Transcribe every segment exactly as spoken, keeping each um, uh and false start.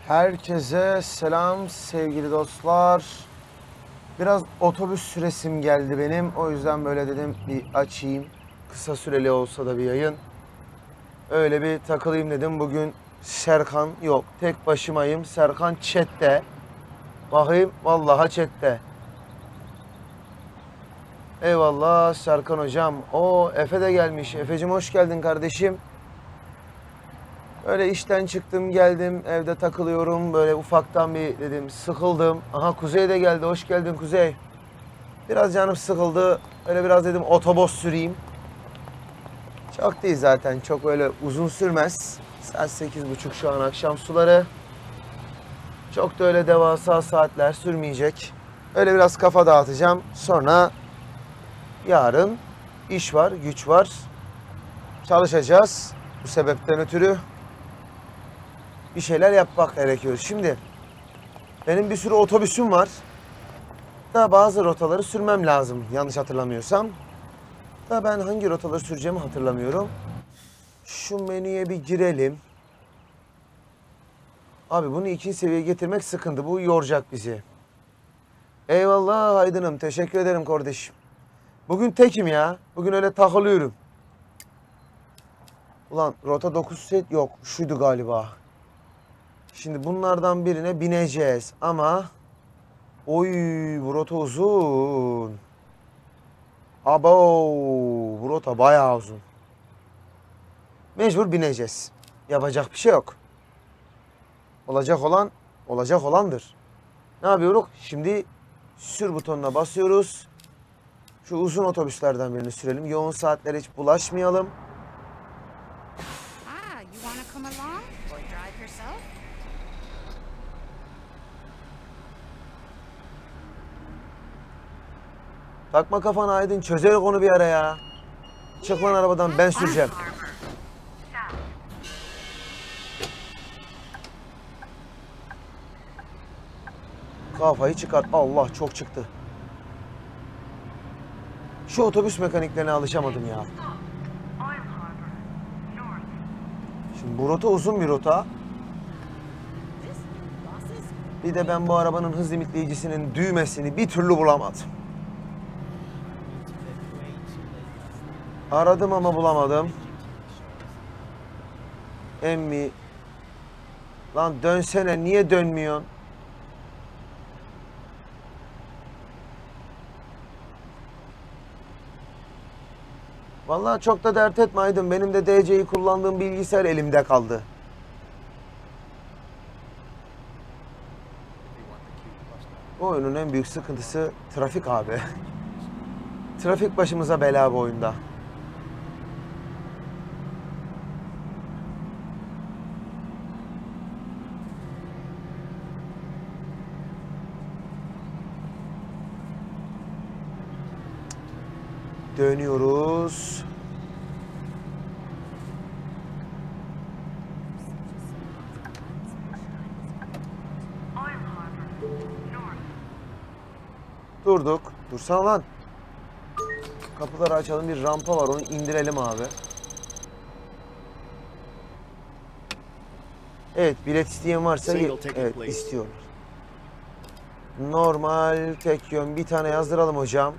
Herkese selam sevgili dostlar. Biraz otobüs süresim geldi benim. O yüzden böyle dedim bir açayım. Kısa süreli olsa da bir yayın. Öyle bir takılayım dedim. Bugün Serkan yok. Tek başımayım. Serkan chatte. Bakayım vallahi chatte. Eyvallah Serkan hocam. O Efe de gelmiş. Efecim hoş geldin kardeşim. Öyle işten çıktım geldim evde takılıyorum böyle ufaktan bir dedim sıkıldım. Aha Kuzey de geldi, hoş geldin Kuzey. Biraz canım sıkıldı, öyle biraz dedim otobüs süreyim. Çok değil zaten, çok öyle uzun sürmez. Saat sekiz buçuk şu an, akşam suları. Çok da öyle devasa saatler sürmeyecek. Öyle biraz kafa dağıtacağım, sonra yarın iş var, güç var. Çalışacağız bu sebepten ötürü. Bir şeyler yapmak gerekiyor. Şimdi benim bir sürü otobüsüm var. Da bazı rotaları sürmem lazım yanlış hatırlamıyorsam. Da ben hangi rotaları süreceğimi hatırlamıyorum. Şu menüye bir girelim. Abi bunu ikinci seviyeye getirmek sıkıntı. Bu yoracak bizi. Eyvallah Aydın'ım. Teşekkür ederim kardeşim. Bugün tekim ya. Bugün öyle takılıyorum. Ulan rota dokuz set yok. Şuydu galiba. Şimdi bunlardan birine bineceğiz ama oy bu rota uzun. Abo bu rota bayağı uzun. Mecbur bineceğiz. Yapacak bir şey yok. Olacak olan olacak olandır. Ne yapıyoruz? Şimdi sür butonuna basıyoruz. Şu uzun otobüslerden birini sürelim. Yoğun saatlere hiç bulaşmayalım. Takma kafana Aydın, çözeriz onu bir ara ya. Çık lan arabadan, ben süreceğim. Kafayı çıkar. Allah çok çıktı. Şu otobüs mekaniklerine alışamadım ya. Şimdi bu rota uzun bir rota. Bir de ben bu arabanın hız limitleyicisinin düğmesini bir türlü bulamadım. Aradım ama bulamadım. Emmi. Lan dönsene, niye dönmüyorsun? Vallahi çok da dert etme Aydın. Benim de D C'yi kullandığım bilgisayar elimde kaldı. Bu oyunun en büyük sıkıntısı trafik abi. Trafik başımıza bela bu oyunda. Dönüyoruz. Durduk. Dursana lan. Kapıları açalım. Bir rampa var. Onu indirelim abi. Evet. Bilet isteyen varsa evet istiyor. Normal tek yön. Bir tane yazdıralım hocam.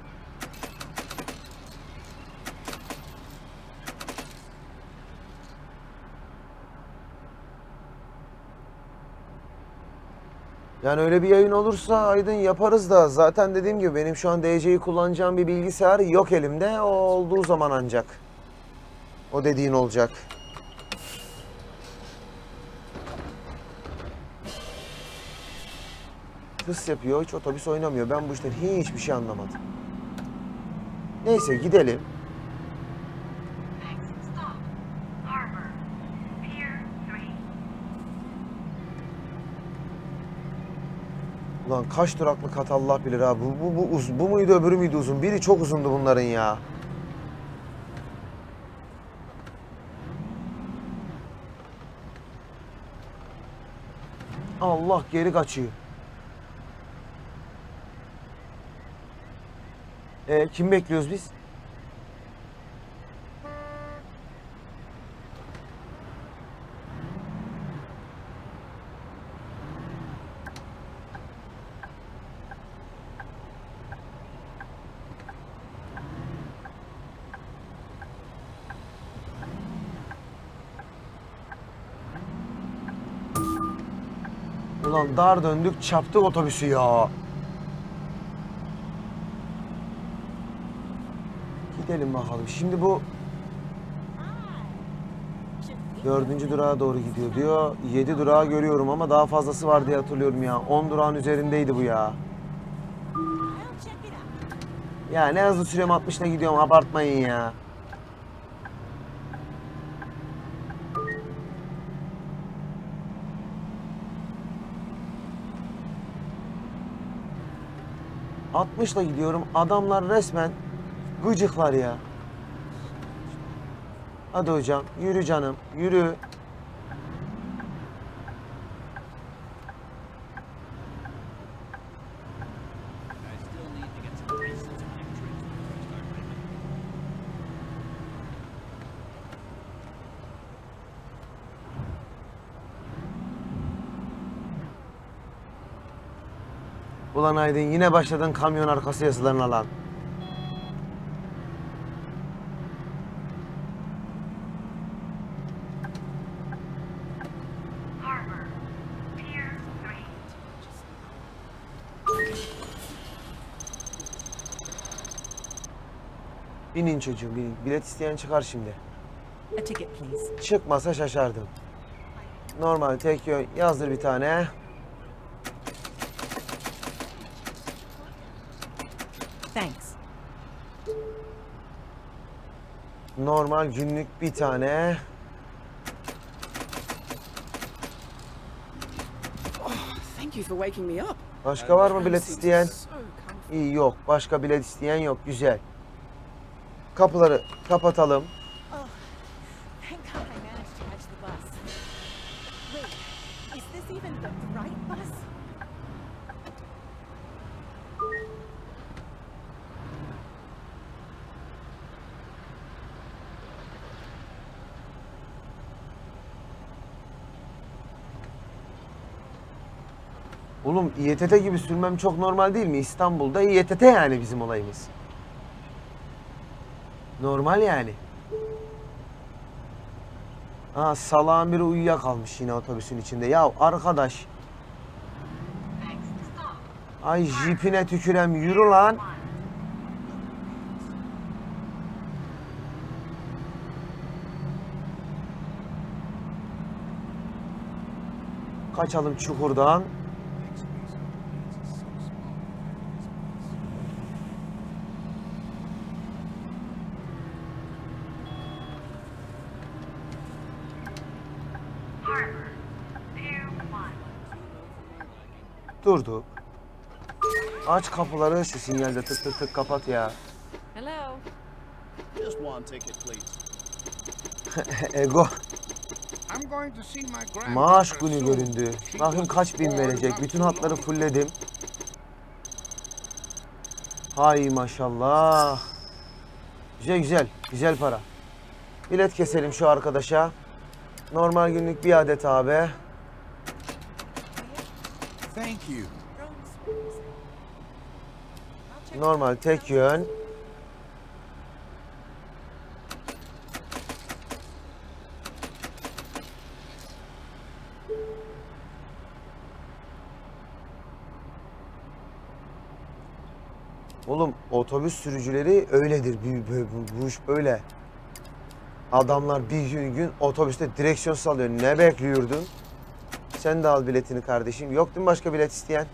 Yani öyle bir yayın olursa Aydın yaparız da zaten dediğim gibi benim şu an D C'yi kullanacağım bir bilgisayar yok elimde. O olduğu zaman ancak o dediğin olacak. Hız yapıyor, hiç otobüs oynamıyor. Ben bu işten hiçbir şey anlamadım. Neyse gidelim. Ulan kaç duraklı kat Allah bilir ha. Bu, bu, bu, uz, bu muydu öbürü müydü uzun? Biri çok uzundu bunların ya. Allah geri kaçıyor. E, kim bekliyoruz biz? Ulan dar döndük, çarptık otobüsü ya. Gidelim bakalım. Şimdi bu dördüncü durağa doğru gidiyor diyor. Yedi durağı görüyorum ama daha fazlası var diye hatırlıyorum ya. On durağın üzerindeydi bu ya. Ya ne hızlı sürüyorum, altmışla gidiyorum, abartmayın ya. altmışla gidiyorum. Adamlar resmen gıcıklar ya. Hadi hocam, yürü canım, yürü. Ulan Aydın, yine başladın kamyon arkası yazılarına lan. Binin çocuğum, binin. Bilet isteyen çıkar şimdi. A ticket, please. Çıkmasa şaşardım. Normal tek yön yazdır bir tane. Thanks. Normal günlük bir tane. Thank you for waking me up. Başka var mı bilet isteyen? So comfy. İyi, yok. Başka bilet isteyen yok. Güzel. Kapıları kapatalım. Oh, thank God I managed to catch the bus. Wait, is this even the right bus? Oğlum İ Y T T gibi sürmem çok normal değil mi? İstanbul'da İ Y T T yani bizim olayımız. Normal yani. Aa, salağın biri uyuyakalmış yine otobüsün içinde. Ya arkadaş. Ay jipine tükürem, yürü lan. Kaçalım çukurdan. Durduk. Aç kapıları, şu sinyalde tık tık tık kapat ya. Hello. Just one ticket, please. Ego. I'm going to see my grandmother Maaş günü soon. göründü. Bakın kaç bin verecek. Bütün hatları fullledim. Hay maşallah. Güzel güzel. Güzel para. Bilet keselim şu arkadaşa. Normal günlük bir adet abi. Thank you. Normal tek yön. Oğlum otobüs sürücüleri öyledir. Bu, bu, bu iş böyle. Adamlar bir gün, gün otobüste direksiyon sallıyor. Ne bekliyordun? Sen de al biletini kardeşim. Yok değil mi başka bilet isteyen?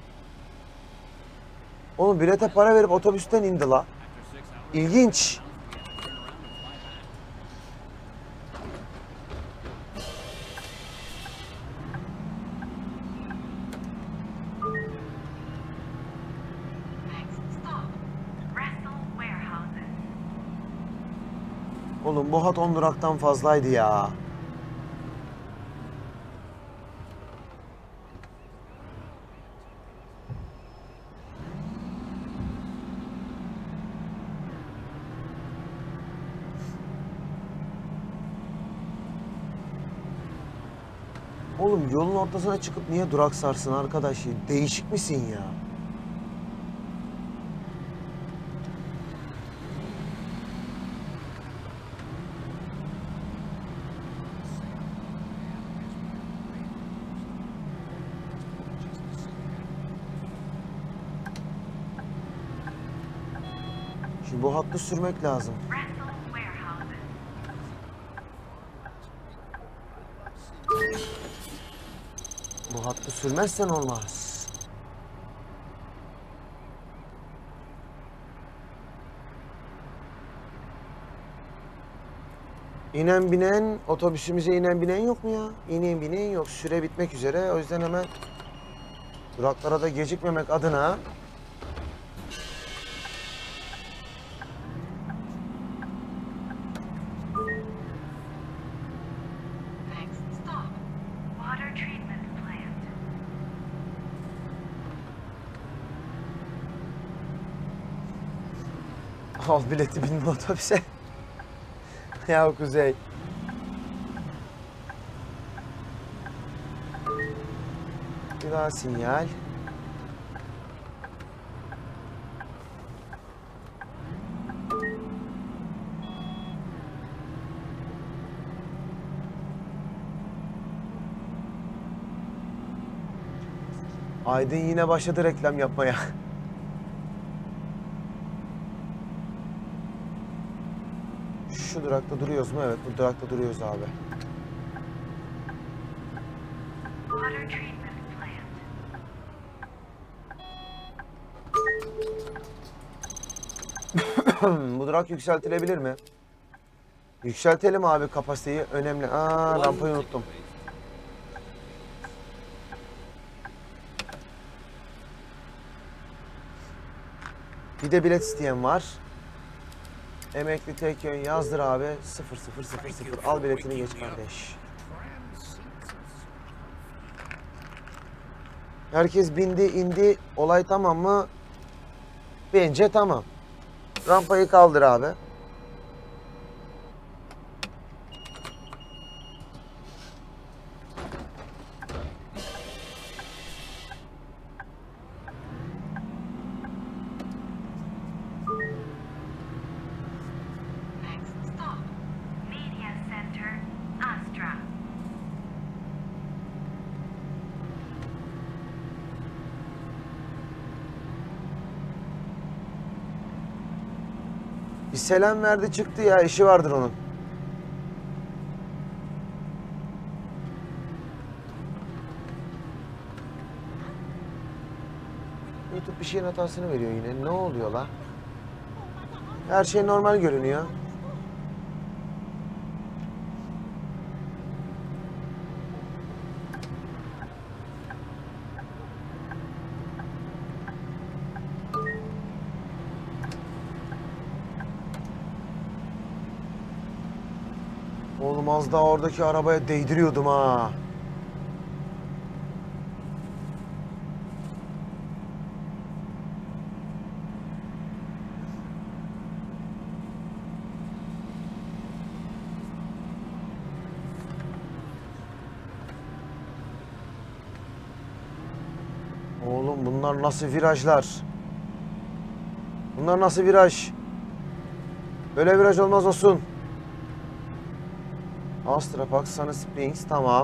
Oğlum bilete para verip otobüsten indi la. İlginç. Oğlum bu hat on duraktan fazlaydı ya. Oğlum yolun ortasına çıkıp niye durak sarsın arkadaş? Değişik misin ya? Şimdi bu hattı sürmek lazım. Bu hattı sürmezsen olmaz. İnen binen, otobüsümüze inen binen yok mu ya? İnen binen yok. Süre bitmek üzere. O yüzden hemen duraklara da gecikmemek adına Next stop, water treatment plant. al bileti bindin otobüse. Ya Kuzey. Bir daha sinyal. Aydın yine başladı reklam yapmaya. Şu durakta duruyoruz mu? Evet, bu durakta duruyoruz abi. Water treatment plant. Bu durak yükseltilebilir mi? Yükseltelim abi kapasiteyi. Önemli. Aa, rampayı unuttum. Bir de bilet isteyen var. Emekli tek yön yazdır abi. sıfır sıfır sıfır sıfır. Al biletini geç kardeş. Herkes bindi indi. Olay tamam mı? Bence tamam. Rampayı kaldır abi. Next stop, Media Center, Astra. Bir selam verdi çıktı ya. İşi vardır onun. YouTube bir şeyin hatasını veriyor yine. Ne oluyor la? Her şey normal görünüyor. Oğlum az daha oradaki arabaya değdiriyordum ha. Oğlum bunlar nasıl virajlar? Bunlar nasıl viraj? Böyle viraj olmaz olsun. Astra Park, Sunny Springs, tamam.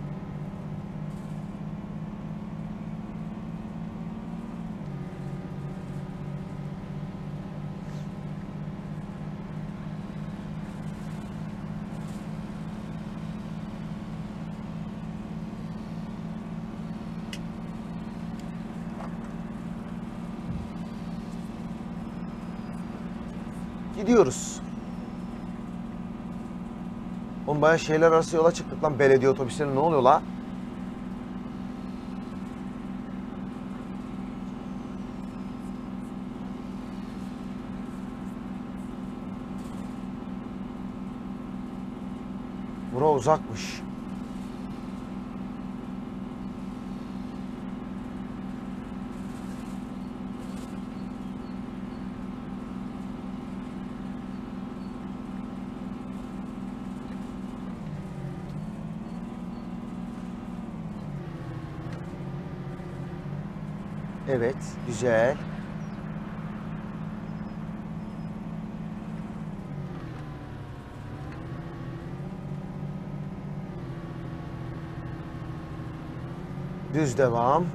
Gidiyoruz. Oğlum bayağı şehirler arası yola çıktık lan, belediye otobüsleri ne oluyor la? Bura uzakmış. Evet, güzel. Düz devam.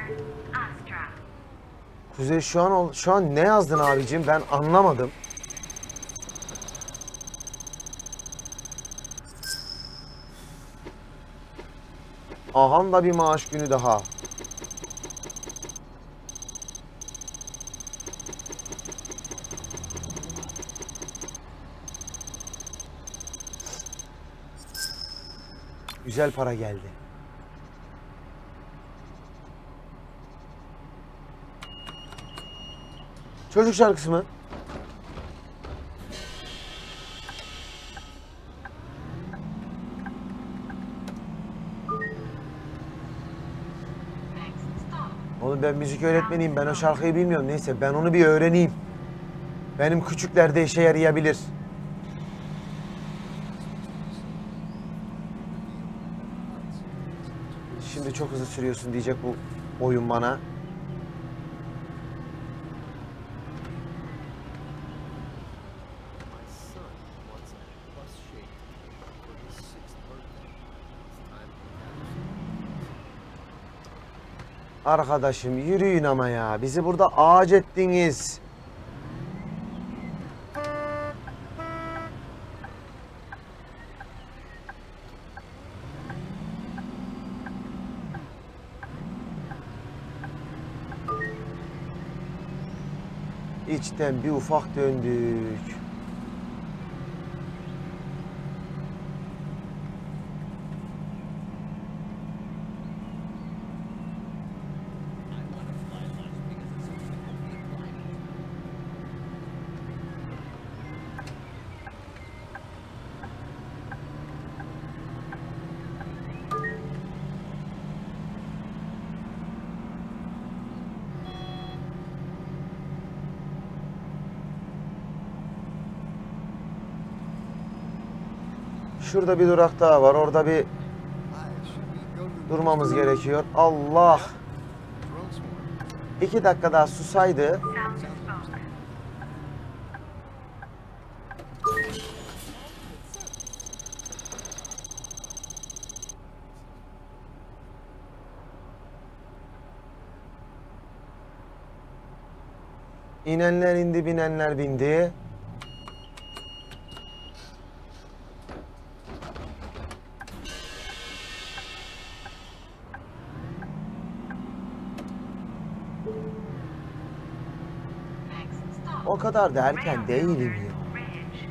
Astra. Kuzey şu an ol- şu an ne yazdın abicim? Ben anlamadım. Ahan da bir maaş günü daha. Güzel para geldi. Çocuk şarkısı mı? Next stop. Oğlum ben müzik öğretmeniyim. Ben o şarkıyı bilmiyorum. Neyse ben onu bir öğreneyim. Benim küçüklerde işe yarayabilir. Şimdi çok hızlı sürüyorsun diyecek bu oyun bana. My son wants a bus shape for his sixth birthday. It's time to have Arkadaşım yürüyün ama ya. Bizi burada ağaç ettiniz. İçten bir ufak döndük. Şurada bir durak daha var. Orada bir I should we go to durmamız gerekiyor. Allah! Rosewood? İki dakika daha susaydı. Self-spoke. İnenler indi, binenler bindi. Next stop. O kadar da erken değilim ya. Ridge.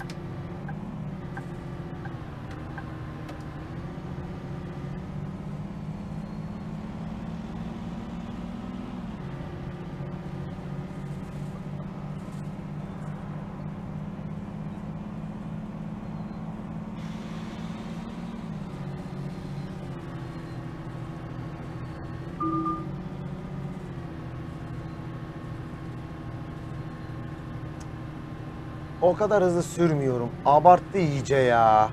O kadar hızlı sürmüyorum. Abarttı iyice ya.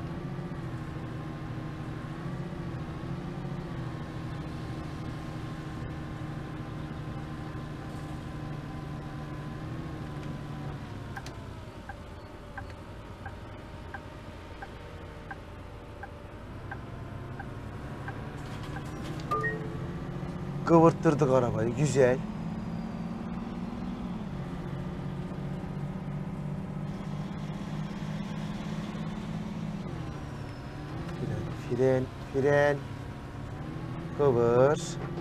Kıvırttırdık arabayı. Güzel. Fren, fren, fren. Kıvır.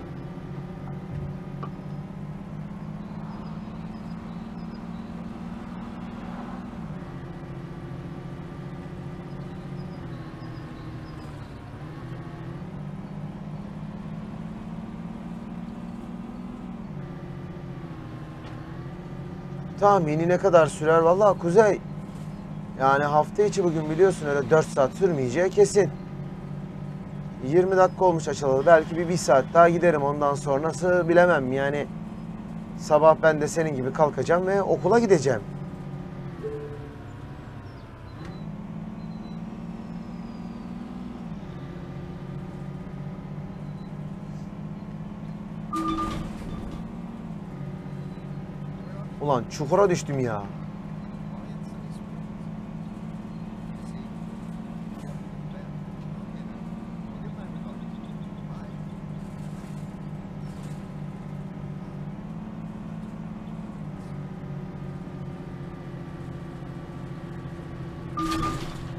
Tahmini ne kadar sürer? Vallahi Kuzey. Yani hafta içi bugün biliyorsun öyle dört saat sürmeyeceği kesin. yirmi dakika olmuş açılalı. Belki bir, bir saat daha giderim. Ondan sonrası bilemem. Yani sabah ben de senin gibi kalkacağım ve okula gideceğim. Ulan çukura düştüm ya.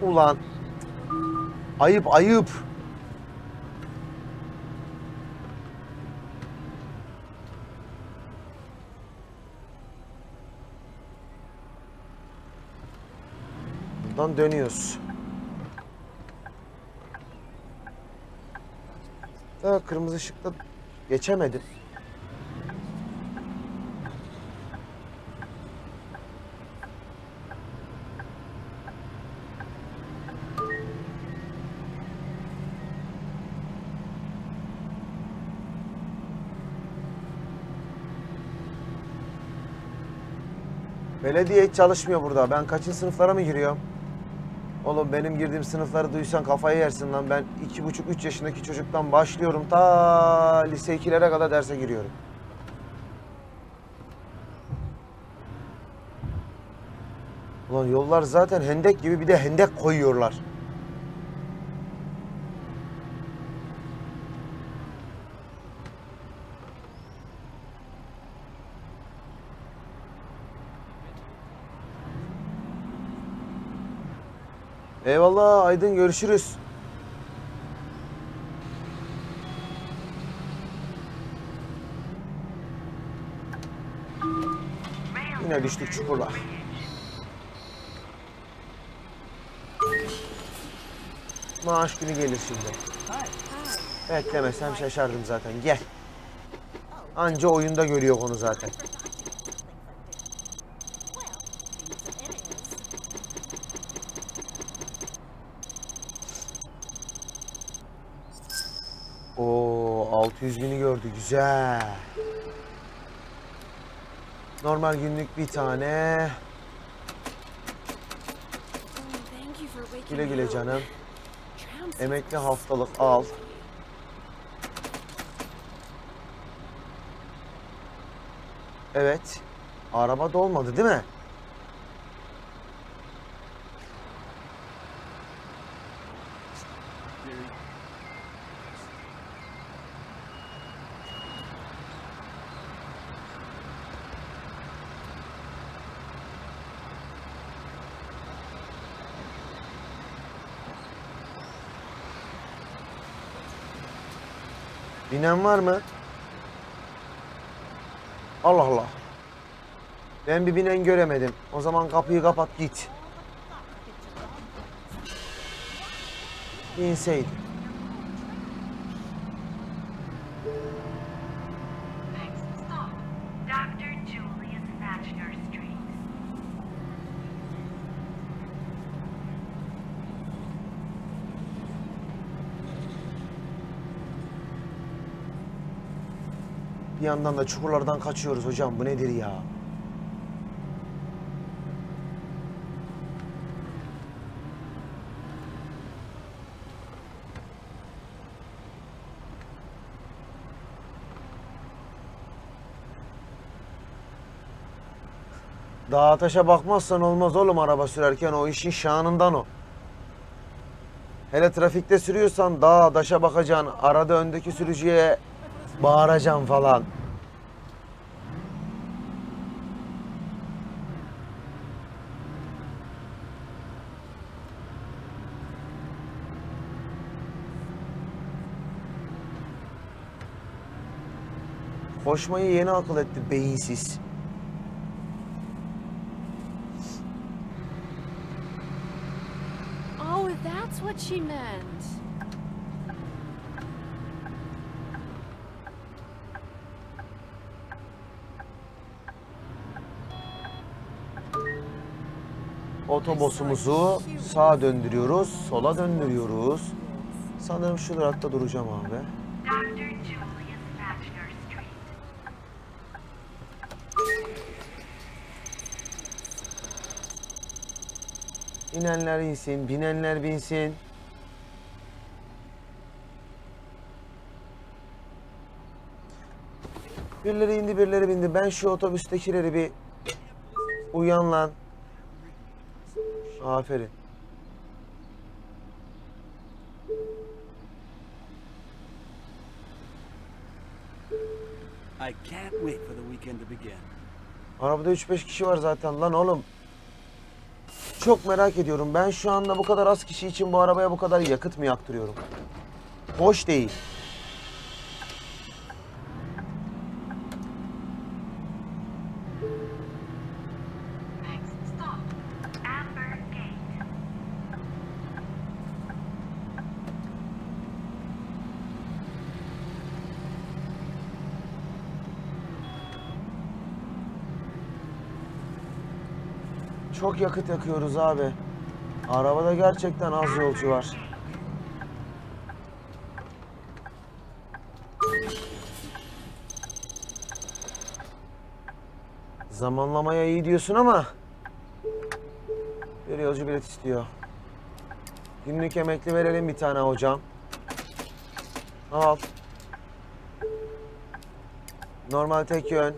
Ulan. Ayıp ayıp. Buradan dönüyoruz. Daha kırmızı ışıkta geçemedim. Belediye hiç çalışmıyor burada. Ben kaçıncı sınıflara mı giriyorum? Oğlum benim girdiğim sınıfları duysan kafayı yersin lan. Ben iki buçuk üç yaşındaki çocuktan başlıyorum. Ta lise ikilere kadar derse giriyorum. Ulan yollar zaten hendek gibi, bir de hendek koyuyorlar. Eyvallah Aydın, görüşürüz. Yine düştük çukurla. Maaş günü gelir şimdi. Beklemesem şaşardım zaten. Gel. Anca oyunda görüyor konu zaten. Oo, altı yüz bini gördü. Güzel. Normal günlük bir tane. Güle güle canım. Emekli haftalık al. Evet. Araba da olmadı değil mi? Binen var mı? Allah Allah. Ben bir binen göremedim. O zaman kapıyı kapat git. İnseydim. Next stop, Doctor Julius Natchner Street. Bir yandan da çukurlardan kaçıyoruz hocam. Bu nedir ya? Dağa taşa bakmazsan olmaz oğlum araba sürerken, o işin şanından o. Hele trafikte sürüyorsan dağa taşa bakacaksın, arada öndeki sürücüye bağıracaksın falan. Koşmayı yeni akıl etti beyinsiz. Oh, that's what she meant. Otobosumuzu sağa döndürüyoruz, sola döndürüyoruz. Sanırım şu durakta duracağım abi. Doctor Julius Natchner Street. İnenler insin, binenler binsin. Birileri indi, birileri bindi. Ben şu otobüstekileri bir uyan lan. Aferin. I can't wait for the weekend to begin. Arabada üç beş kişi var zaten lan oğlum. çok merak ediyorum. Ben şu anda bu kadar az kişi için bu arabaya bu kadar yakıt mı yaktırıyorum? Hoş değil. Next stop, Amber Gate. Çok yakıt yakıyoruz abi. Arabada gerçekten az yolcu var. Zamanlamaya iyi diyorsun ama bir yolcu bilet istiyor. Günlük emekli verelim bir tane hocam. Al. Normal tek yön.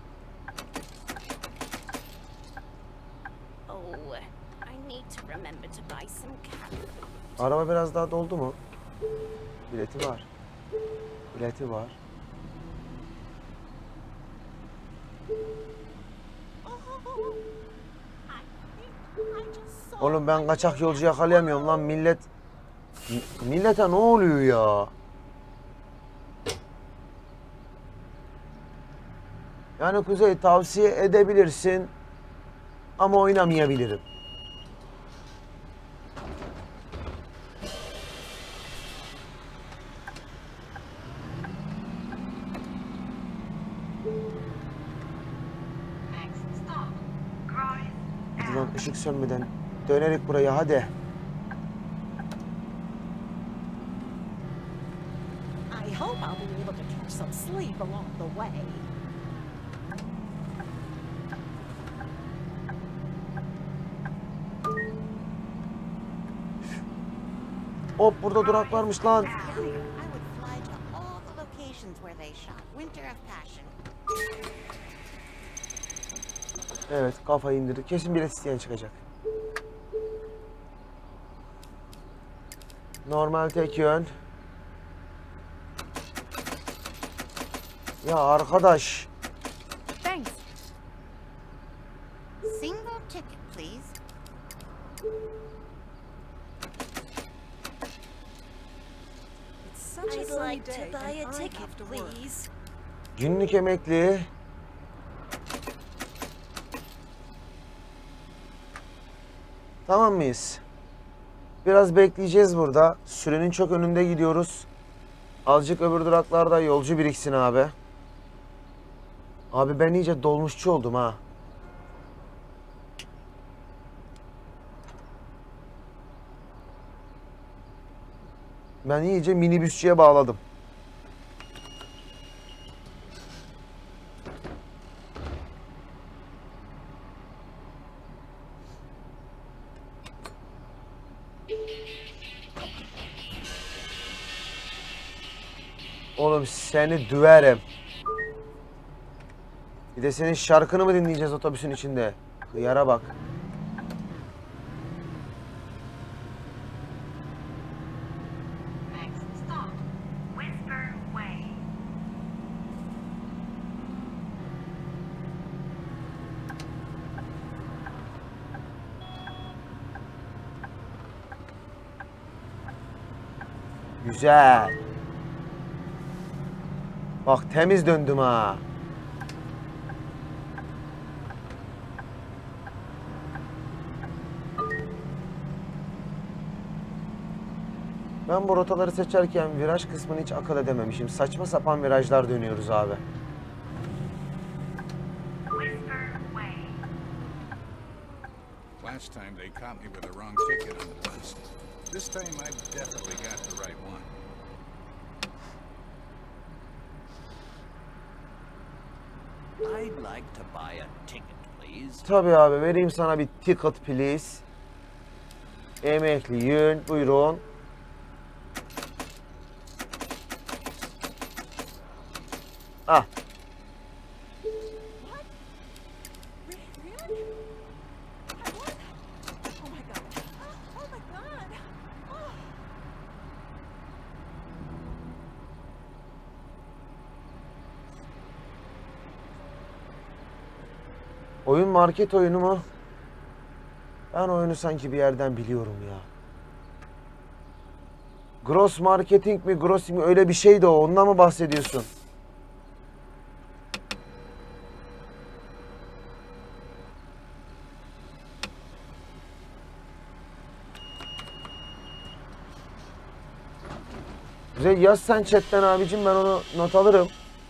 Oh, I need to remember to buy some candles. Araba biraz daha doldu mu? Bileti var. Bileti var. Oğlum ben kaçak yolcu yakalayamıyorum lan millet. M- Millete ne oluyor ya? Yani Kuzey tavsiye edebilirsin ama oynamayabilirim. Next stop, Groys Hadi lan ışık sönmeden dönerek buraya hadi. I hope I'll be able to catch some sleep along the way. Hop burada durak varmış lan. I would fly to all the locations where they shot Winter of Passion. Evet kafayı indirdi. Kesin bilet isteyen çıkacak. Normal tek yön. Ya arkadaş. Thanks. Single ticket, please. It's such a I'd sunny like to day buy and a I ticket, have to work. please. Günlük emekli. Tamam mıyız? Biraz bekleyeceğiz burada. Sürenin çok önünde gidiyoruz. Azıcık öbür duraklarda yolcu biriksin abi. Abi ben iyice dolmuşçu oldum ha. Ben iyice minibüsçüye bağladım. Oğlum seni düverim. Bir de senin şarkını mı dinleyeceğiz otobüsün içinde? Hıyara bak. Next stop, Whisper Way. Güzel. Bak temiz döndüm ha. Ben bu rotaları seçerken viraj kısmını hiç akıl edememişim. Saçma sapan virajlar dönüyoruz abi. Whisper Way. Last time they caught me with the wrong ticket on the list. This time I've definitely got the right one. I'd like to buy a ticket, please. Tabii abi vereyim sana bir ticket please. Emekli yün buyurun. Ah. Re- Really? I won? Oh my god. Oh my god. Oh. Oyun market oyunu mu? Ben oyunu sanki bir yerden biliyorum ya. Gross marketing mi, gross mi öyle bir şeydi o. Ondan mı bahsediyorsun? Kuzey yaz sen chatten abicim, ben onu not alırım.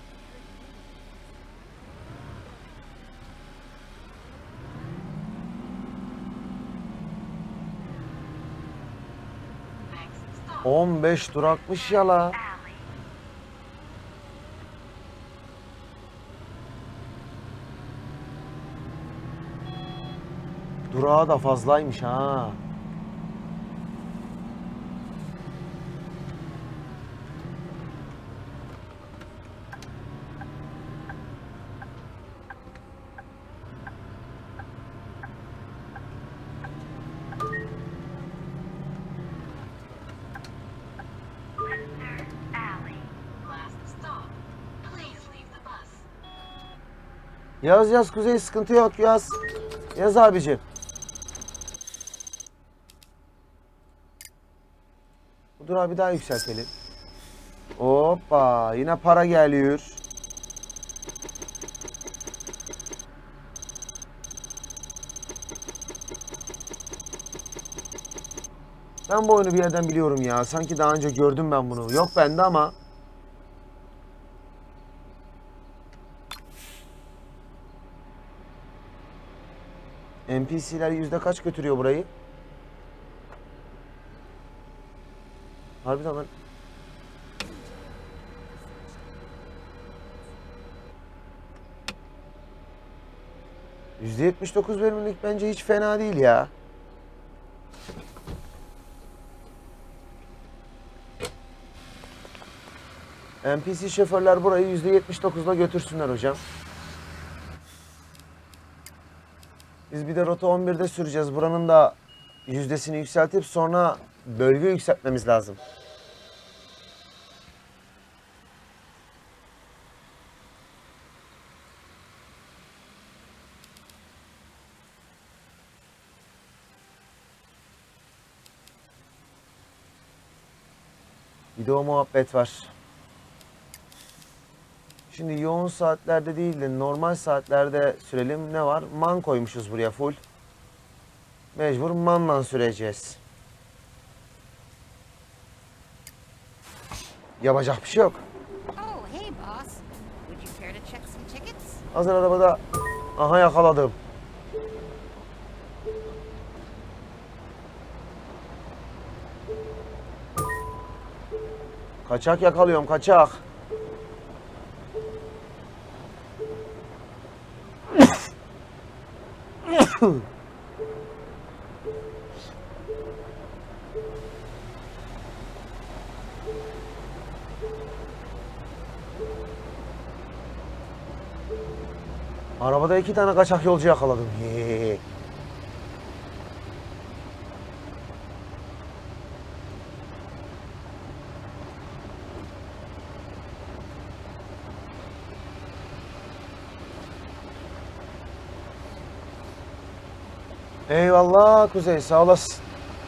Next stop, on beş durakmış ya la. alley. Durağı da fazlaymış ha. Winter Alley. Last stop. Please leave the bus. Yaz yaz Kuzey, sıkıntı yok, yaz. Yaz abicim. Bu durağı bir daha yükseltelim. Hoppa, yine para geliyor. Ben bu oyunu bir yerden biliyorum ya. Sanki daha önce gördüm ben bunu. Yok bende ama. N P C'ler yüzde kaç götürüyor burayı? Harbiden lan. yüzde yetmiş dokuz verimlilik bence hiç fena değil ya. N P C şoförler burayı yüzde yetmiş dokuzla götürsünler hocam. Biz bir de rota on birde süreceğiz. Buranın da yüzdesini yükseltip sonra bölge yükseltmemiz lazım. Bir de o muhabbet var. Şimdi yoğun saatlerde değil de normal saatlerde sürelim. Ne var? Man koymuşuz buraya full. Mecbur manla süreceğiz. Yapacak bir şey yok. Oh, hey, boss. Would you care to check some tickets? Hazır arabada. Aha yakaladım. Kaçak yakalıyorum, kaçak. Arabada iki tane kaçak yolcu yakaladım. Hehehe. Eyvallah Kuzey, sağ olasın.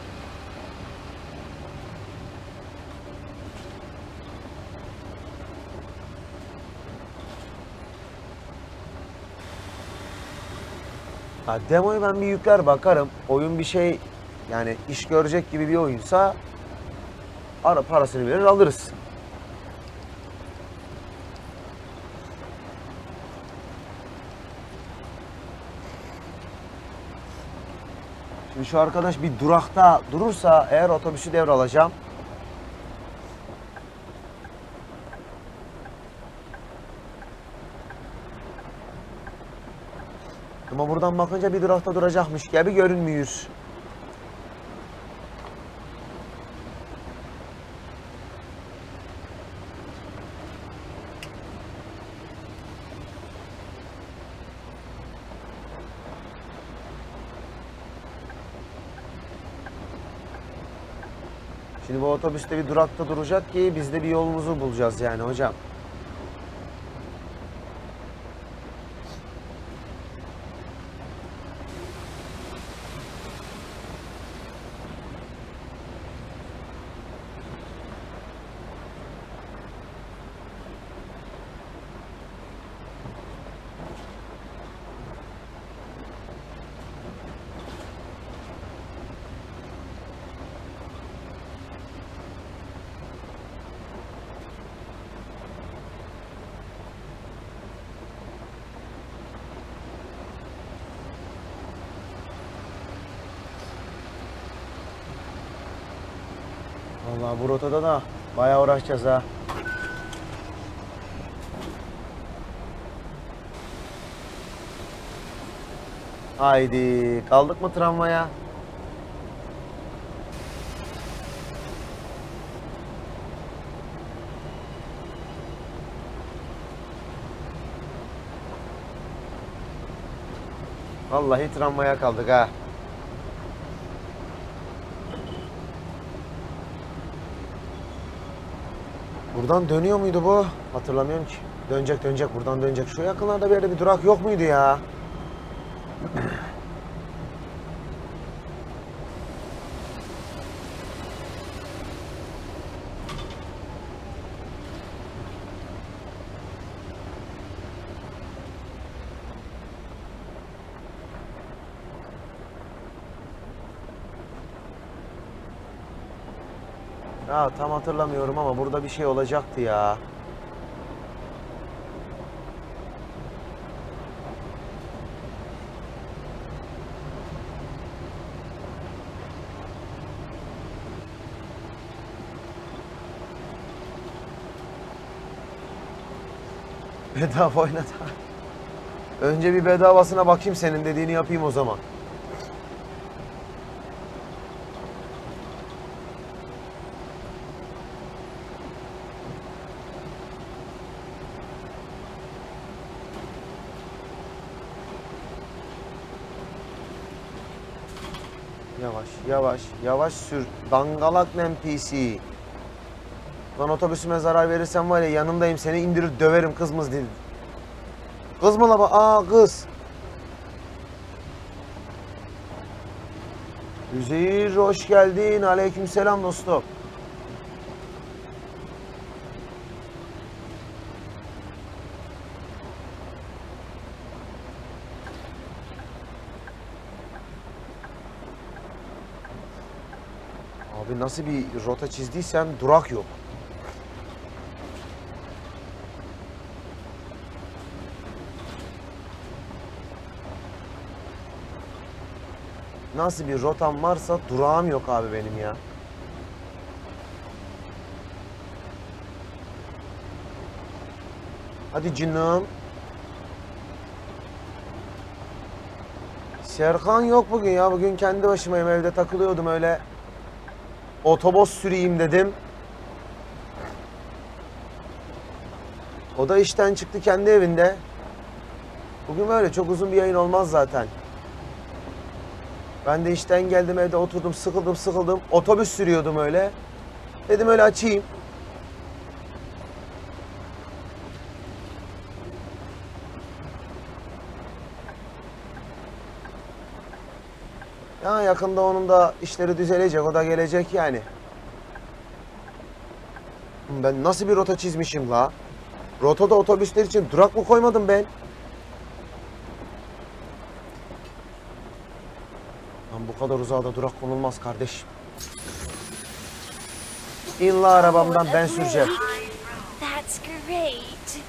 Ha, demoyu ben bir yükler bakarım. Oyun bir şey, yani iş görecek gibi bir oyunsa ara parasını verir alırız. Şimdi şu arkadaş bir durakta durursa eğer otobüsü devralacağım. Ama buradan bakınca bir durakta duracakmış gibi görünmüyor. Şimdi bu otobüste bir durakta duracak ki biz de bir yolumuzu bulacağız yani hocam. Vallahi bu rotada da bayağı uğraşacağız ha. Haydi kaldık mı tramvaya? Vallahi tramvaya kaldık ha. Buradan dönüyor muydu bu? Hatırlamıyorum ki. Dönecek dönecek buradan dönecek. Şu yakınlarda bir yerde bir durak yok muydu ya? Ya tam hatırlamıyorum ama burada bir şey olacaktı ya. Bedava oynat. Önce bir bedavasına bakayım, senin dediğini yapayım o zaman. Yavaş, yavaş, yavaş sür. Dangalak N P C. Lan otobüsüme zarar verirsen var ya, yanındayım, seni indirir döverim, kız mız dedi. Kız mı la bu? Aa kız. Üzeyir hoş geldin. Aleykümselam dostum. Abi nasıl bir rota çizdiysen durak yok. Nasıl bir rotam varsa durağım yok abi benim ya. Hadi canım. Serkan yok bugün ya. Bugün kendi başımayım, evde takılıyordum öyle. Otobüs süreyim dedim. O da işten çıktı, kendi evinde. Bugün böyle çok uzun bir yayın olmaz zaten. Ben de işten geldim, evde oturdum, sıkıldım sıkıldım. Otobüs sürüyordum öyle. Dedim öyle açayım. Ya yakında onun da işleri düzelecek, o da gelecek yani. Ben nasıl bir rota çizmişim la? Rotada otobüsler için durak mı koymadım ben? Lan bu kadar uzağa da durak konulmaz kardeşim. İn la arabamdan, ben süreceğim. That's great.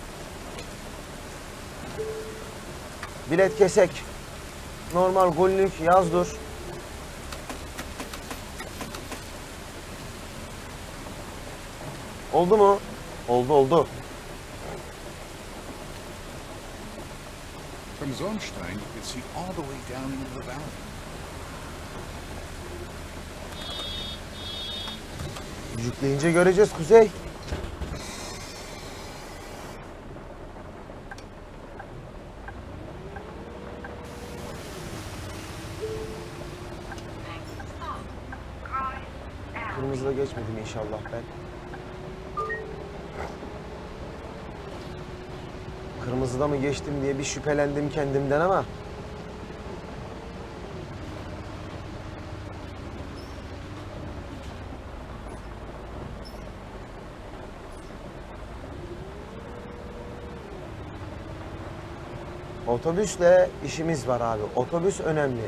Bilet kesek. Normal günlük yaz dur. Oldu mu? Oldu oldu. From Zornstein, you can see all the way down into the valley. Yükleyince göreceğiz Kuzey. Kırmızıda geçmedim inşallah ben. Kırmızıda mı geçtim diye bir şüphelendim kendimden ama. Otobüsle işimiz var abi. Otobüs önemli.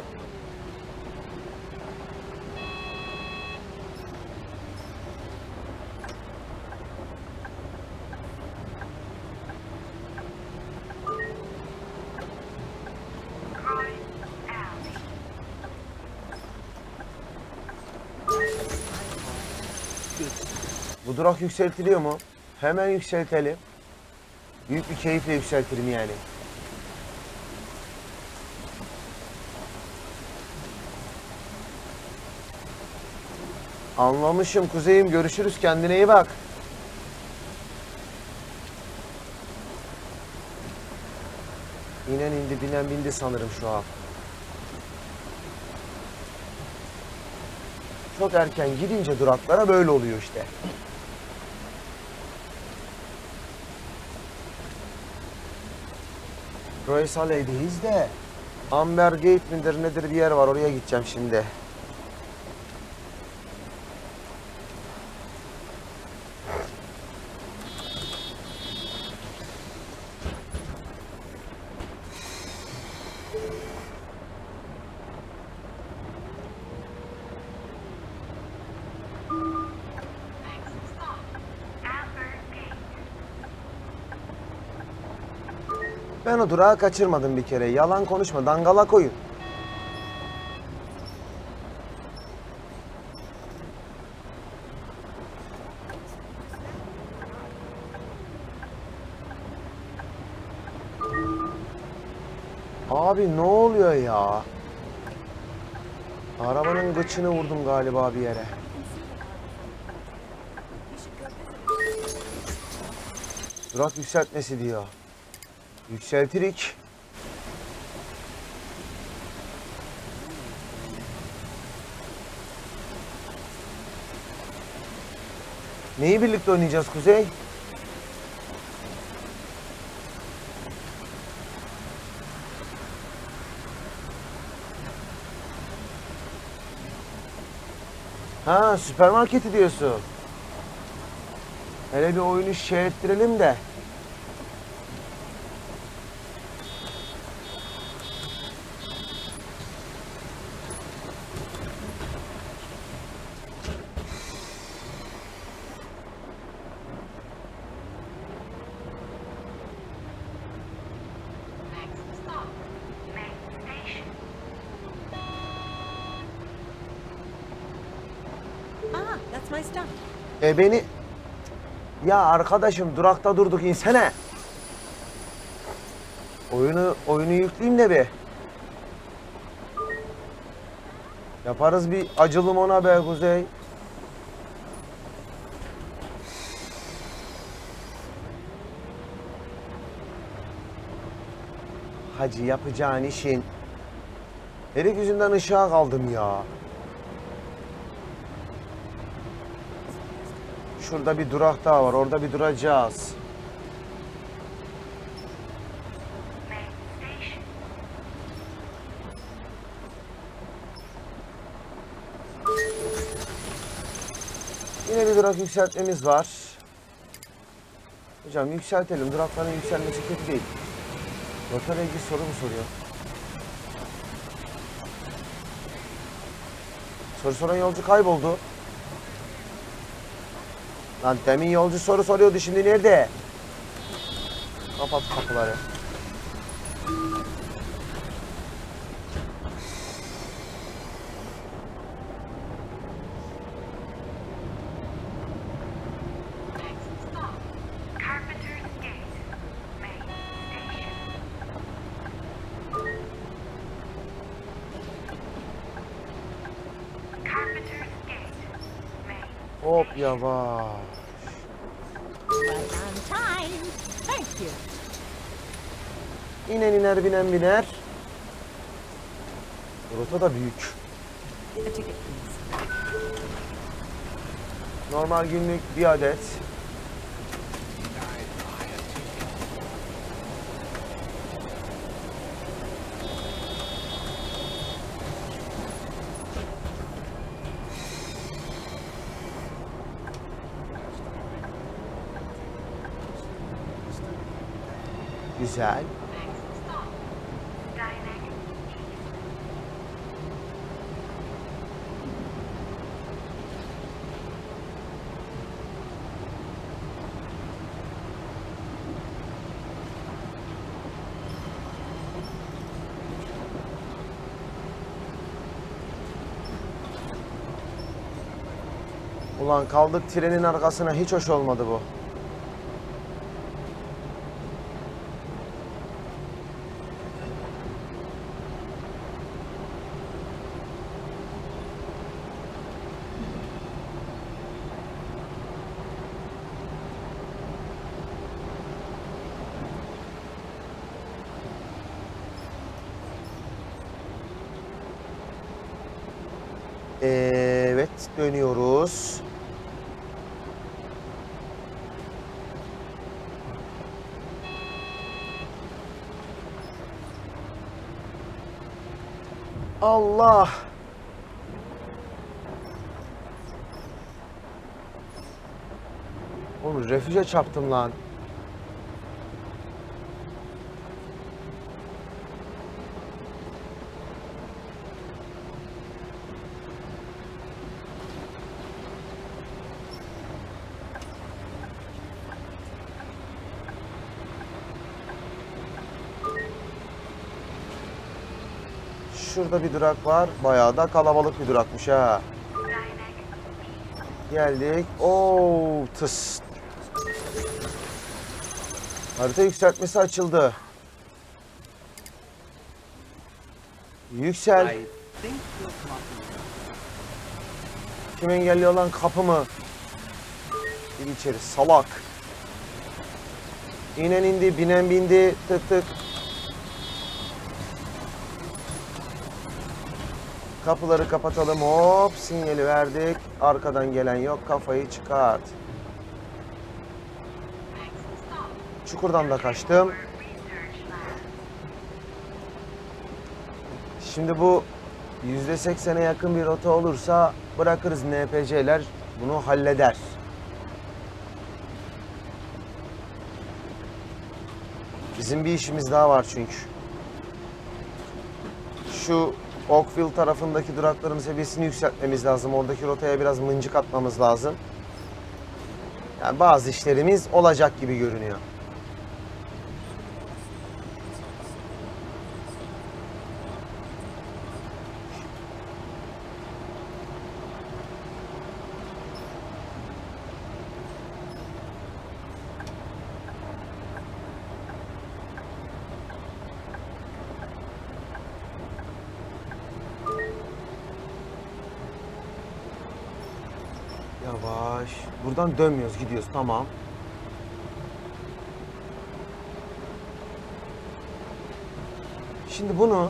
Bu durak yükseltiliyor mu? Hemen yükseltelim. Büyük bir keyifle yükseltirim yani. Anlamışım kuzeyim. Görüşürüz. Kendine iyi bak. İnen indi, binen bindi sanırım şu an. Çok erken gidince duraklara böyle oluyor işte. Royce Alley'deyiz de Amber Gate midir nedir bir yer var, oraya gideceğim şimdi. Next stop, Amber Gate. Ben o durağı kaçırmadım bir kere. Yalan konuşma, dangala koyun. Abi ne oluyor ya? Arabanın gıçını vurdum galiba bir yere. Durak yükseltmesi diyor. Yükseltirik. Neyi birlikte oynayacağız Kuzey? Ha, süpermarketi diyorsun. Hele bir oyunu şey ettirelim de. Next stop, main station. Ah, that's my stuff. E beni... Ya arkadaşım durakta durduk, insene. Oyunu oyunu yükleyeyim de bir. Yaparız bir acılım ona be Kuzey. Hacı yapacağın işin. Herif yüzünden ışığa kaldım ya. Şurada bir durak daha var. Orada bir duracağız. Main station. Yine bir durak yükseltmemiz var. Hocam yükseltelim. Durakların yükselmesi kötü değil. Rotarla ilgili soru mu soruyor? Soru soran yolcu kayboldu. Lan demin yolcu soru soruyordu, şimdi nerede? Kapat kapıları. Next stop, Carpenter's Gate, main station. Carpenter's Gate, main. Hop yavaş. Right on time. Thank you. İnen iner binen biner. Rota da büyük. A ticket, please. Normal günlük bir adet. Güzel. Next stop, Dynamic East. Ulan kaldık trenin arkasına, hiç hoş olmadı bu. Evet, dönüyoruz. Allah! Oğlum refüje çarptım lan. Şurada bir durak var. Bayağı da kalabalık bir durakmış ha. Geldik. Oo, tıs. Harita yükseltmesi açıldı. Yüksel. I think you'll come up with Kim engelliyor lan kapımı? Gir içeri salak. İnen indi, binen bindi. Tık tık. Kapıları kapatalım, hop sinyali verdik. Arkadan gelen yok, kafayı çıkart. Çukurdan da kaçtım. Şimdi bu yüzde seksene yakın bir rota olursa bırakırız, N P C'ler bunu halleder. Bizim bir işimiz daha var çünkü. Şu Oakville tarafındaki durakların seviyesini yükseltmemiz lazım. Oradaki rotaya biraz mıncık atmamız lazım. Yani bazı işlerimiz olacak gibi görünüyor. Yavaş. Buradan dönmüyoruz, gidiyoruz. Tamam. Şimdi bunu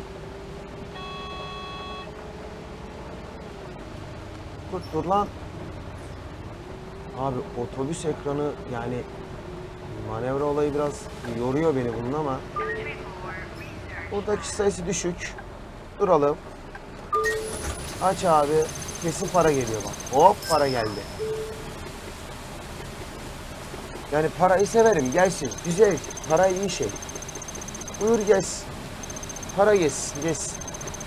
dur, dur lan. Abi otobüs ekranı, yani manevra olayı biraz yoruyor beni bunun ama buradaki sayısı düşük. Duralım. Aç abi. Kesin para geliyor bak. Hop, para geldi. Yani parayı severim, gelsin. Güzel. Para iyi şey. Buyur gelsin. Para gelsin, gelsin.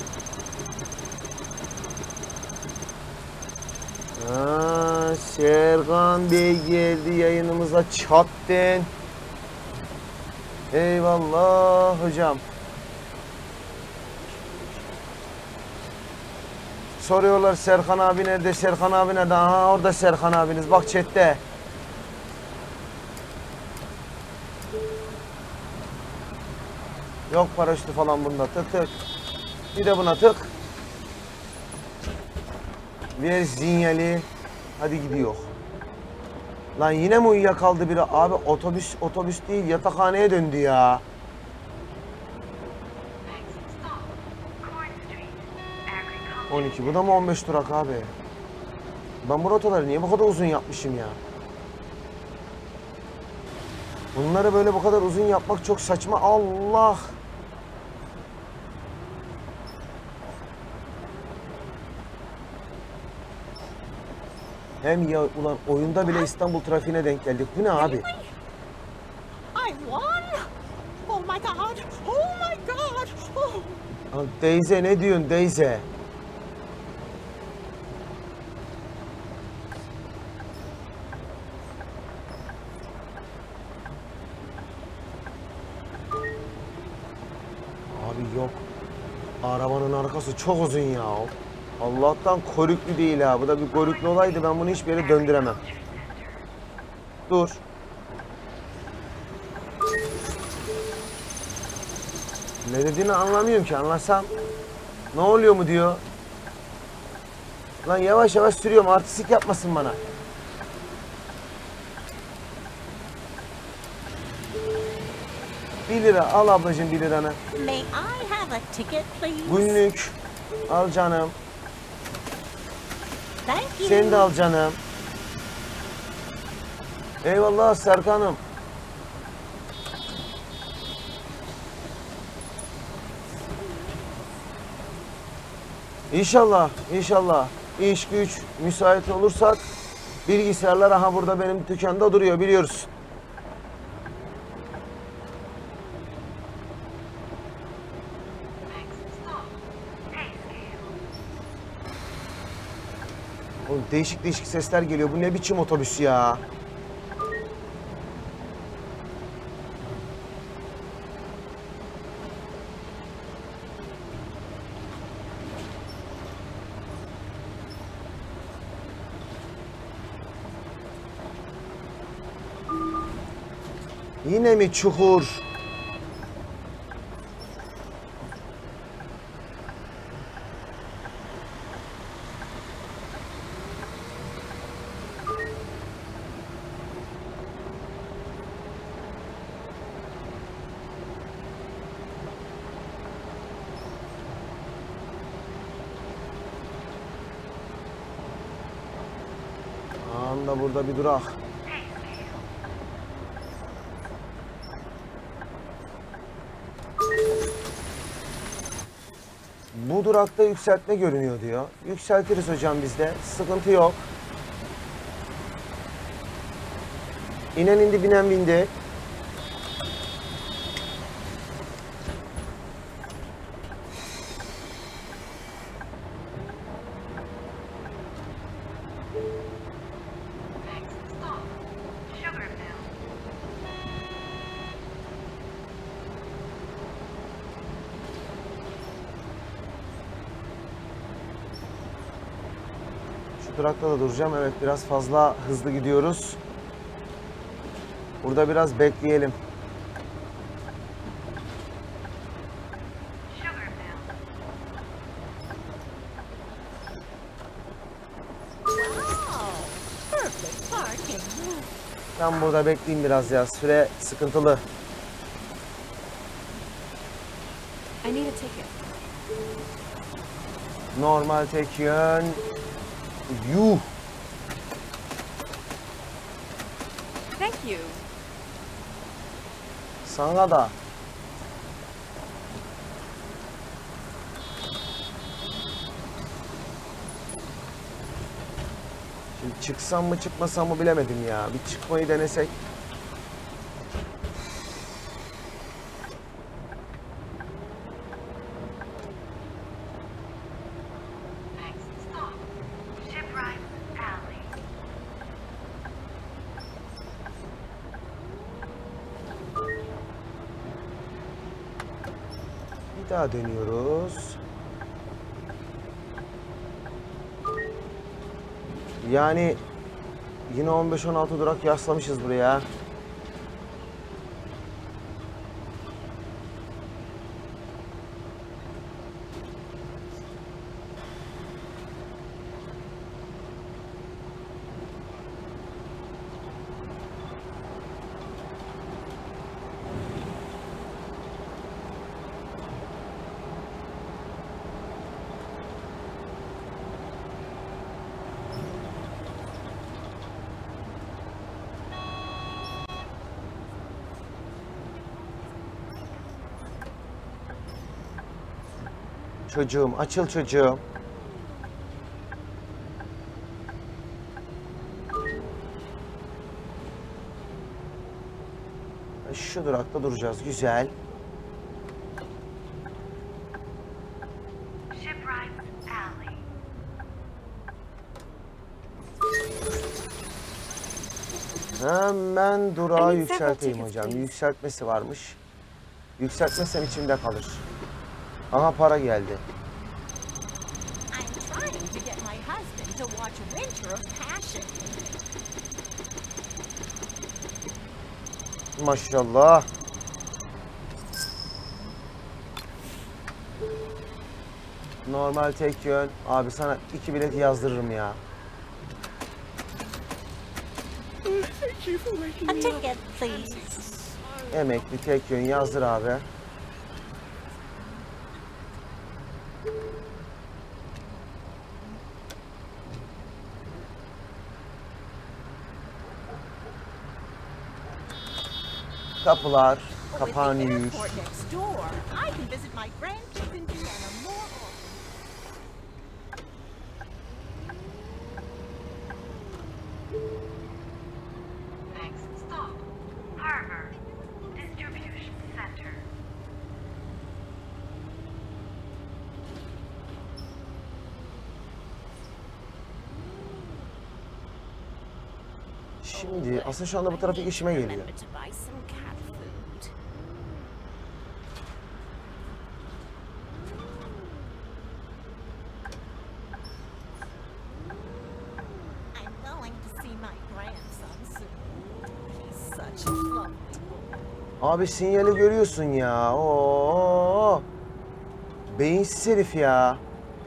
Aa, Serkan Bey geldi yayınımıza, çattın. Eyvallah hocam. Soruyorlar Serkan abi nerede, Serkan abi nerede? Aha orada Serkan abiniz, bak chatte. Yok paraşütü falan bunda, tık tık. Bir de buna tık. Ver sinyali. Hadi gidiyor. Lan yine mi uyuyakaldı biri? Abi otobüs otobüs değil, yatakhaneye döndü ya. on iki. Bu da mı on beş durak abi? Ben bu rotaları niye bu kadar uzun yapmışım ya? Bunları böyle bu kadar uzun yapmak çok saçma. Allah! Hem ya ulan oyunda bile İstanbul trafiğine denk geldik. Bu ne abi? I won! Oh my god! Oh my god! Oh. Lan Deyze ne diyorsun Deyze? Abi yok. Arabanın arkası çok uzun ya. Allah'tan koruklu değil ha. Bu da bir koruklu olaydı. Ben bunu hiçbir yere döndüremem. Dur. Ne dediğini anlamıyorum ki. Anlasam. Ne oluyor mu diyor. Lan yavaş yavaş sürüyorum. Artistik yapmasın bana. Bir lira. Al ablacığım bir liranı. May I have a ticket, please? Günlük. Al canım. Thank you. Sen de al canım. Eyvallah Serkan'ım. İnşallah, inşallah. İş güç müsait olursak bilgisayarlar aha burada benim dükkanda duruyor biliyoruz. Oğlum değişik değişik sesler geliyor. Bu ne biçim otobüs ya? Yine mi çukur? Anda burada bir durak. Bu durakta yükseltme görünüyor diyor. Yükseltiriz hocam biz de. Sıkıntı yok. İnen indi, binen bindi. Şu durakta da duracağım. Evet, biraz fazla hızlı gidiyoruz. Burada biraz bekleyelim. Perfect parking. Ben burada bekleyeyim biraz ya. Süre sıkıntılı. I need a ticket. Normal tek yön. Yuh. Thank you. Sana da. Şimdi çıksam mı çıkmasam mı bilemedim ya. Bir çıkmayı denesek. Bir daha dönüyoruz. Yani yine on beş on altı durak yaslamışız buraya. Çocuğum, açıl çocuğum. Şu durakta duracağız, güzel. Hemen durağı yükselteyim hocam. Yükseltmesi varmış. Yükseltmesem içimde kalır. Aha para geldi. I'm trying husband to watch Winter of Passion. Maşallah. Normal tek yön. Abi sana iki bilet yazdırırım ya. Thank you for waking A me up. ticket, please. Emekli tek yön yazdır abi. Kapılar With the kapanıyor. airport next door, I can visit my grandkids in Vienna more often. Next stop, Harbor Distribution Center. Şimdi aslında şu anda bu trafik işime geliyor. Remember to buy some cat food. I'm going to see my grandson soon. He's such a lovely boy. Abi sinyali görüyorsun ya. Oo. Beyinsiz herif ya.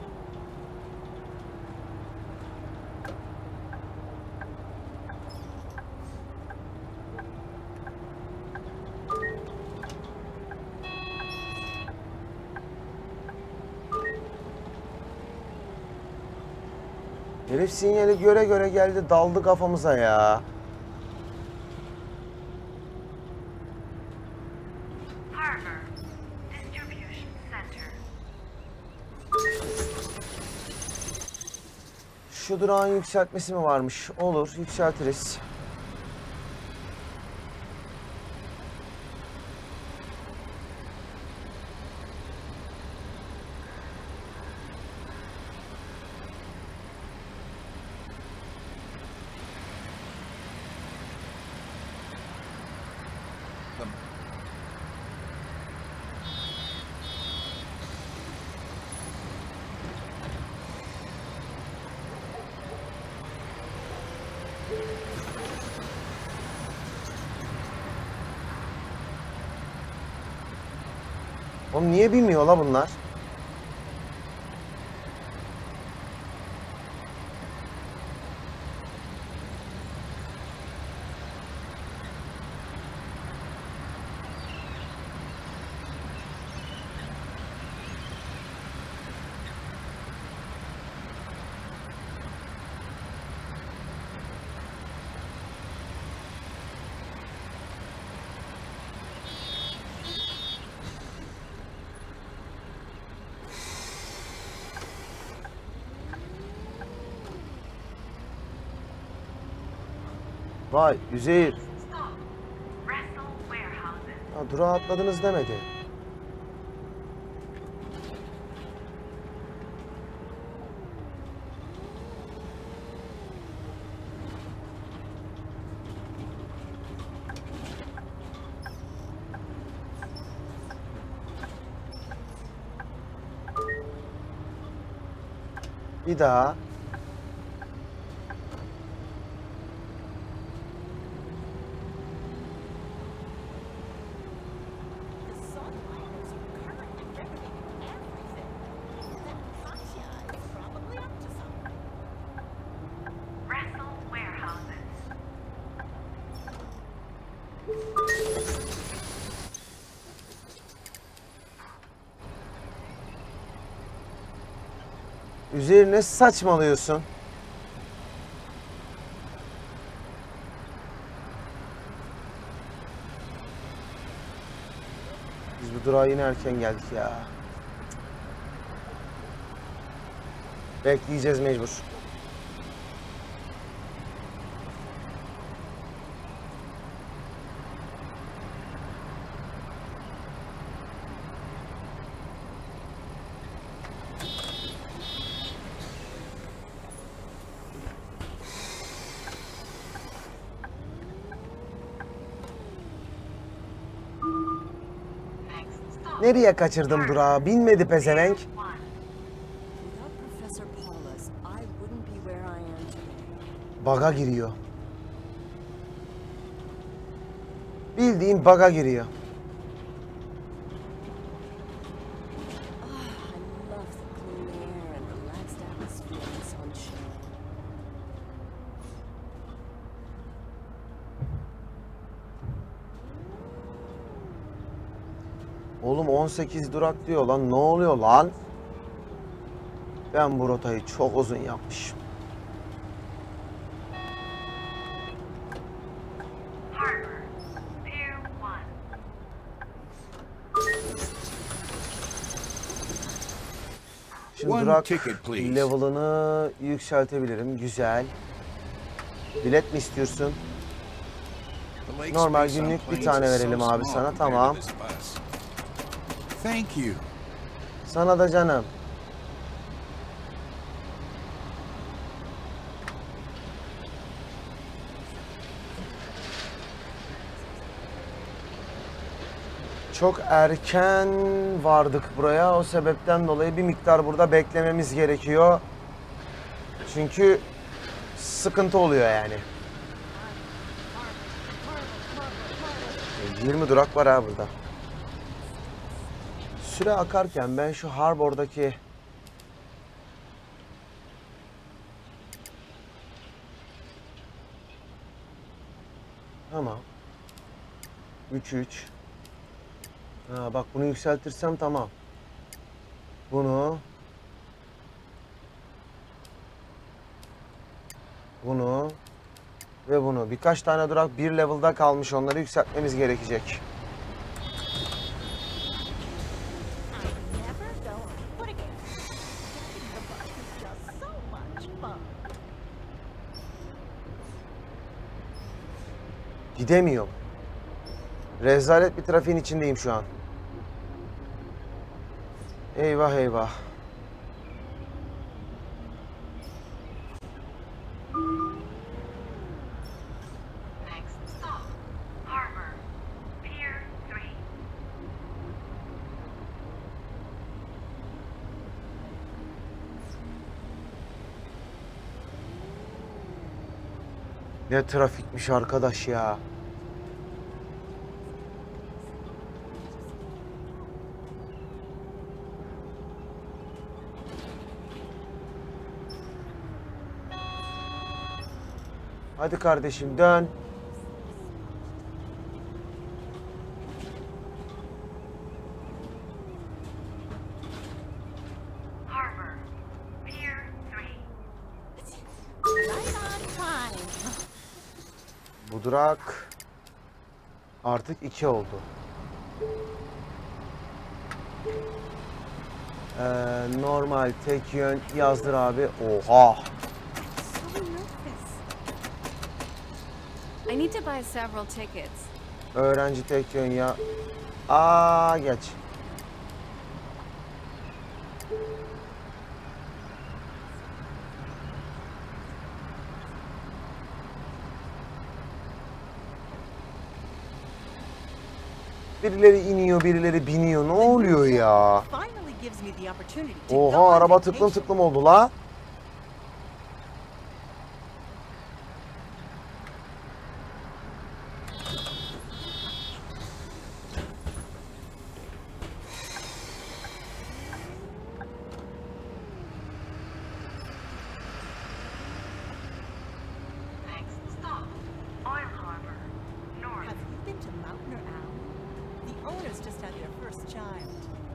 Herif sinyali göre göre geldi, daldı kafamıza ya. Harbor Distribution Center. Şu durağın yükseltmesi mi varmış? Olur, yükseltiriz. Oğlum niye bilmiyor la bunlar? Vay Üzeyir. Stop, Russell Warehouses. Ha, durağa atladınız demedi. Bir daha. The sunlight is currently riveting everything. That Katya is probably up to something. Russell Warehouses. Üzerine saçmalıyorsun. Biz bu durağa yine erken geldik ya. Bekleyeceğiz mecbur. Next stop, Nereye kaçırdım durağı? Bilmedi pezevenk. One. Without Professor Paulus, I wouldn't Bug'a giriyor. Bildiğin bug'a giriyor. Ah, I love the clean air and relaxed atmosphere and sunshine. Oğlum on sekiz durak diyor lan. Ne oluyor lan? Ben bu rotayı çok uzun yapmışım. Harbor. Pier one. Şimdi One durak ticket, please. level'ını yükseltebilirim. Güzel. Bilet mi istiyorsun? The lake Normal space on günlük bir planes tane is so verelim abi small sana, compared to tamam. this bus. Thank you. Sana da canım. Çok erken vardık buraya. O sebepten dolayı bir miktar burada beklememiz gerekiyor. Çünkü sıkıntı oluyor yani. yirmi durak var ha burada. Süre akarken ben şu Harbor'daki tamam. üç üç. Ha, bak bunu yükseltirsem tamam. Bunu bunu ve bunu. Birkaç tane durak bir level'da kalmış. Onları yükseltmemiz gerekecek. Never go on. What again? Taking the bus is just so much fun. Gidemiyorum. Rezalet bir trafiğin içindeyim şu an. Eyvah eyvah. Next stop. Harbor. Pier three. Ne trafikmiş arkadaş ya. Hadi kardeşim dön. Harbor. Pier three. Right on time. Bu durak artık iki oldu. Ee, normal tek yön yazdır abi. Oha. So nervous. I need to buy several tickets. Öğrenci tek yön ya. Aa geç. Birileri iniyor, birileri biniyor. Ne oluyor ya? Finally gives me the opportunity to go Oha on araba tıklım vacation. tıklım oldu la. Next stop. Oil Harbor. North. Have you been to Mountain or Owl? The owners just had their first child.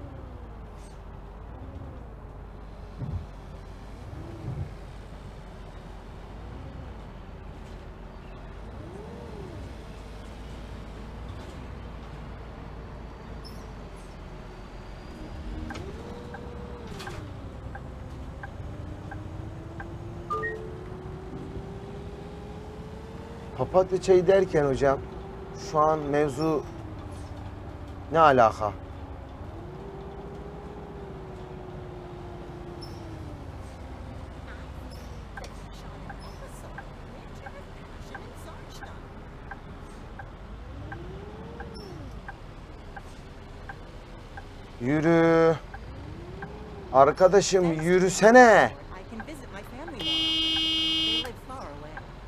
Papatya çayı derken hocam şu an mevzu ne alaka? Yürü. Arkadaşım yürüsene. I can visit my family now. They live far away.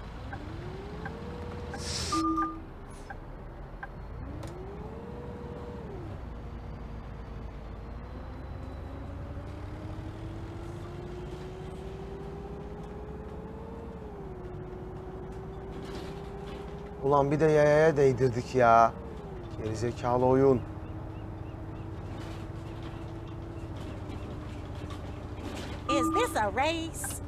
Ulan bir de yayaya değdirdik ya. Gerizekalı oyun. Is this a race?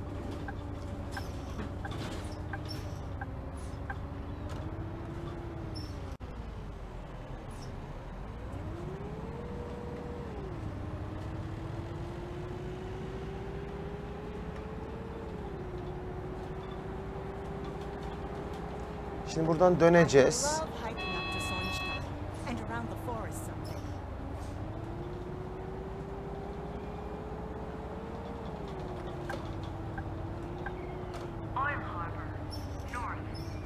Şimdi buradan döneceğiz. Love hiking up to Sonnenstein and around the forest someday. Oil Harbor, north.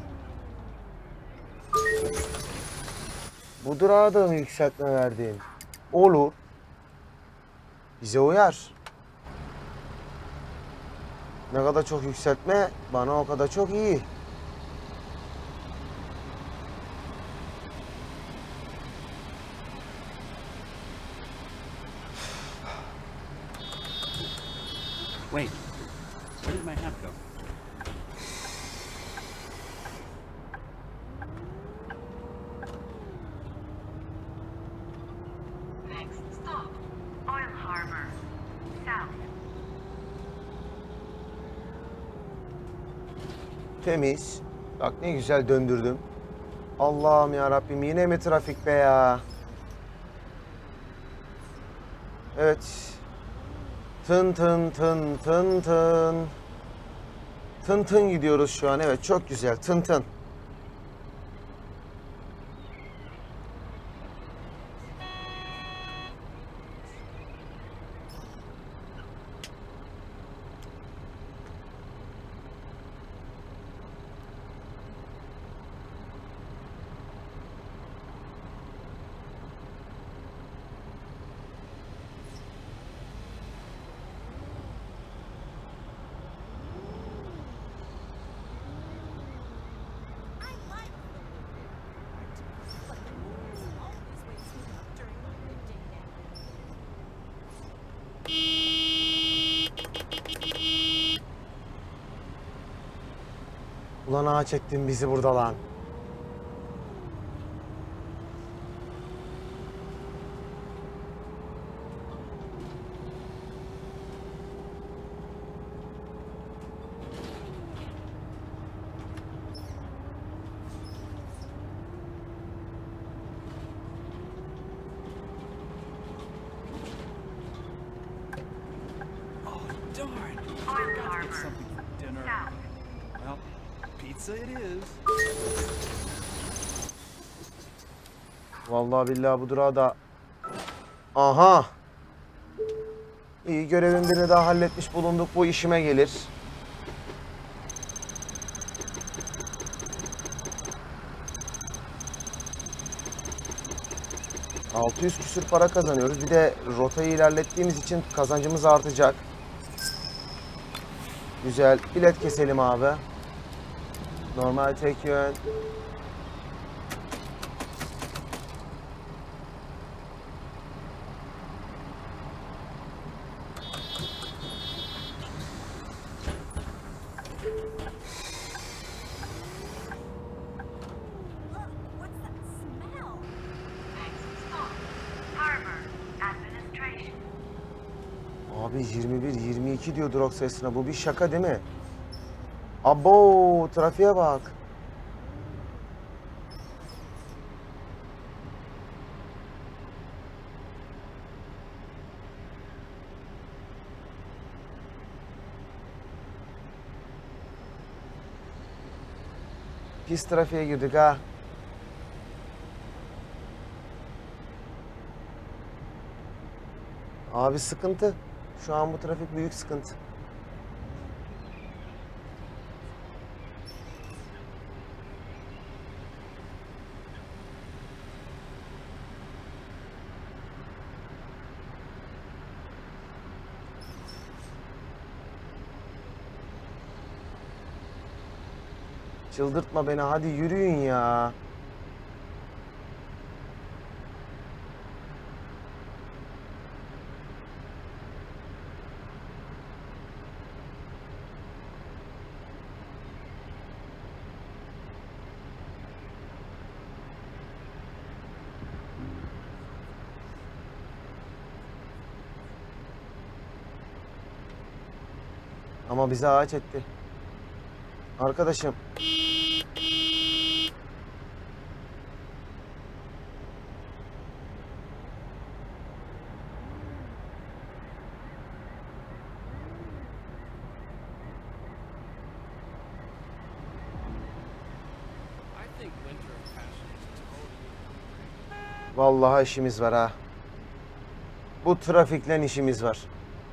Bu durağa da mı yükseltme verdin? Olur. Bize uyar. Ne kadar çok yükseltme bana o kadar çok iyi. Wait, where did my hat go? Next stop, Oil Harbor, south. Temiz. Bak ne güzel döndürdüm. Allah'ım ya Rabbim yine mi trafik be ya? Evet. Tın tın tın tın tın. Tın tın gidiyoruz şu an. Evet çok güzel. Tın tın. I like the moon, but the moon always wakes me up during my midday nap. Ulan ağa çektin bizi burada lan. Oh, darn. Oil Get Harbor, something for dinner. south. Well, pizza it is. Vallahi billahi bu durağı da... Aha! İyi görevin birini daha halletmiş bulunduk. Bu işime gelir. altı yüz küsür para kazanıyoruz. Bir de rotayı ilerlettiğimiz için kazancımız artacak. Güzel. Bilet keselim abi. Normal tek yön. Look, what's that smell? Next stop, Harbor Administration. Abi yirmi bir yirmi iki diyor durak sayısına. Bu bir şaka değil mi? Abo, trafiğe bak. Pis trafiğe girdik ha. Abi sıkıntı. Şu an bu trafik büyük sıkıntı. Çıldırtma beni, hadi yürüyün ya. Ama bize ağaç etti. Arkadaşım. I think winter in Passion is totally. Vallahi işimiz var ha. Bu trafikle işimiz var.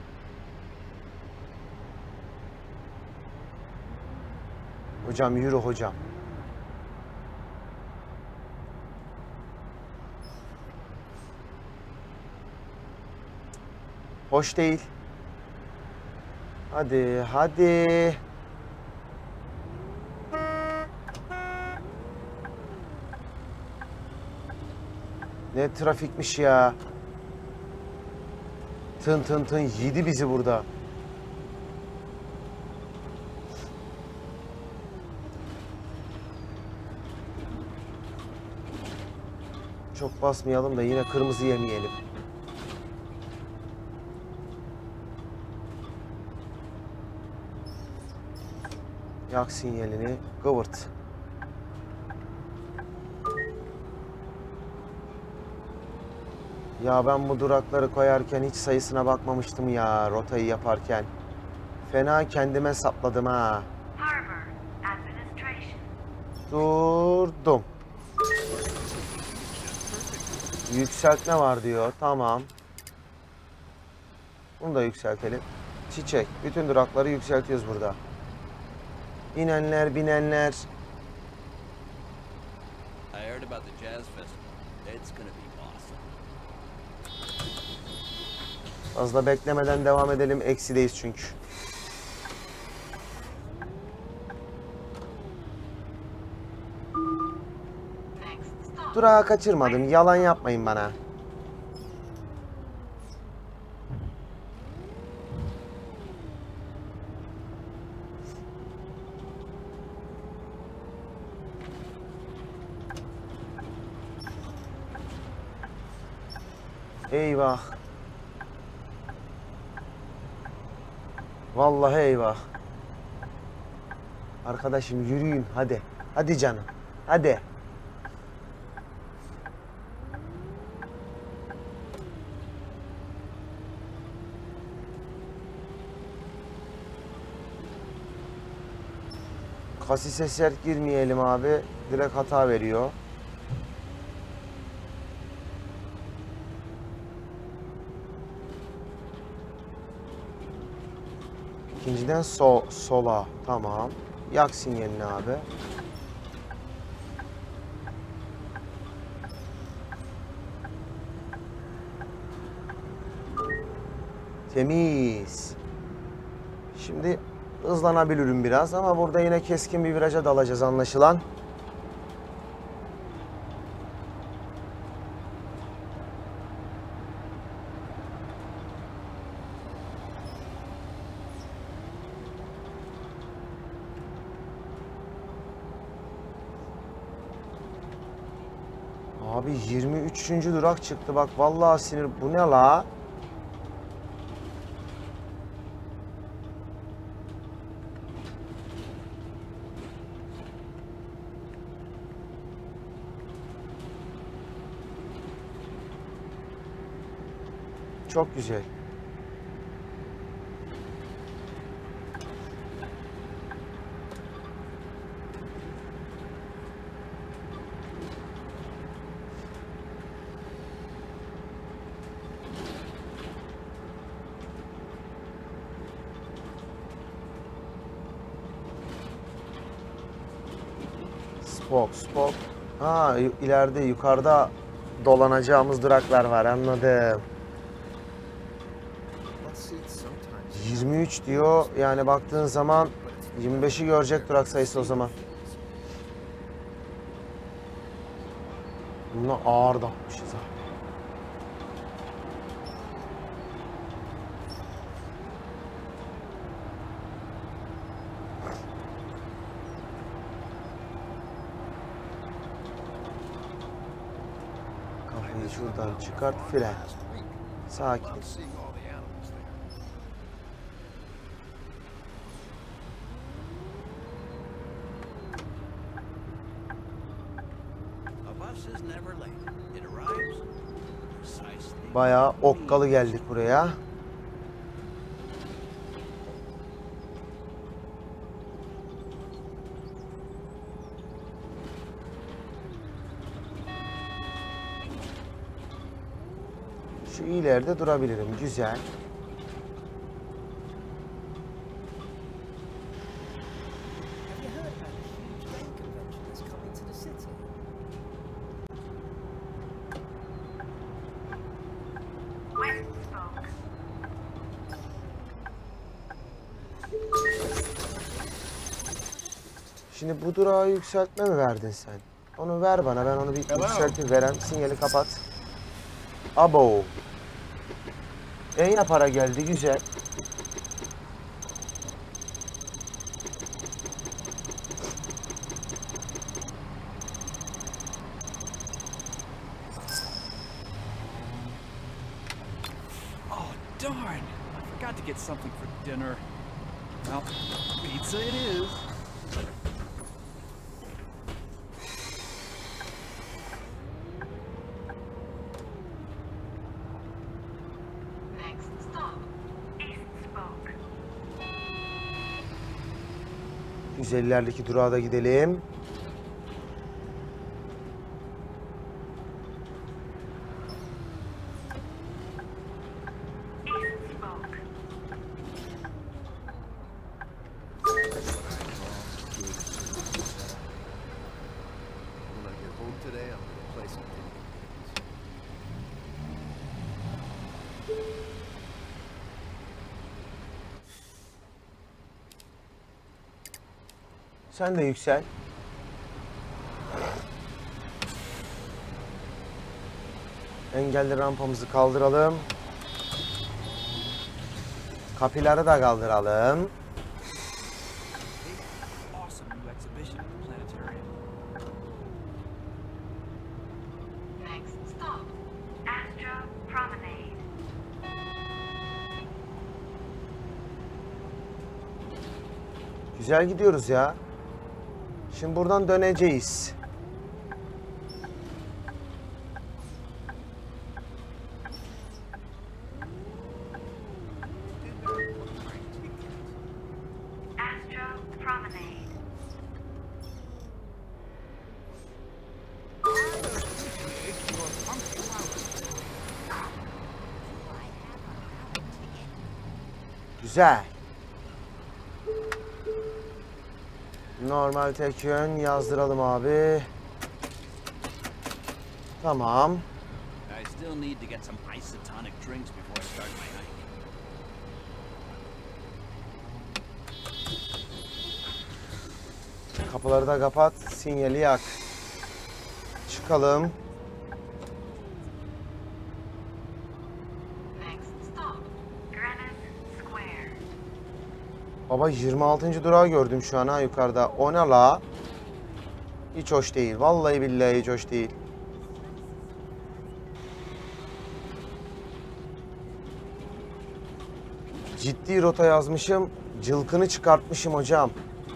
Hocam yürü hocam. Hoş değil. Hadi, hadi. Ne trafikmiş ya. Tın tın tın yedi bizi burada. Çok basmayalım da yine kırmızı yemeyelim. Yak sinyalini kıvırt. Ya ben bu durakları koyarken hiç sayısına bakmamıştım ya rotayı yaparken. Fena kendime sapladım ha. Harbor Administration. Durdum. Yükseltme var diyor. Tamam. Bunu da yükseltelim. Çiçek. Bütün durakları yükseltiyoruz burada. İnenler, binenler. I heard about the jazz festival. It's gonna be awesome. Fazla beklemeden devam edelim. Eksideyiz çünkü. Next stop. Durağı kaçırmadım. Yalan yapmayın bana. Eyvah. Vallahi eyvah. Arkadaşım yürüyün hadi. Hadi canım. Hadi. Kasise sert girmeyelim abi. Direkt hata veriyor. İkinciden sol, sola. Tamam. Yak sinyalini abi. Temiz. Şimdi hızlanabilirim biraz ama burada yine keskin bir viraja dalacağız anlaşılan. Abi yirmi üçüncü durak çıktı bak vallahi sinir. Bu ne la? Çok güzel. Spok, spok. Ha, ileride yukarıda dolanacağımız duraklar var anladım. yirmi üç diyor yani baktığın zaman yirmi beşi görecek durak sayısı o zaman. Buna ağır da atmışız ha. Kafayı şuradan çıkart fren. Sakin. Bayağı okkalı geldik buraya. Şu ileride durabilirim. Güzel. Have you heard about the huge game convention that's coming to the city? West Spoke. Şimdi bu durağı yükseltme mi verdin sen? Onu ver bana. Ben onu bir yükseltip veren. Sinyali kapat. Abo. En para geldi. Güzel. Oh, darn! I forgot to get something for dinner. Well, pizza it is. Next stop, East Spoke. yüz ellilerdeki durağa da gidelim. East Spoke. When I get home today, I'm gonna play some video games. Sen de yüksel. Engelli rampamızı kaldıralım. Kapiları da kaldıralım. Awesome new exhibition at the planetarium. Next stop, Astro Promenade. Güzel gidiyoruz ya. Şimdi buradan döneceğiz. Astro Promenade. Güzel. Normal tek yön yazdıralım abi. Tamam. I still need to get some isotonic drinks before I start my hike. Kapıları da kapat. Sinyali yak. Çıkalım. Next stop, Granite Square. Baba yirmi altıncı durağı gördüm şu an ha yukarıda. O ne la? Hiç hoş değil. Vallahi billahi hiç hoş değil. Ciddi rota yazmışım. Cılkını çıkartmışım hocam.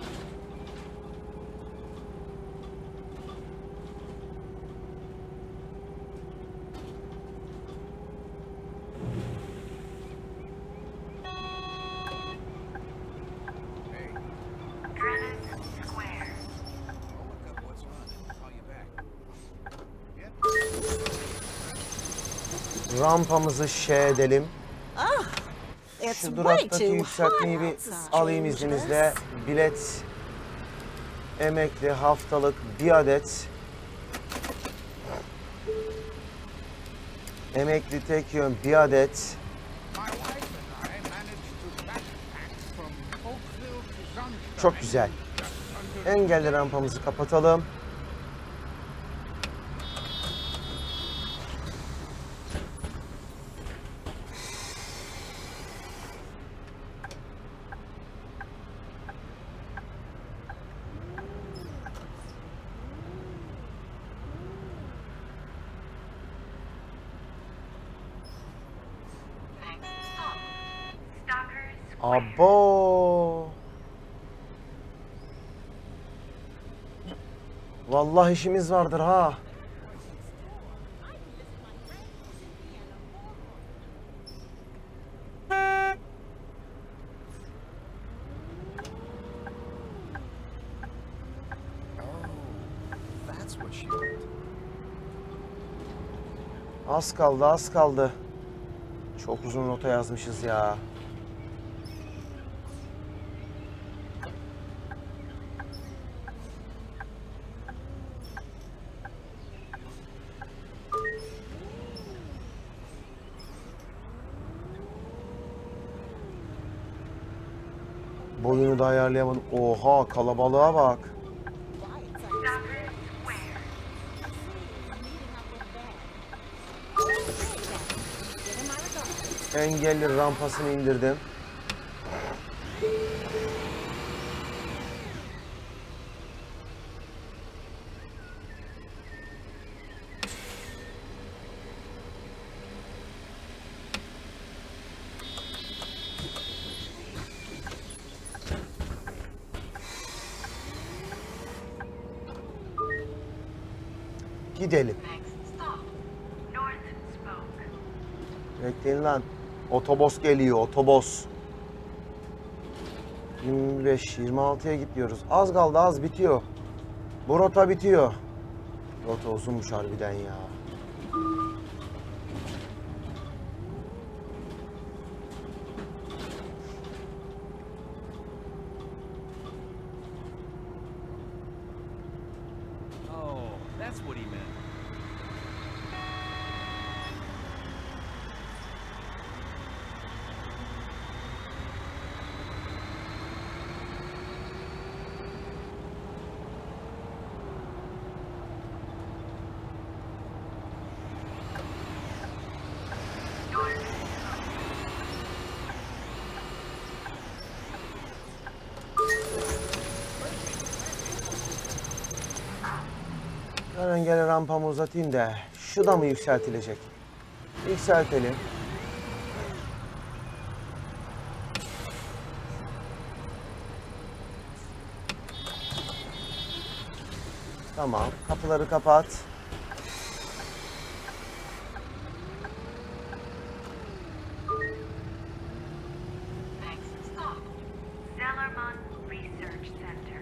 Granite Square. I'll look up what's on and call you back. Yep. Rampamızı şey edelim. It's Şu way duraktaki too yükseltmeyi hot bir outside. alayım izninizle. Bilet emekli haftalık bir adet. Emekli tek yön bir adet. My wife and I managed to backpack from Oakville to Sunshine. Çok güzel. Engelli rampamızı kapatalım. Next stop, Stalker Square. Abo. Vallahi işimiz vardır ha. Az kaldı, az kaldı. Çok uzun rota yazmışız ya. Boyunu da ayarlayamadım. Oha, kalabalığa bak. Stockers Square. Engelli rampasını indirdim. Gidelim. Next stop. North Spoke. Bekleyin lan. Otobüs geliyor, otobüs. yirmi beş yirmi altıya gidiyoruz. Az kaldı, az bitiyor. Bu rota bitiyor. Rota uzunmuş harbiden ya. Oh, that's what he meant. Hemen gene rampamı uzatayım da şu da mı yükseltilecek? Yükseltelim. Tamam, kapıları kapat. Next stop. Zellerman Research Center.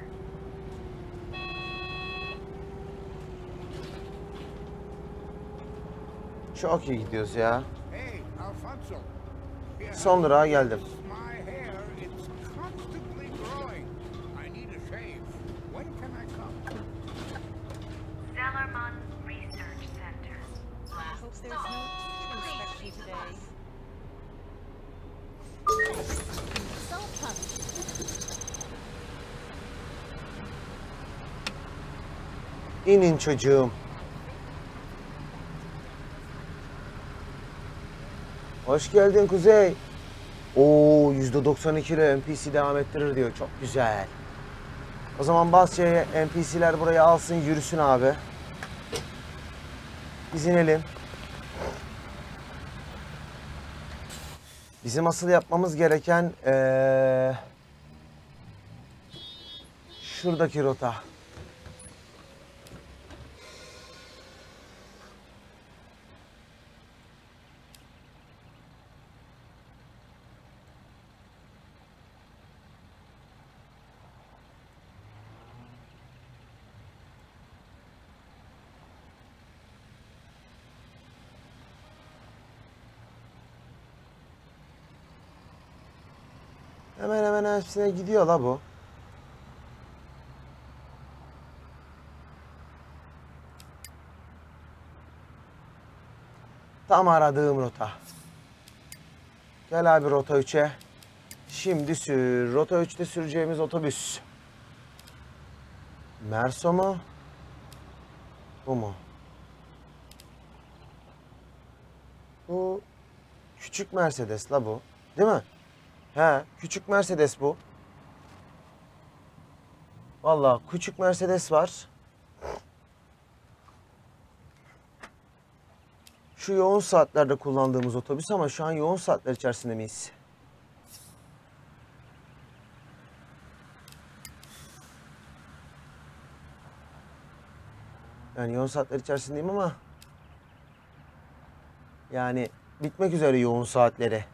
Çok iyi gidiyoruz ya. Hey, Alfonso. Yeah, Son durağa geldim. my hair, it's constantly growing. I need a shave. When can I come? Zellerman Research Center. I Last hope there's stop. no teeth inspection Cleveland today. Bus. So punished. İnin çocuğum. Hoş geldin Kuzey. Oo, yüzde doksan iki ile N P C devam ettirir diyor. Çok güzel. O zaman bas C'ye, N P C'ler buraya alsın, yürüsün abi. Biz inelim. Bizim asıl yapmamız gereken ee, şuradaki rota. Hemen hemen hepsine gidiyor la bu. Tam aradığım rota. Gel abi rota üçe. Şimdi sür. Rota üçte süreceğimiz otobüs. Merso mu? Bu mu? Bu küçük Mercedes la bu. Değil mi? He, küçük Mercedes bu. Vallahi küçük Mercedes var. Şu yoğun saatlerde kullandığımız otobüs ama şu an yoğun saatler içerisinde miyiz? Yani yoğun saatler içerisindeyim ama yani bitmek üzere yoğun saatleri.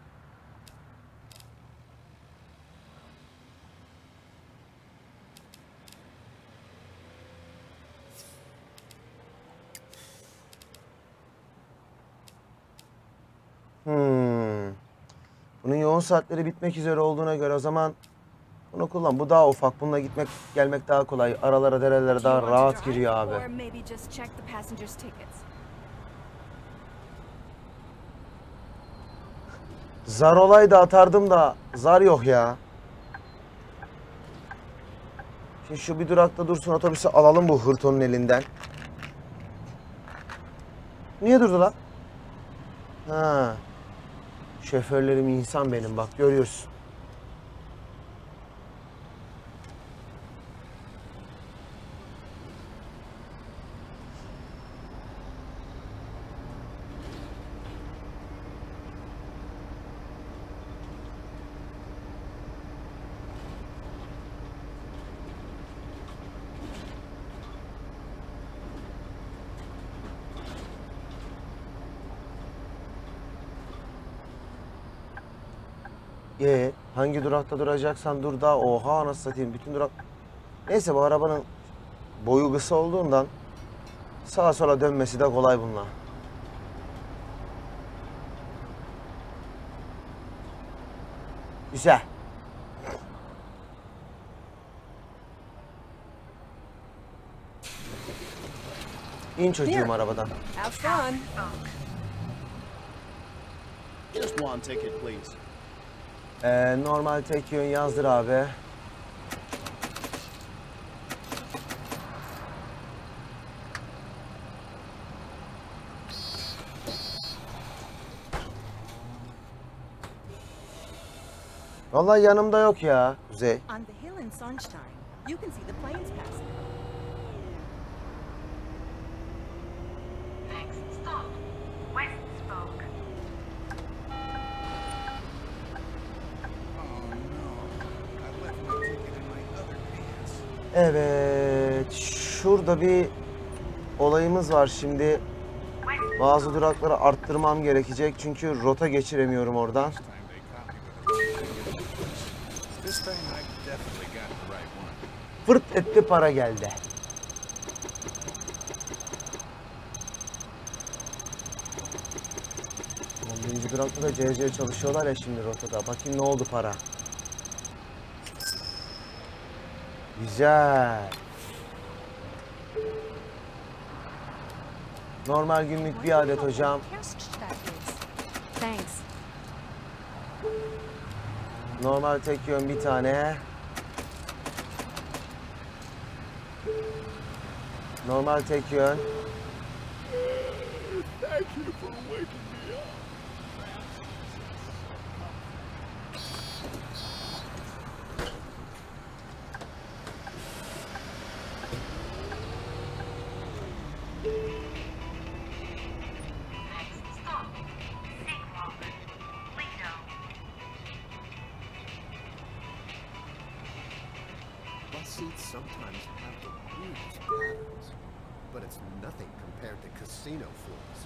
son saatleri bitmek üzere olduğuna göre o zaman bunu kullan. Bu daha ufak. Bununla gitmek gelmek daha kolay. Aralara, derelere daha rahat giriyor abi. Or maybe just check the passengers' tickets. Zar olaydı atardım da zar yok ya. Şimdi şu bir durakta dursun, otobüsü alalım bu hırtonun elinden. Niye durdu lan? Ha. Şoförlerim insan benim, bak görüyorsun. Ee, hangi durakta duracaksan dur da, oha anasını satayım, bütün durak. Neyse, bu arabanın boyu kısa olduğundan sağa sola dönmesi de kolay bununla. Güzel. İn çocuğum arabadan. Have fun. Just one ticket, please. Ee, normal tek yön yazdır abi. Vallahi yanımda yok ya Kuzey. On the hill in Sunshine, you can see the planes passing. Next stop, West Spoke. Oh no. I left my ticket in my other pants. Evet, şurada bir olayımız var şimdi. Bazı durakları arttırmam gerekecek çünkü rota geçiremiyorum oradan. Time they caught me with a This time I definitely got the right one. Fırt etti, para geldi. on birinci durakta da C C çalışıyorlar ya şimdi rotada. Bakayım ne oldu para. Güzel. Normal günlük bir adet hocam. Thanks. Normal tek yön bir tane. Normal tek yön. Thank you for waking me up. Next stop, Seawater, Lido. Bus seats sometimes have the weirdest patterns, but it's nothing compared to casino floors.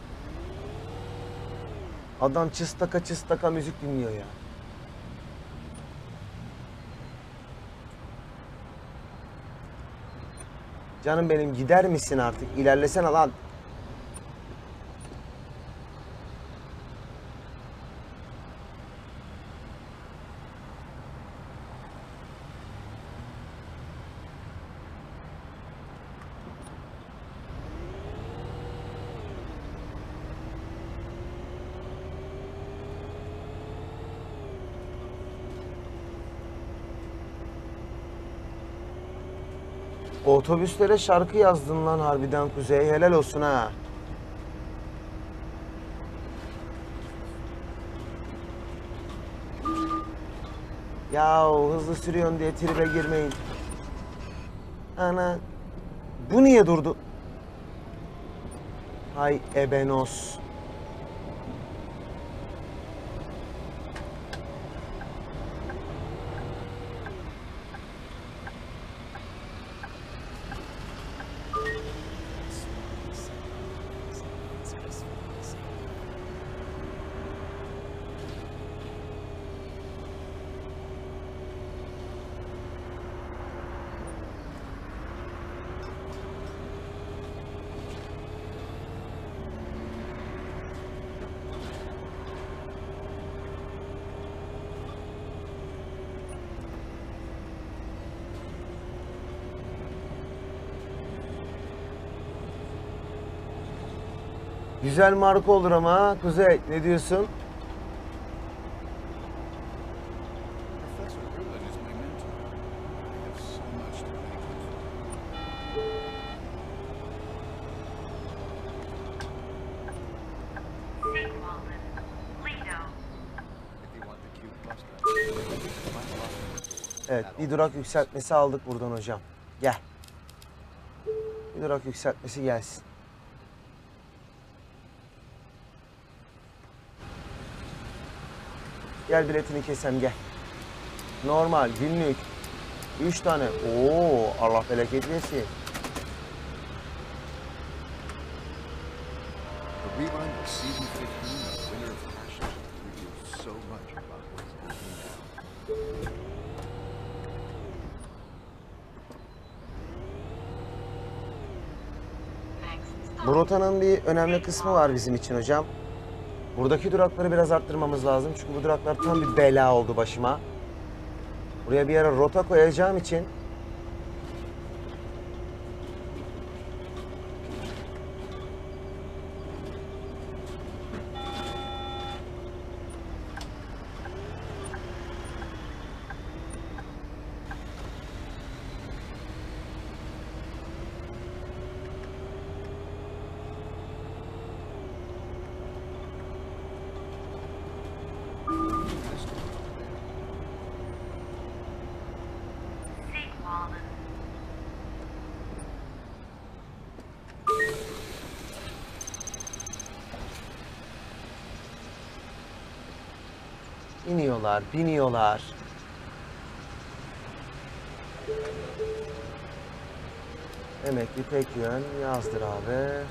Adam çıstaka çıstaka müzik dinliyor ya. Canım benim, gider misin artık? İlerlesene lan. Otobüslere şarkı yazdın lan harbiden Kuzey. Helal olsun ha. Yahu hızlı sürüyorsun diye tribe girmeyin. Ana. Bu niye durdu? Hay ebenos. Güzel marka olur ama ha, Kuzey. Ne diyorsun? Professor Rulin is my mentor. I have so much to thank him for. Sigwalden. Lido. If you want the cute mustache, my office door. Evet, bir durak yükseltmesi aldık buradan hocam. Gel. Bir durak yükseltmesi gelsin. Gel biletini kesem gel. Normal, günlük. Üç tane. Oo, Allah bereket versin. The rerun of season fifteen of Winter of Passion reveals so much about what's happening now. Bu rotanın bir önemli kısmı var bizim için hocam. Buradaki durakları biraz arttırmamız lazım. Çünkü bu duraklar tam bir bela oldu başıma. Buraya bir ara rota koyacağım için Sigwalden. iniyorlar, biniyorlar. Emekli tek yön yazdır abi.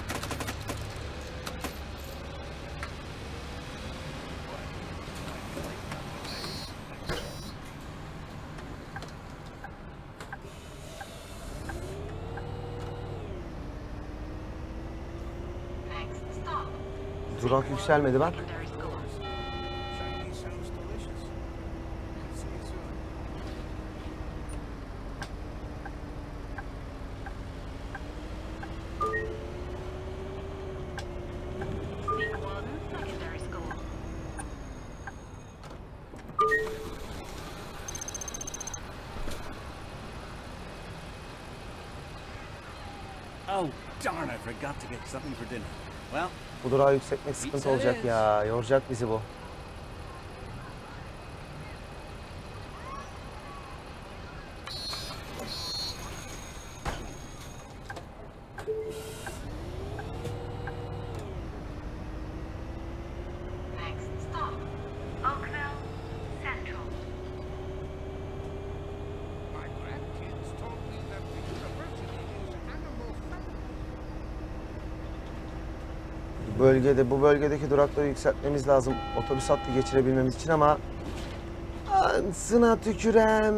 Durak yükselmedi bak. Chinese sounds delicious. See you soon. Sigwalden Secondary School. Oh, darn, I forgot to get something for dinner. Well, Bu durağı yükseltmek sıkıntı olacak ya. Yoracak bizi bu. Next stop, Oakville Central. My grandkids told me that the university is animal friendly. Bu bölgede, bu bölgedeki durakları yükseltmemiz lazım. Otobüs hattı geçirebilmemiz için ama ansına tükürem.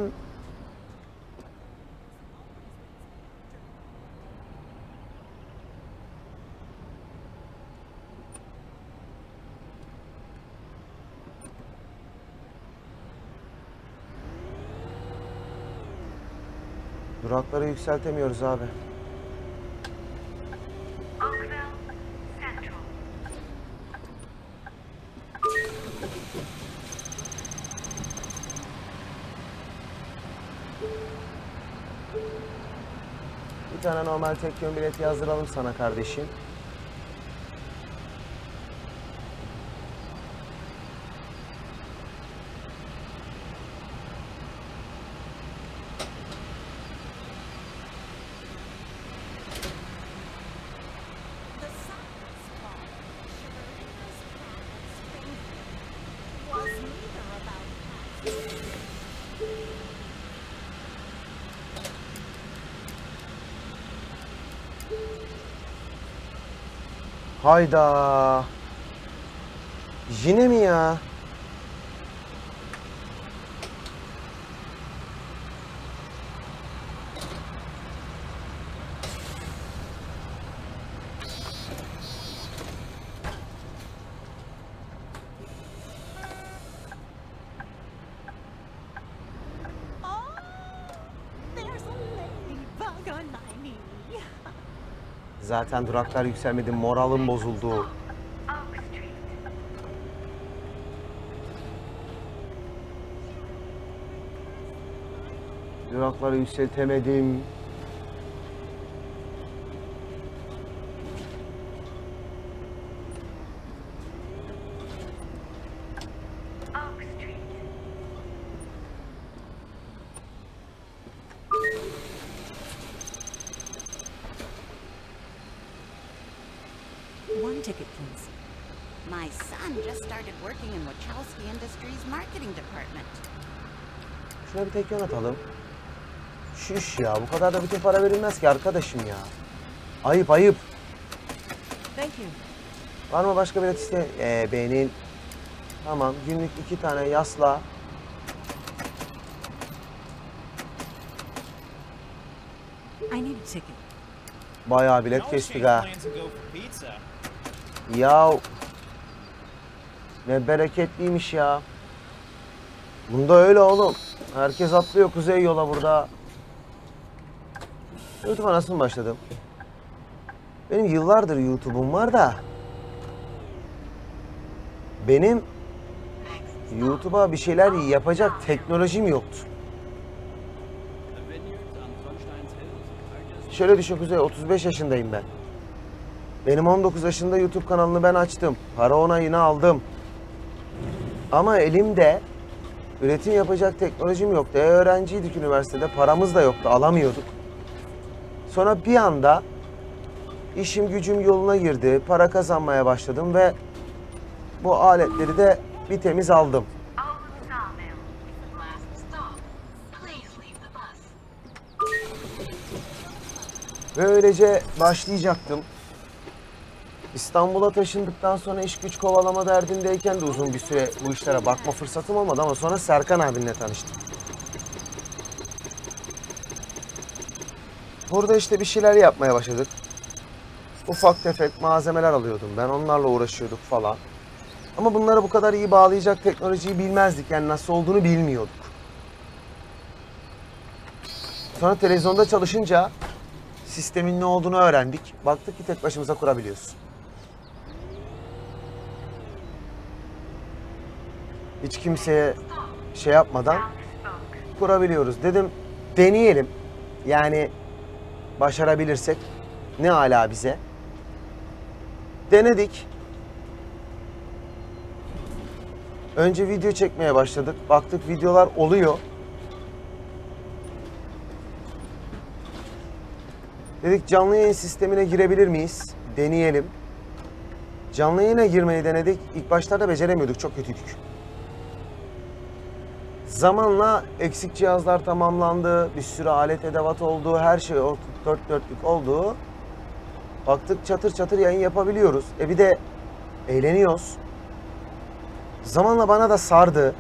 Durakları yükseltemiyoruz abi. Oakville Central. Bir tane normal tek yön bileti yazdıralım sana kardeşim. The science part of Shiverina's plan at Springfield was neither about cats. Hayda. Yine mi ya? Oh, there's a ladybug on my knee. Zaten duraklar yükselmedi, moralim bozuldu. Oak Street. Durakları yükseltemedim. Oak Street. One ticket, please. My son just started working in Wachowski Industries' marketing department. Şuna bir tek yön atalım. Şiş ya, bu kadar da bütün para verilmez ki arkadaşım ya. Ayıp ayıp. Thank you. Var mı başka bilet isteyen? Ee, beğenin. Tamam, günlük iki tane yasla. I need a ticket. Bayağı bilet kestik ha. Ya ne bereketliymiş ya. Bunda öyle oğlum. Herkes atlıyor kuzey yola burada. YouTube'a nasıl başladım? Benim yıllardır YouTube'um var da benim YouTube'a bir şeyler yapacak teknolojim yoktu. Şöyle düşün Kuzey, otuz beş yaşındayım ben. Benim on dokuz yaşında YouTube kanalını ben açtım. Para onayını aldım. Ama elimde üretim yapacak teknolojim yoktu. E, öğrenciydik üniversitede, paramız da yoktu, alamıyorduk. Sonra bir anda işim gücüm yoluna girdi, para kazanmaya başladım ve bu aletleri de bir temiz aldım. Old Sawmill. Last stop. Please leave the bus. Ve öylece başlayacaktım. İstanbul'a taşındıktan sonra iş güç kovalama derdindeyken de uzun bir süre bu işlere bakma fırsatım olmadı ama sonra Serkan abinle tanıştım. Burada işte bir şeyler yapmaya başladık. Ufak tefek malzemeler alıyordum ben, onlarla uğraşıyorduk falan. Ama bunları bu kadar iyi bağlayacak teknolojiyi bilmezdik, yani nasıl olduğunu bilmiyorduk. Sonra televizyonda çalışınca sistemin ne olduğunu öğrendik. Baktık ki tek başımıza kurabiliyoruz. Hiç kimseye şey yapmadan kurabiliyoruz. Dedim deneyelim. Yani başarabilirsek ne âlâ bize. Denedik. Önce video çekmeye başladık. Baktık videolar oluyor. Dedik canlı yayın sistemine girebilir miyiz? Deneyelim. Canlı yayına girmeyi denedik. İlk başlarda beceremiyorduk. Çok kötüydük. Zamanla eksik cihazlar tamamlandı. Bir sürü alet edevat oldu. Her şey dört dörtlük oldu. Baktık çatır çatır yayın yapabiliyoruz. E bir de eğleniyoruz. Zamanla bana da sardı.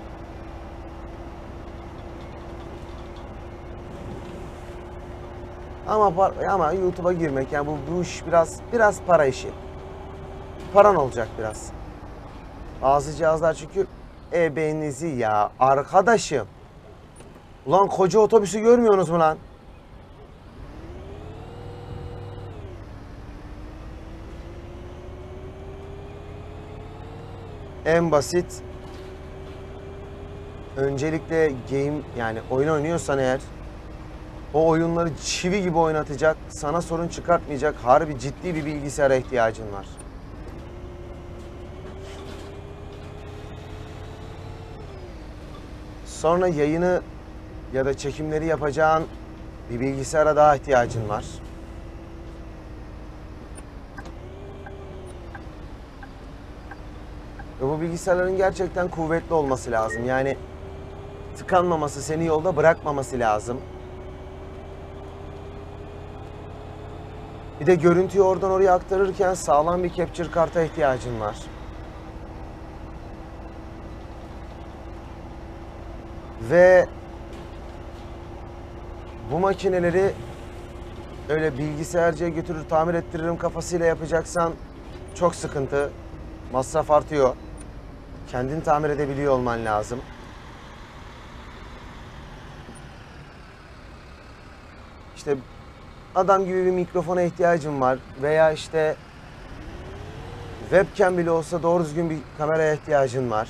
Ama ama YouTube'a girmek, yani bu, bu iş biraz biraz para işi. Paran olacak biraz. Bazı cihazlar çünkü ebenizi ya arkadaşım. Ulan koca otobüsü görmüyorsunuz mu lan? En basit. Öncelikle game, yani oyun oynuyorsan eğer o oyunları çivi gibi oynatacak, sana sorun çıkartmayacak harbi ciddi bir bilgisayara ihtiyacın var. Sonra yayını ya da çekimleri yapacağın bir bilgisayara daha ihtiyacın var. Ve bu bilgisayarların gerçekten kuvvetli olması lazım. Yani tıkanmaması, seni yolda bırakmaması lazım. Bir de görüntüyü oradan oraya aktarırken sağlam bir capture karta ihtiyacın var. Ve bu makineleri öyle bilgisayarcıya götürür tamir ettiririm kafasıyla yapacaksan çok sıkıntı. Masraf artıyor. Kendin tamir edebiliyor olman lazım. İşte adam gibi bir mikrofona ihtiyacım var veya işte webcam bile olsa doğru düzgün bir kameraya ihtiyacın var.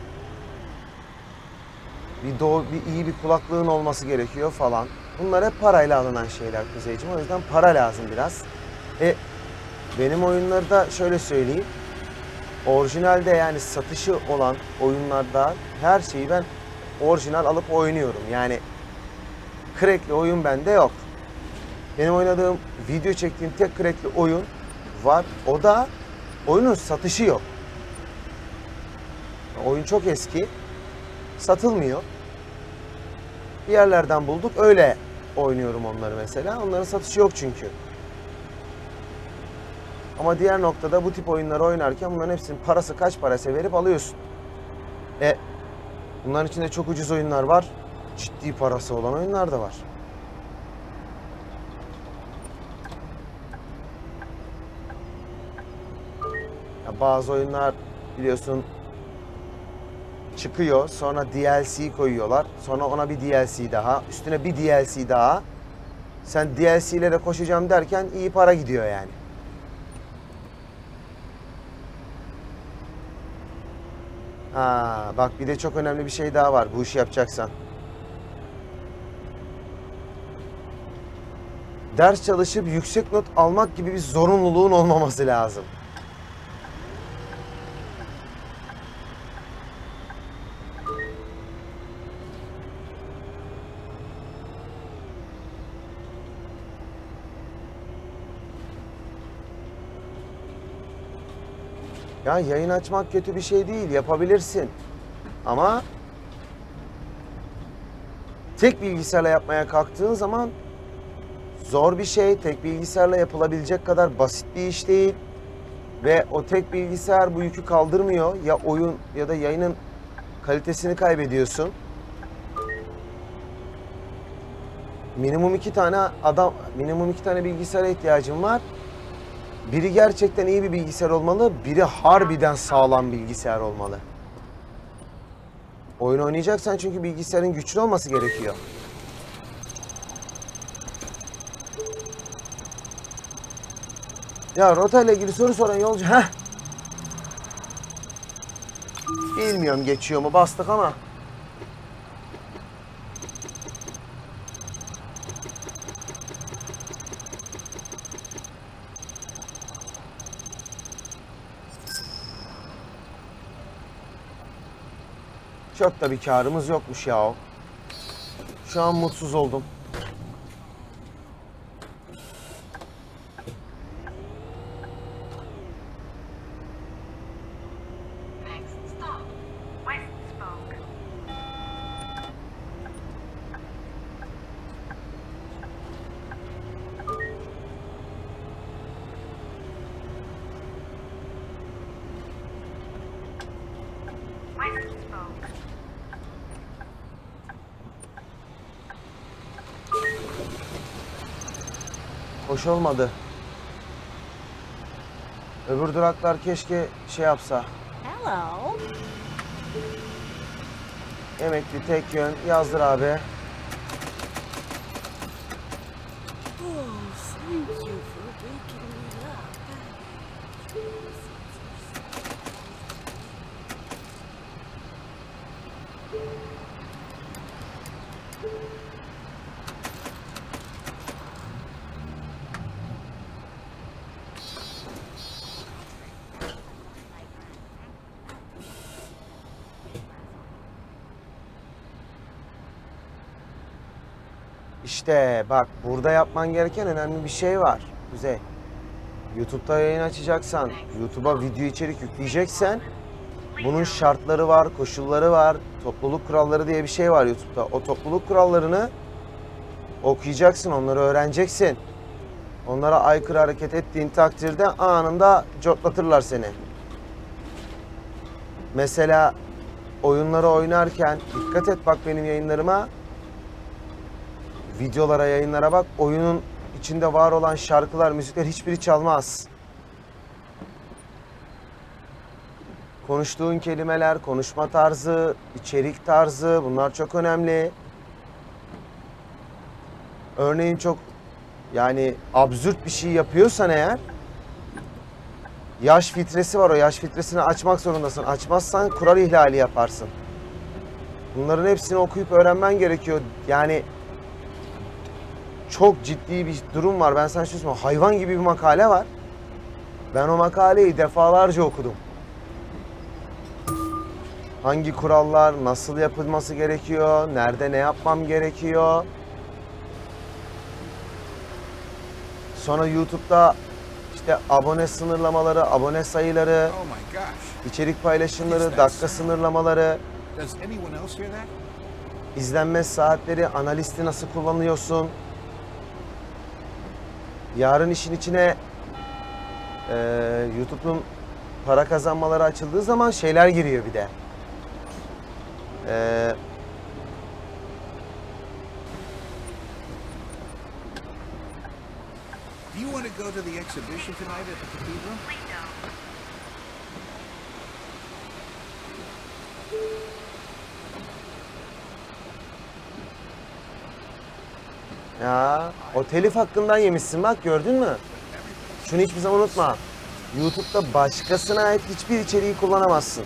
Bir, doğ, bir iyi bir kulaklığın olması gerekiyor falan. Bunlar hep parayla alınan şeyler Kuzeyciğim. O yüzden para lazım biraz. E benim oyunlarda şöyle söyleyeyim. Orijinalde yani satışı olan oyunlarda her şeyi ben orijinal alıp oynuyorum. Yani crackli oyun bende yok. Benim oynadığım, video çektiğim tek crackli oyun var. O da oyunun satışı yok. Oyun çok eski. Satılmıyor. Bir yerlerden bulduk. Öyle oynuyorum onları mesela. Onların satışı yok çünkü. Ama diğer noktada bu tip oyunları oynarken bunların hepsinin parası kaç paraysa verip alıyorsun. E bunların içinde çok ucuz oyunlar var. Ciddi parası olan oyunlar da var. Ya bazı oyunlar biliyorsun çıkıyor, sonra D L C koyuyorlar. Sonra ona bir D L C daha, üstüne bir D L C daha. Sen D L C'lere koşacağım derken iyi para gidiyor yani. Ha, bak bir de çok önemli bir şey daha var bu işi yapacaksan. Ders çalışıp yüksek not almak gibi bir zorunluluğun olmaması lazım. Ya yayın açmak kötü bir şey değil, yapabilirsin. Ama tek bilgisayarla yapmaya kalktığın zaman zor bir şey. Tek bilgisayarla yapılabilecek kadar basit bir iş değil. Ve o tek bilgisayar bu yükü kaldırmıyor. Ya oyun ya da yayının kalitesini kaybediyorsun. Minimum iki tane adam, minimum iki tane bilgisayara ihtiyacım var. Biri gerçekten iyi bir bilgisayar olmalı, biri harbiden sağlam bilgisayar olmalı. Oyun oynayacaksan çünkü bilgisayarın güçlü olması gerekiyor. Ya rota ile ilgili soru soran yolcu, heh. Bilmiyorum geçiyor mu, bastık ama. Çok da bir karımız yokmuş ya. Şu an mutsuz oldum. Next stop, West Spoke. West Spoke. Hoş olmadı. Öbür duraklar keşke şey yapsa. Hello. Emekli tek yön yazdır abi. Oh, thank you for waking me up. İşte bak burada yapman gereken önemli bir şey var Kuzey. YouTube'da yayın açacaksan, YouTube'a video içerik yükleyeceksen bunun şartları var, koşulları var, topluluk kuralları diye bir şey var YouTube'da. O topluluk kurallarını okuyacaksın, onları öğreneceksin. Onlara aykırı hareket ettiğin takdirde anında cortlatırlar seni. Mesela oyunları oynarken dikkat et bak benim yayınlarıma. Videolara, yayınlara bak. Oyunun içinde var olan şarkılar, müzikler hiçbiri çalmaz. Konuştuğun kelimeler, konuşma tarzı, içerik tarzı bunlar çok önemli. Örneğin çok yani absürt bir şey yapıyorsan eğer, yaş filtresi var, o yaş filtresini açmak zorundasın. Açmazsan kural ihlali yaparsın. Bunların hepsini okuyup öğrenmen gerekiyor. Yani çok ciddi bir durum var. Ben sana şunu söyleyeyim, hayvan gibi bir makale var. Ben o makaleyi defalarca okudum. Hangi kurallar, nasıl yapılması gerekiyor, nerede ne yapmam gerekiyor. Sonra YouTube'da işte abone sınırlamaları, abone sayıları, Oh my gosh. içerik paylaşımları, dakika sınırlamaları, Does anyone else hear that? izlenme saatleri, analisti nasıl kullanıyorsun. Yarın işin içine e, YouTube'un para kazanmaları açıldığı zaman şeyler giriyor bir de. E, Do you want to go to the exhibition tonight at the cathedral? ya o telif hakkından yemişsin bak, gördün mü? Şunu hiçbir zaman unutma. YouTube'da başkasına ait hiçbir içeriği kullanamazsın.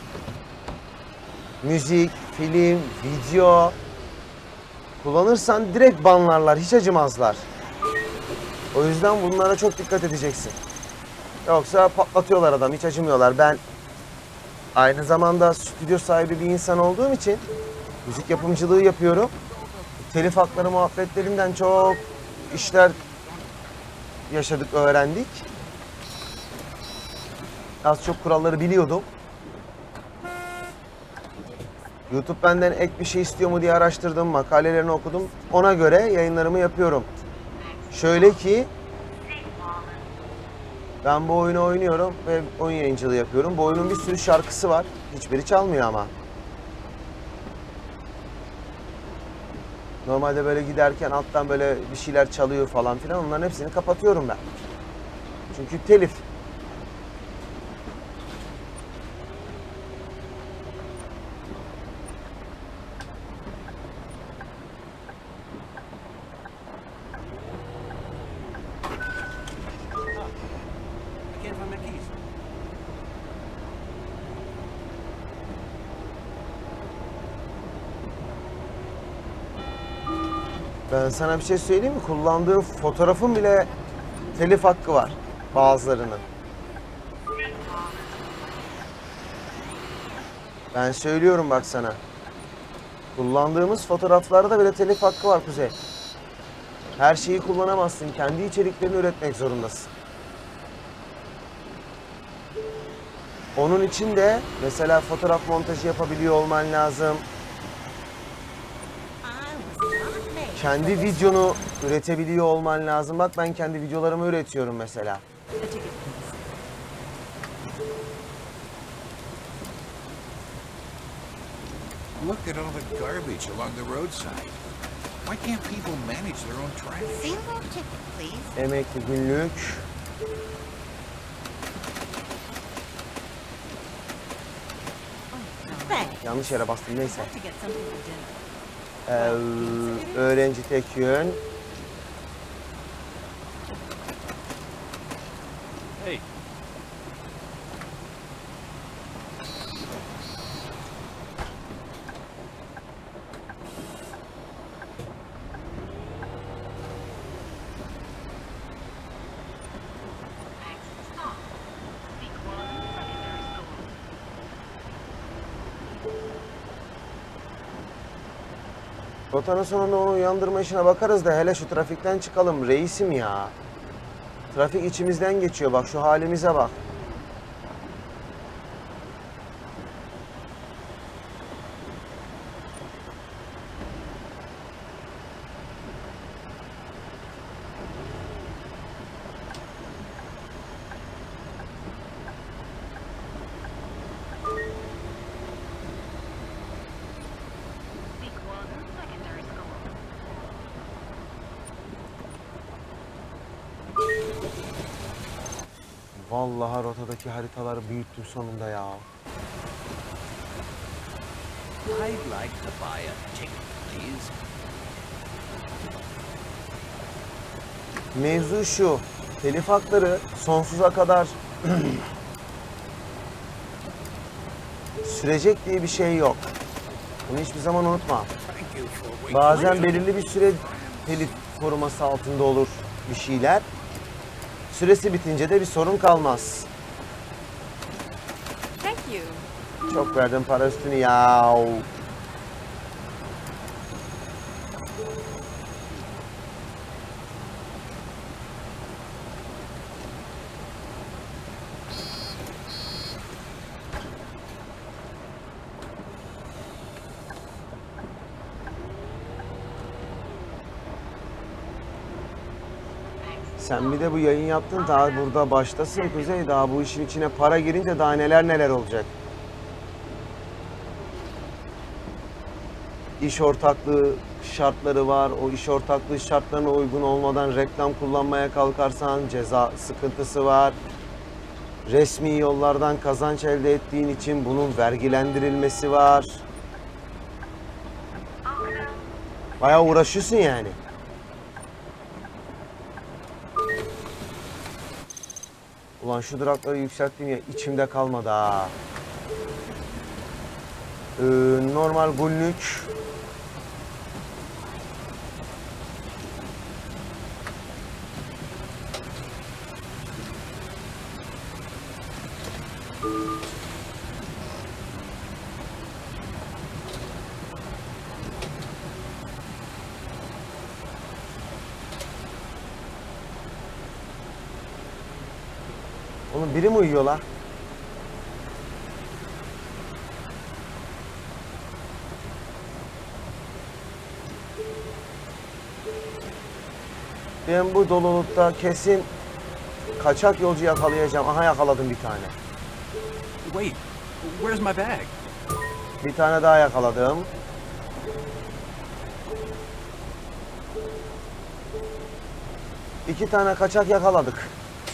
Müzik, film, video kullanırsan direkt banlarlar, hiç acımazlar. O yüzden bunlara çok dikkat edeceksin. Yoksa patlatıyorlar adam, hiç acımıyorlar. Ben aynı zamanda stüdyo sahibi bir insan olduğum için müzik yapımcılığı yapıyorum. Telif hakları muhabbetlerinden çok işler yaşadık, öğrendik. Az çok kuralları biliyordum. YouTube benden ek bir şey istiyor mu diye araştırdım, makalelerini okudum. Ona göre yayınlarımı yapıyorum. Şöyle ki, ben bu oyunu oynuyorum ve oyun yayıncılığı yapıyorum. Bu oyunun bir sürü şarkısı var. Hiçbiri çalmıyor ama. Normalde böyle giderken alttan böyle bir şeyler çalıyor falan filan. Onların hepsini kapatıyorum ben. Çünkü telif. I can't find my keys. Ben sana bir şey söyleyeyim mi? Kullandığım fotoğrafın bile telif hakkı var bazılarının. Ben söylüyorum bak sana. Kullandığımız fotoğraflarda bile telif hakkı var Kuzey. Her şeyi kullanamazsın. Kendi içeriklerini üretmek zorundasın. Onun için de mesela fotoğraf montajı yapabiliyor olman lazım. Kendi videonu üretebiliyor olman lazım. Bak ben kendi videolarımı üretiyorum mesela. Look at all the garbage along the roadside. Why can't people manage their own trash? Zero ticket, please. Emekli günlük. Thanks. Yanlış yere bastım neyse. To get something for dinner. Ee, öğrenci tek yön. Hey, Stop. Speak one secondary school. Rotanın sonunda onu uyandırma işine bakarız da hele şu trafikten çıkalım reisim ya. Trafik içimizden geçiyor bak, şu halimize bak. Speak one secondary school. Vallahi rotadaki haritaları büyüttüm sonunda ya. I'd like to buy a ticket, please. Mevzu şu. Telif hakları sonsuza kadar sürecek diye bir şey yok. Bunu hiçbir zaman unutma. Thank you for waiting. Bazen belirli bir süre telif koruması altında olur bir şeyler. Süresi bitince de bir sorun kalmaz. Thank you. Çok verdim para üstünü ya. Sen bir de bu yayın yaptın, daha burada baştasın Kuzey. Daha bu işin içine para girince daha neler neler olacak. İş ortaklığı şartları var. O iş ortaklığı şartlarına uygun olmadan reklam kullanmaya kalkarsan ceza sıkıntısı var. Resmi yollardan kazanç elde ettiğin için bunun vergilendirilmesi var. Bayağı uğraşıyorsun yani. Ulan şu durakları yükselttim ya, içimde kalmadı ha. Ee, normal günlük. Oğlum biri mi uyuyor lan? Ben bu dolulukta kesin kaçak yolcu yakalayacağım. Aha yakaladım bir tane. Wait, where's my bag? Bir tane daha yakaladım. İki tane kaçak yakaladık.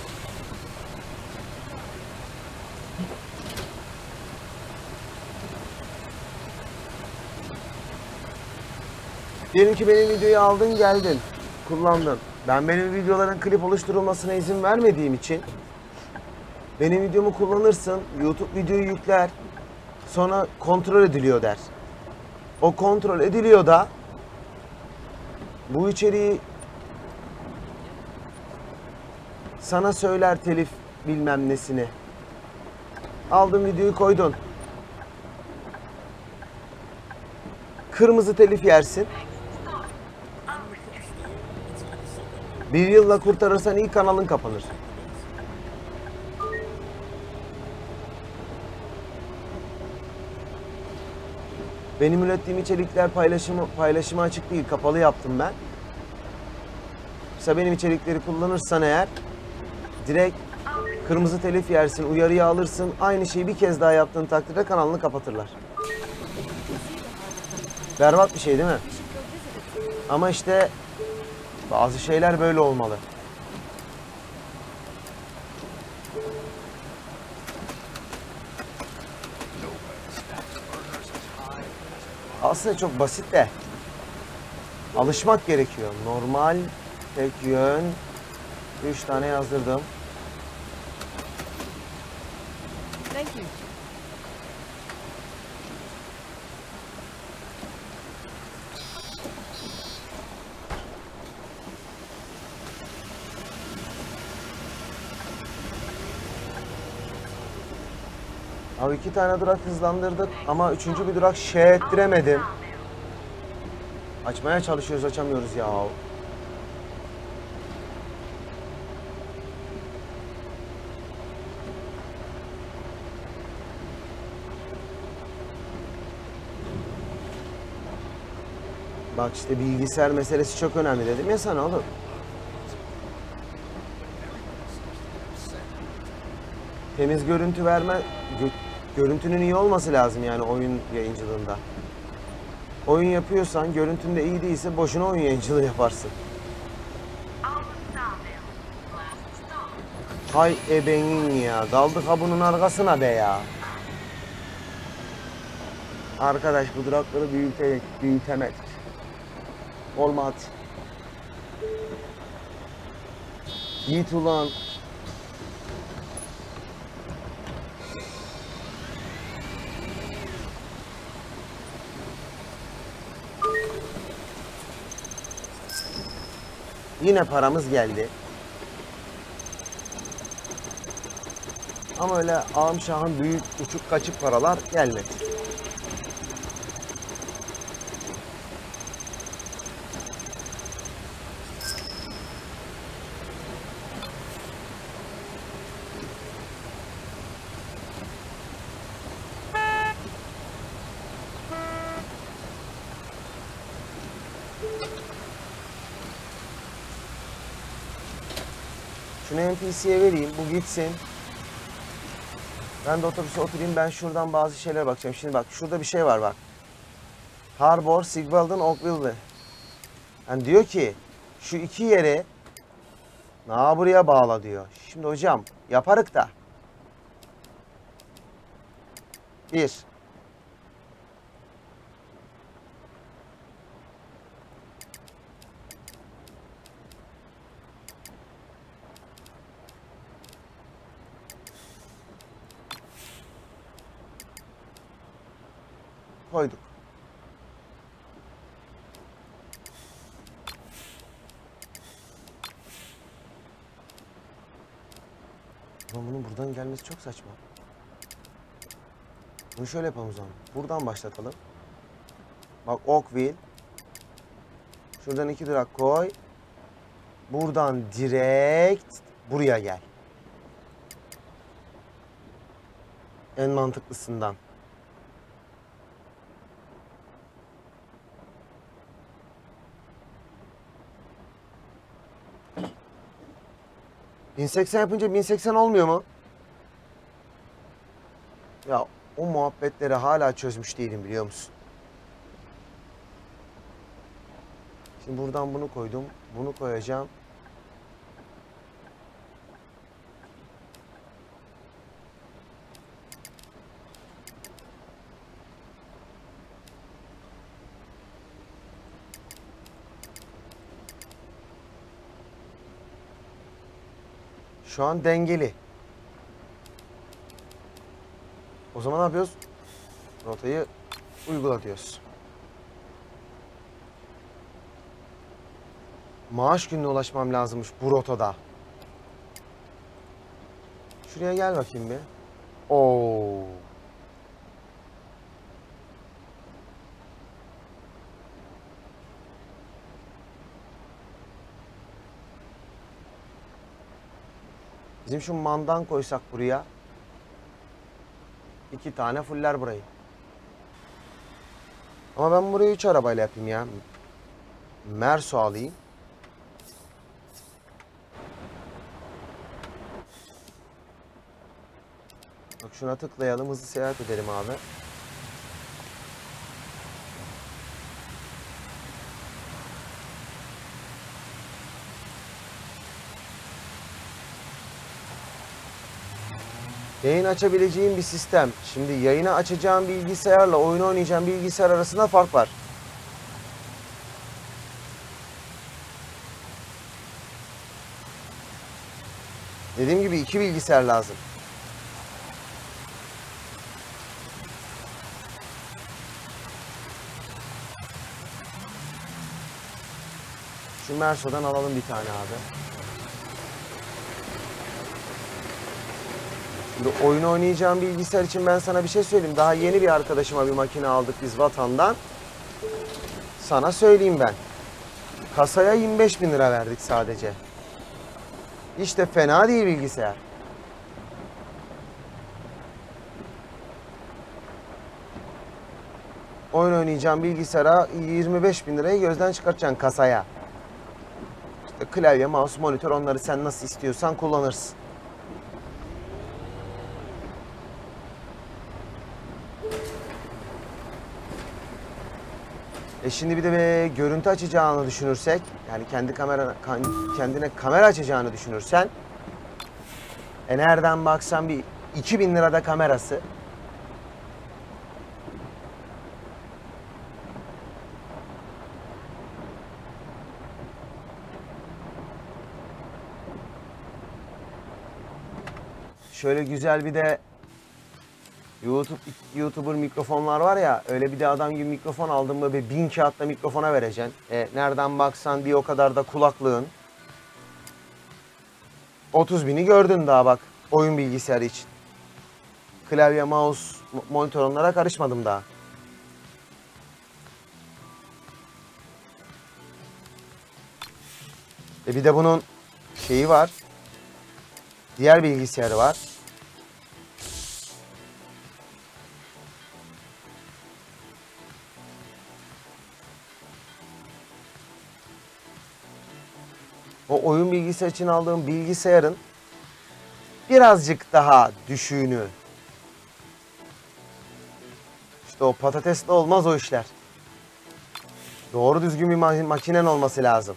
Diyelim ki benim videoyu aldın geldin, kullandın. Ben benim videoların klip oluşturulmasına izin vermediğim için benim videomu kullanırsın, YouTube videoyu yükler, sonra kontrol ediliyor der. O kontrol ediliyor da bu içeriği sana söyler telif bilmem nesini. Aldın videoyu koydun. Kırmızı telif yersin. Bir yılla kurtarırsan ilk kanalın kapanır. Benim ürettiğim içerikler paylaşımı, paylaşıma açık değil, kapalı yaptım ben. Mesela benim içerikleri kullanırsan eğer direkt kırmızı telif yersin, uyarıyı alırsın. Aynı şeyi bir kez daha yaptığın takdirde kanalını kapatırlar. Berbat bir şey değil mi? Ama işte bazı şeyler böyle olmalı. Aslında çok basit de alışmak gerekiyor. Normal, tek yön, üç tane yazdırdım. Thank you. Abi iki tane durak hızlandırdık ama üçüncü bir durak şey ettiremedim. Açmaya çalışıyoruz, açamıyoruz ya. Bak işte bilgisayar meselesi çok önemli dedim ya sana oğlum. Temiz görüntü verme, gö görüntünün iyi olması lazım yani oyun yayıncılığında. Oyun yapıyorsan görüntün de iyi değilse boşuna oyun yayıncılığı yaparsın. Hay ebenin ya, daldık ha bunun arkasına be ya. Arkadaş bu durakları büyüte, büyütemedik. Olmadı. Yiğit ulan. Yine paramız geldi. Ama öyle ağam şahın büyük uçuk kaçık paralar gelmedi. Şunu N P C'ye vereyim, bu gitsin. Ben de otobüse oturayım, ben şuradan bazı şeylere bakacağım. Şimdi bak, şurada bir şey var bak. Harbor, Sigvalden, Oakville. Yani diyor ki, şu iki yeri na buraya bağla diyor. Şimdi hocam, yaparık da. Bir. Koyduk. Ama bunun buradan gelmesi çok saçma. Bunu şöyle yapalım o zaman. Buradan başlatalım. Bak Oakville. Şuradan iki durak koy. Buradan direkt buraya gel. En mantıklısından. bin seksen yapınca bin seksen olmuyor mu? Ya o muhabbetleri hala çözmüş değilim, biliyor musun? Şimdi buradan bunu koydum. Bunu koyacağım. Şu an dengeli. O zaman ne yapıyoruz? Rotayı uygula diyoruz. Maaş gününe ulaşmam lazımmış bu rotada. Şuraya gel bakayım bir. Oo. Bizim şu mandan koysak buraya. İki tane fuller burayı. Ama ben burayı üç arabayla yapayım ya. Merso alayım. Bak şuna tıklayalım, hızlı seyahat edelim abi. Yayın açabileceğim bir sistem. Şimdi yayını açacağım bilgisayarla oyun oynayacağım bilgisayar arasında fark var. Dediğim gibi iki bilgisayar lazım. Şu Merso'dan alalım bir tane abi. Şimdi oyun oynayacağım bilgisayar için ben sana bir şey söyleyeyim. Daha yeni bir arkadaşıma bir makine aldık biz Vatan'dan. Sana söyleyeyim ben. Kasaya yirmi beş bin lira verdik sadece. İşte fena değil bilgisayar. Oyun oynayacağım bilgisayara yirmi beş bin lirayı gözden çıkartacaksın kasaya. İşte klavye, mouse, monitör, onları sen nasıl istiyorsan kullanırsın. E şimdi bir de bir görüntü açacağını düşünürsek, yani kendi kamera kendine kamera açacağını düşünürsen, e nereden baksan bir iki bin lirada kamerası. şöyle güzel bir de YouTube YouTuber mikrofonlar var ya, öyle bir de adam gibi mikrofon aldım, böyle bin kağıtla mikrofona vereceksin. E, nereden baksan bir o kadar da kulaklığın. otuz bini gördün daha bak, oyun bilgisayarı için. Klavye, mouse, monitör, onlara karışmadım daha. E bir de bunun şeyi var. Diğer bilgisayarı var. O oyun bilgisayarı için aldığım bilgisayarın birazcık daha düşüğünü. İşte o patatesle olmaz o işler. Doğru düzgün bir ma- makinen olması lazım.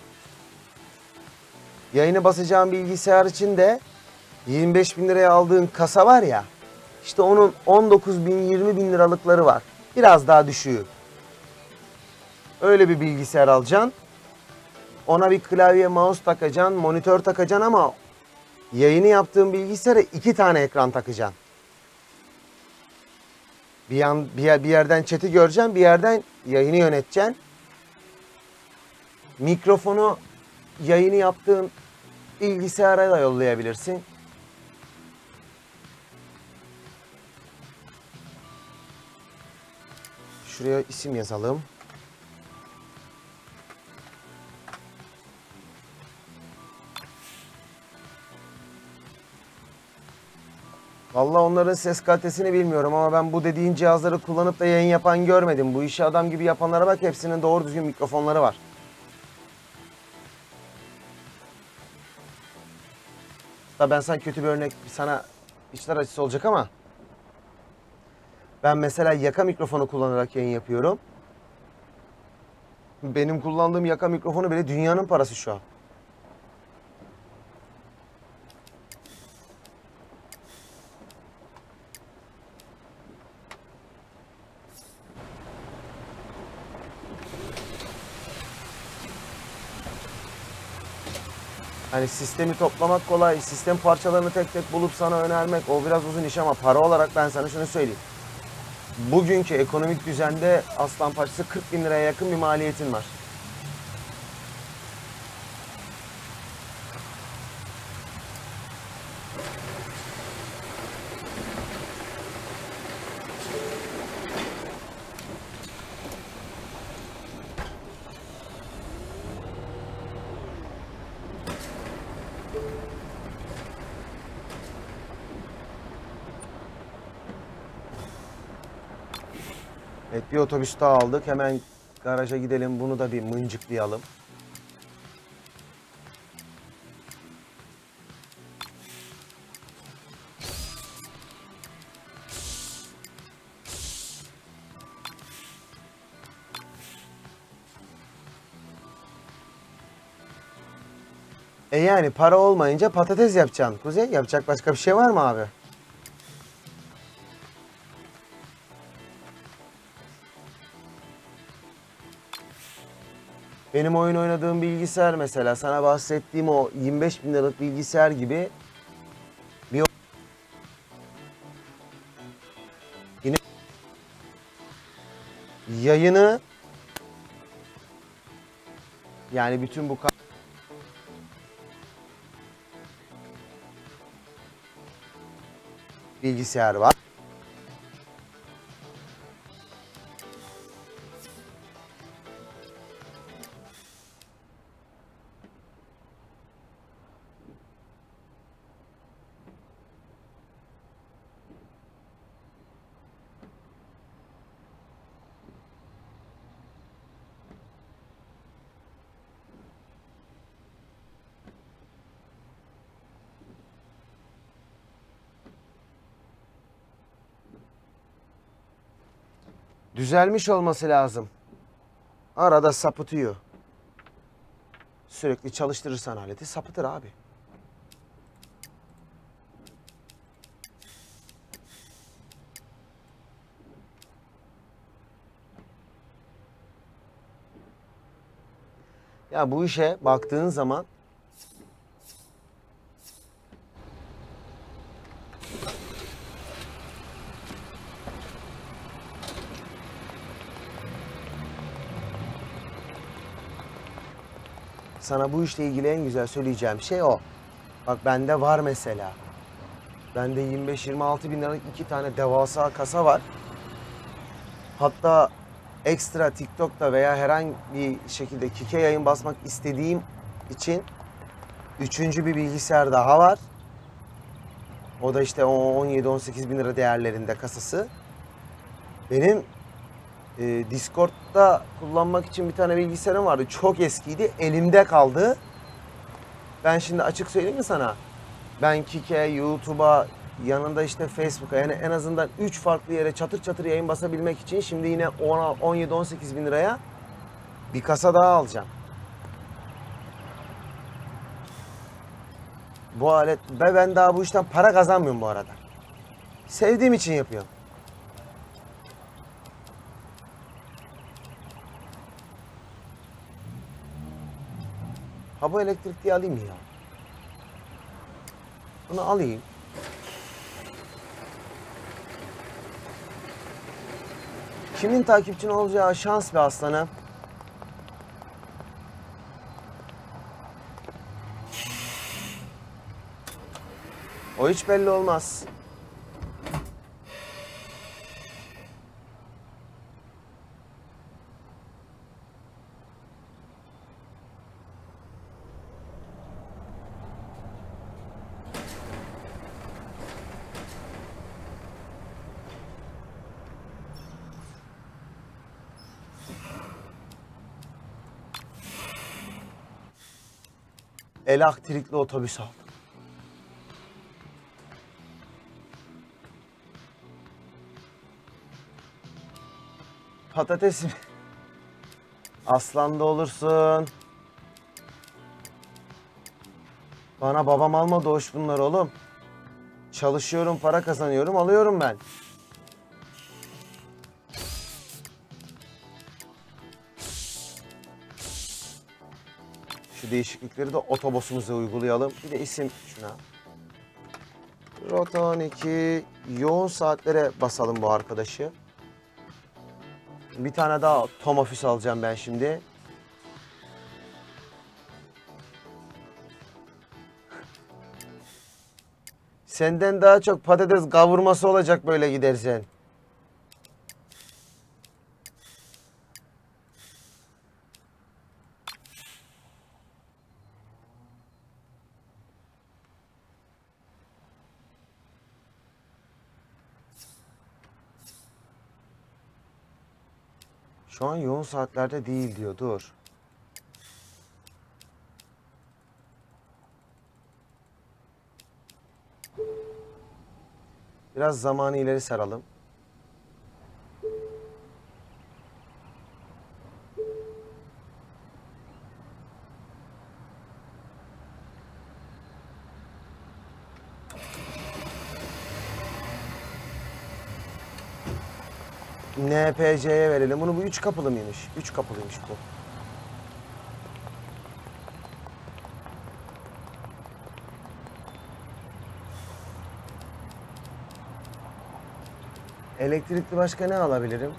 Yayını basacağım bilgisayar için de yirmi beş bin liraya aldığın kasa var ya, işte onun on dokuz bin yirmi bin liralıkları var. Biraz daha düşüğü. Öyle bir bilgisayar alacaksın. Ona bir klavye, mouse takacaksın, monitör takacaksın ama yayını yaptığın bilgisayara iki tane ekran takacaksın. Bir, yan, bir, yer, bir yerden chat'i göreceksin, bir yerden yayını yöneteceksin. Mikrofonu yayını yaptığın bilgisayara da yollayabilirsin. Şuraya isim yazalım. Vallahi onların ses kalitesini bilmiyorum ama ben bu dediğin cihazları kullanıp da yayın yapan görmedim. Bu işi adam gibi yapanlara bak, hepsinin doğru düzgün mikrofonları var. Hatta ben sana kötü bir örnek, sana içler acısı olacak ama ben mesela yaka mikrofonu kullanarak yayın yapıyorum. Benim kullandığım yaka mikrofonu bile dünyanın parası şu an. Hani sistemi toplamak kolay, sistem parçalarını tek tek bulup sana önermek o biraz uzun iş ama para olarak ben sana şunu söyleyeyim. Bugünkü ekonomik düzende aslan parçası kırk bin liraya yakın bir maliyetin var. Evet, bir otobüs daha aldık. Hemen garaja gidelim. Bunu da bir mıncıklayalım. E yani para olmayınca patates yapacaksın Kuzey. Yapacak başka bir şey var mı abi? Benim oyun oynadığım bilgisayar mesela, sana bahsettiğim o yirmi beş bin liralık bilgisayar gibi bir yine yayını, yani bütün bu bilgisayar var. Düzelmiş olması lazım. Arada sapıtıyor. Sürekli çalıştırırsan aleti sapıtır abi. Ya bu işe baktığın zaman sana bu işle ilgili en güzel söyleyeceğim şey o. Bak bende var mesela. Bende yirmi beş yirmi altı bin liralık iki tane devasa kasa var. Hatta ekstra TikTok'ta veya herhangi bir şekilde Kik'e yayın basmak istediğim için üçüncü bir bilgisayar daha var. O da işte on yedi on sekiz bin lira değerlerinde kasası. Benim e, Discord'da kullanmak için bir tane bilgisayarım vardı. Çok eskiydi. Elimde kaldı. Ben şimdi açık söyleyeyim mi sana? Ben Kik'e, YouTube'a, yanında işte Facebook'a, yani en azından üç farklı yere çatır çatır yayın basabilmek için şimdi yine on yedi on sekiz bin liraya bir kasa daha alacağım. Bu alet ve ben daha bu işten para kazanmıyorum bu arada. Sevdiğim için yapıyorum. Ha bu elektrikliği alayım mı ya? Bunu alayım. Kimin takipçin olacağı şans be aslanım. O hiç belli olmaz. Elektrikli otobüs al. Patates mi? Aslan da olursun. Bana babam almadı hoş bunlar oğlum. Çalışıyorum, para kazanıyorum, alıyorum ben. Şu değişiklikleri de otobüsümüze uygulayalım. Bir de isim şuna. Rota on iki. Yoğun saatlere basalım bu arkadaşı. Bir tane daha Tom Office alacağım ben şimdi. Senden daha çok patates kavurması olacak böyle gidersen. Şu an yoğun saatlerde değil diyor. Dur. Biraz zamanı ileri saralım. N P C'ye verelim. Bunu bu üç kapılı mıymış? Üç kapılıymış bu. Elektrikli başka ne alabilirim?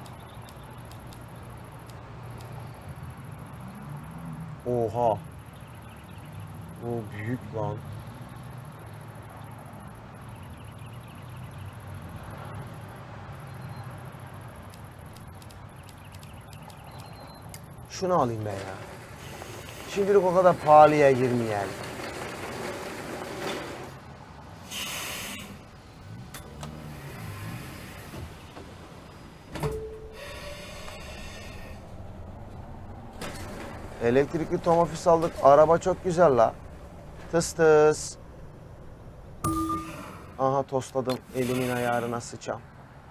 Oha. O büyük lan. Şunu alayım ben ya. Şimdilik o kadar pahalıya girmeyelim. Elektrikli Tom Office aldık. Araba çok güzel la. Tıs tıs. Aha tosladım. Elimin ayarına sıçam.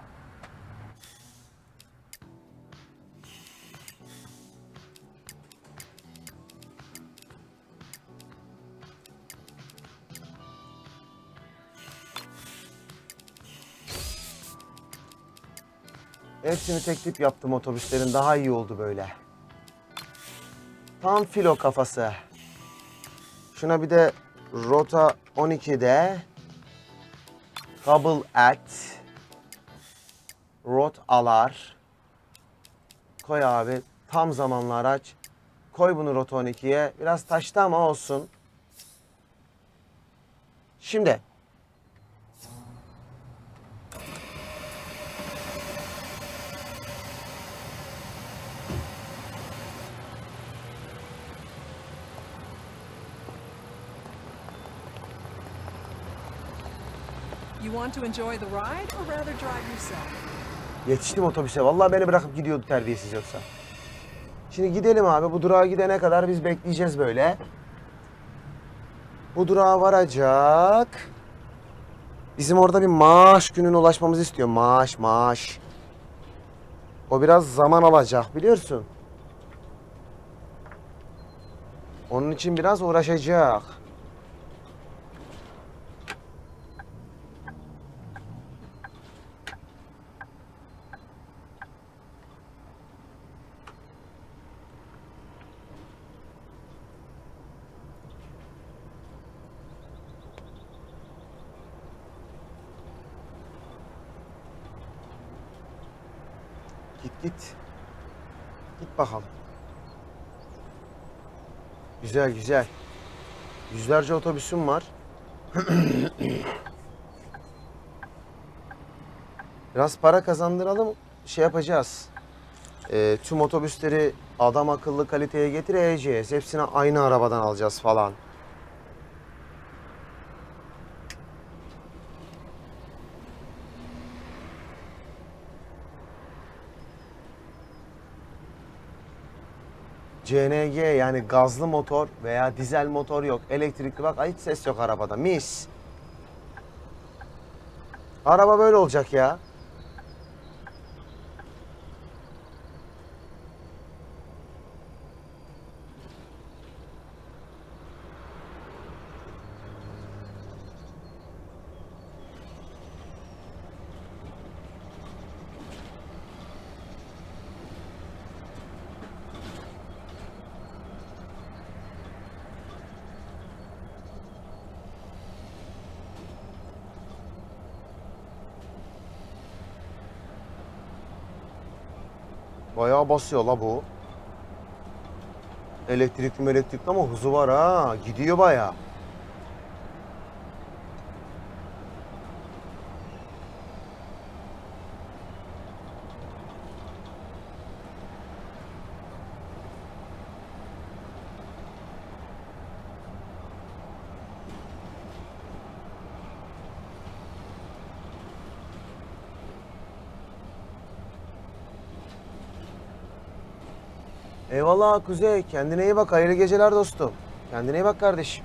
Hepsini tek tip yaptım otobüslerin. Daha iyi oldu böyle. Tam filo kafası. Şuna bir de Rota on iki'de Kabul et. Rot alar. Koy abi. Tam zamanlı araç. Koy bunu rota on ikiye. Biraz taştı ama olsun. Şimdi. You want to enjoy the ride or rather drive yourself? Yetiştim otobüse. Vallahi beni bırakıp gidiyordu terbiyesiz yoksa. Şimdi gidelim abi. Bu durağa gidene kadar biz bekleyeceğiz böyle. Bu durağa varacak. Bizim orada bir maaş gününe ulaşmamızı istiyor. Maaş, maaş. O biraz zaman alacak biliyorsun. Onun için biraz uğraşacak. Git git. Git bakalım. Güzel güzel. Yüzlerce otobüsüm var. Biraz para kazandıralım. Şey yapacağız. Ee, tüm otobüsleri adam akıllı kaliteye getireceğiz. Hepsini aynı arabadan alacağız falan. C N G yani gazlı motor veya dizel motor yok. Elektrikli bak hiç ses yok arabada. Mis. Araba böyle olacak ya. Bayağı basıyor la bu. Elektrikli elektrikli ama hızı var ha. Gidiyor bayağı. Eyvallah Kuzey. Kendine iyi bak. Hayırlı geceler dostum. Kendine iyi bak kardeşim.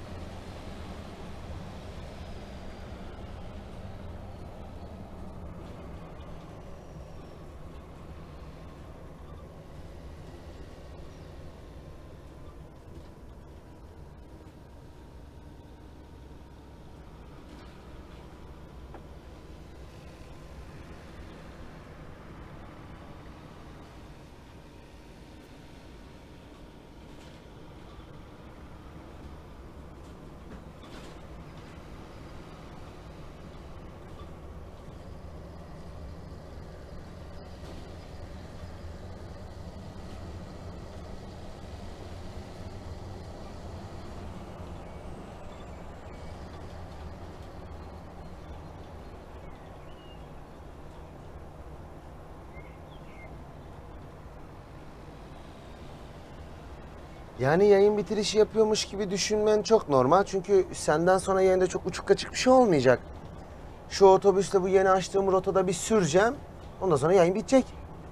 Yani yayın bitirişi yapıyormuş gibi düşünmen çok normal. Çünkü senden sonra yayında çok uçuk kaçık bir şey olmayacak. Şu otobüsle bu yeni açtığım rotada bir süreceğim. Ondan sonra yayın bitecek.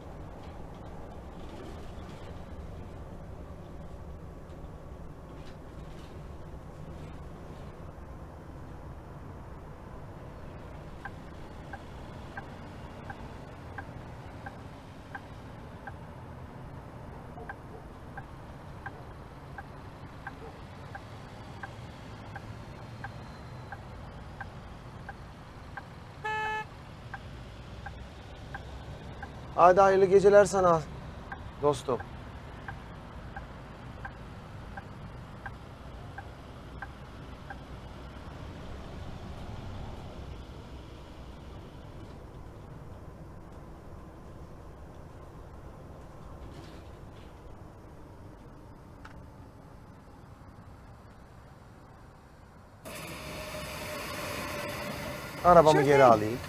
Hadi hayırlı geceler sana dostum. Arabamı Sure geri thing. alayım.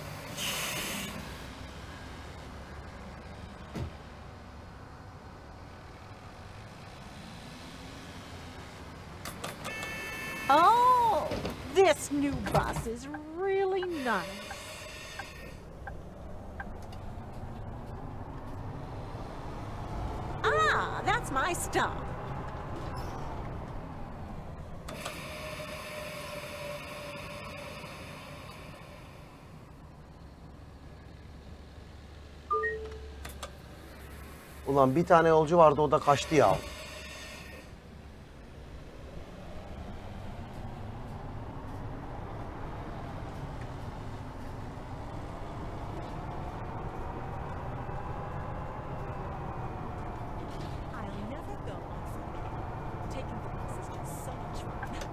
Oh, this new bus is really nice. Ah, that's my stop. Ulan bir tane yolcu vardı, o da kaçtı ya. I'll never go on Sunday. Taking the bus is just so much fun.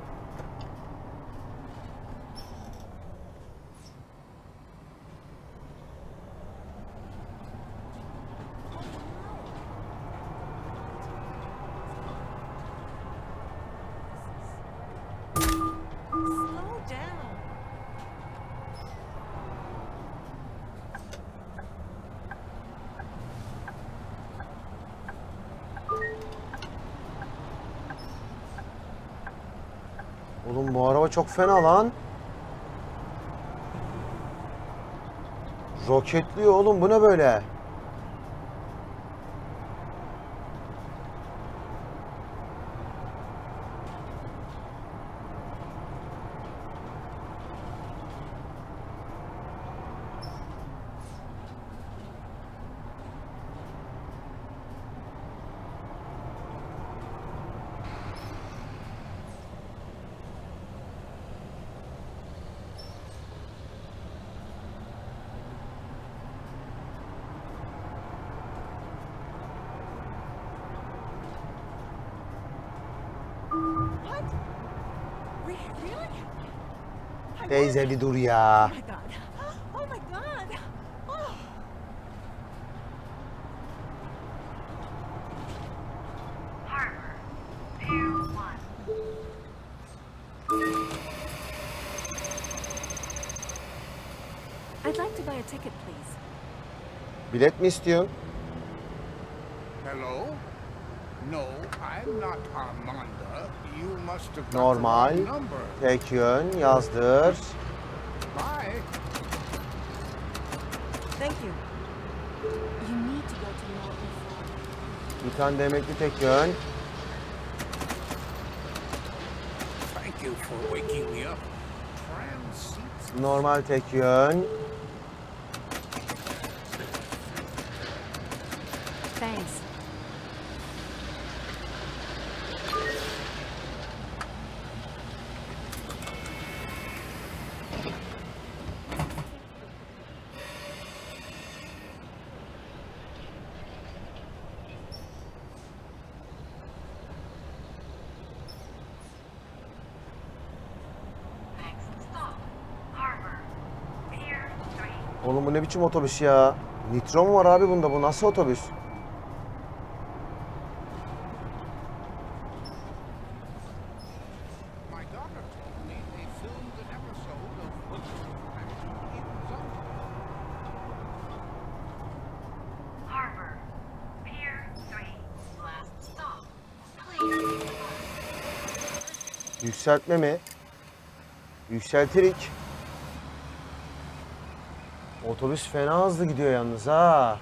Slow down. Oğlum bu araba çok fena lan. Roketliyor oğlum, bu ne böyle? What? Re- really? I Teyze bir dur ya. Oh my god. Oh my god. Oh. Harbor. Pier one. I'd like to buy a ticket, please. Bilet mi istiyorsun? Hello? No, I'm not Armanda. You must have got the Normal. wrong number. Tek yön yazdır. Bye. Thank you. You need to go to Norton Farm. Bir tane de emekli tek yön. Thank you for waking me up. Tram seats. Normal tek yön. Thanks. Next stop. Harbor. Pier three. Oğlum bu ne biçim otobüs ya? Nitro mu var abi bunda? Bu nasıl otobüs? My daughter told me they filmed an episode of Action in Zone. Harbor. Pier three. Last stop. Please leave the bus. Yükseltme mi? Yükseltirik. Otobüs fena hızlı gidiyor yalnız ha.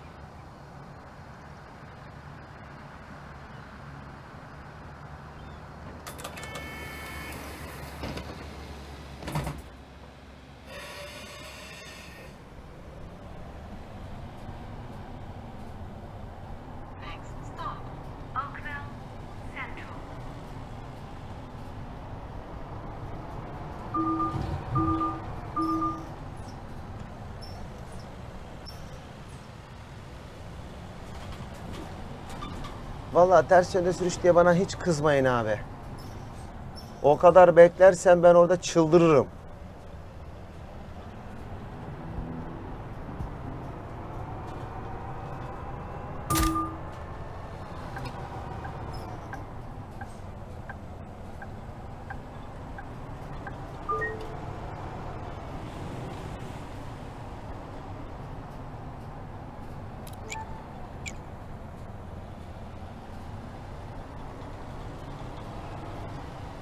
Next stop. Oakville Central. Vallahi ters yönde sürüş diye bana hiç kızmayın abi. O kadar beklersen ben orada çıldırırım.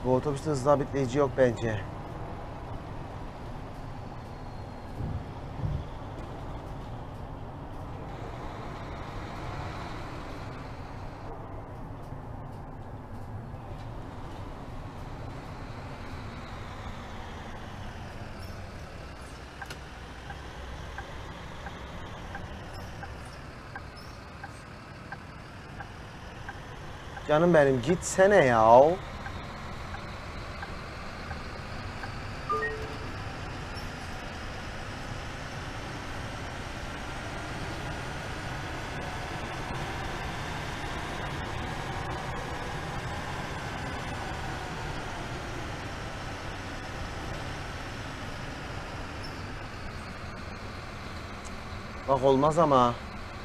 Bu otobüste hız sabitleyici yok bence. Canım benim gitsene ya. Bak olmaz ama.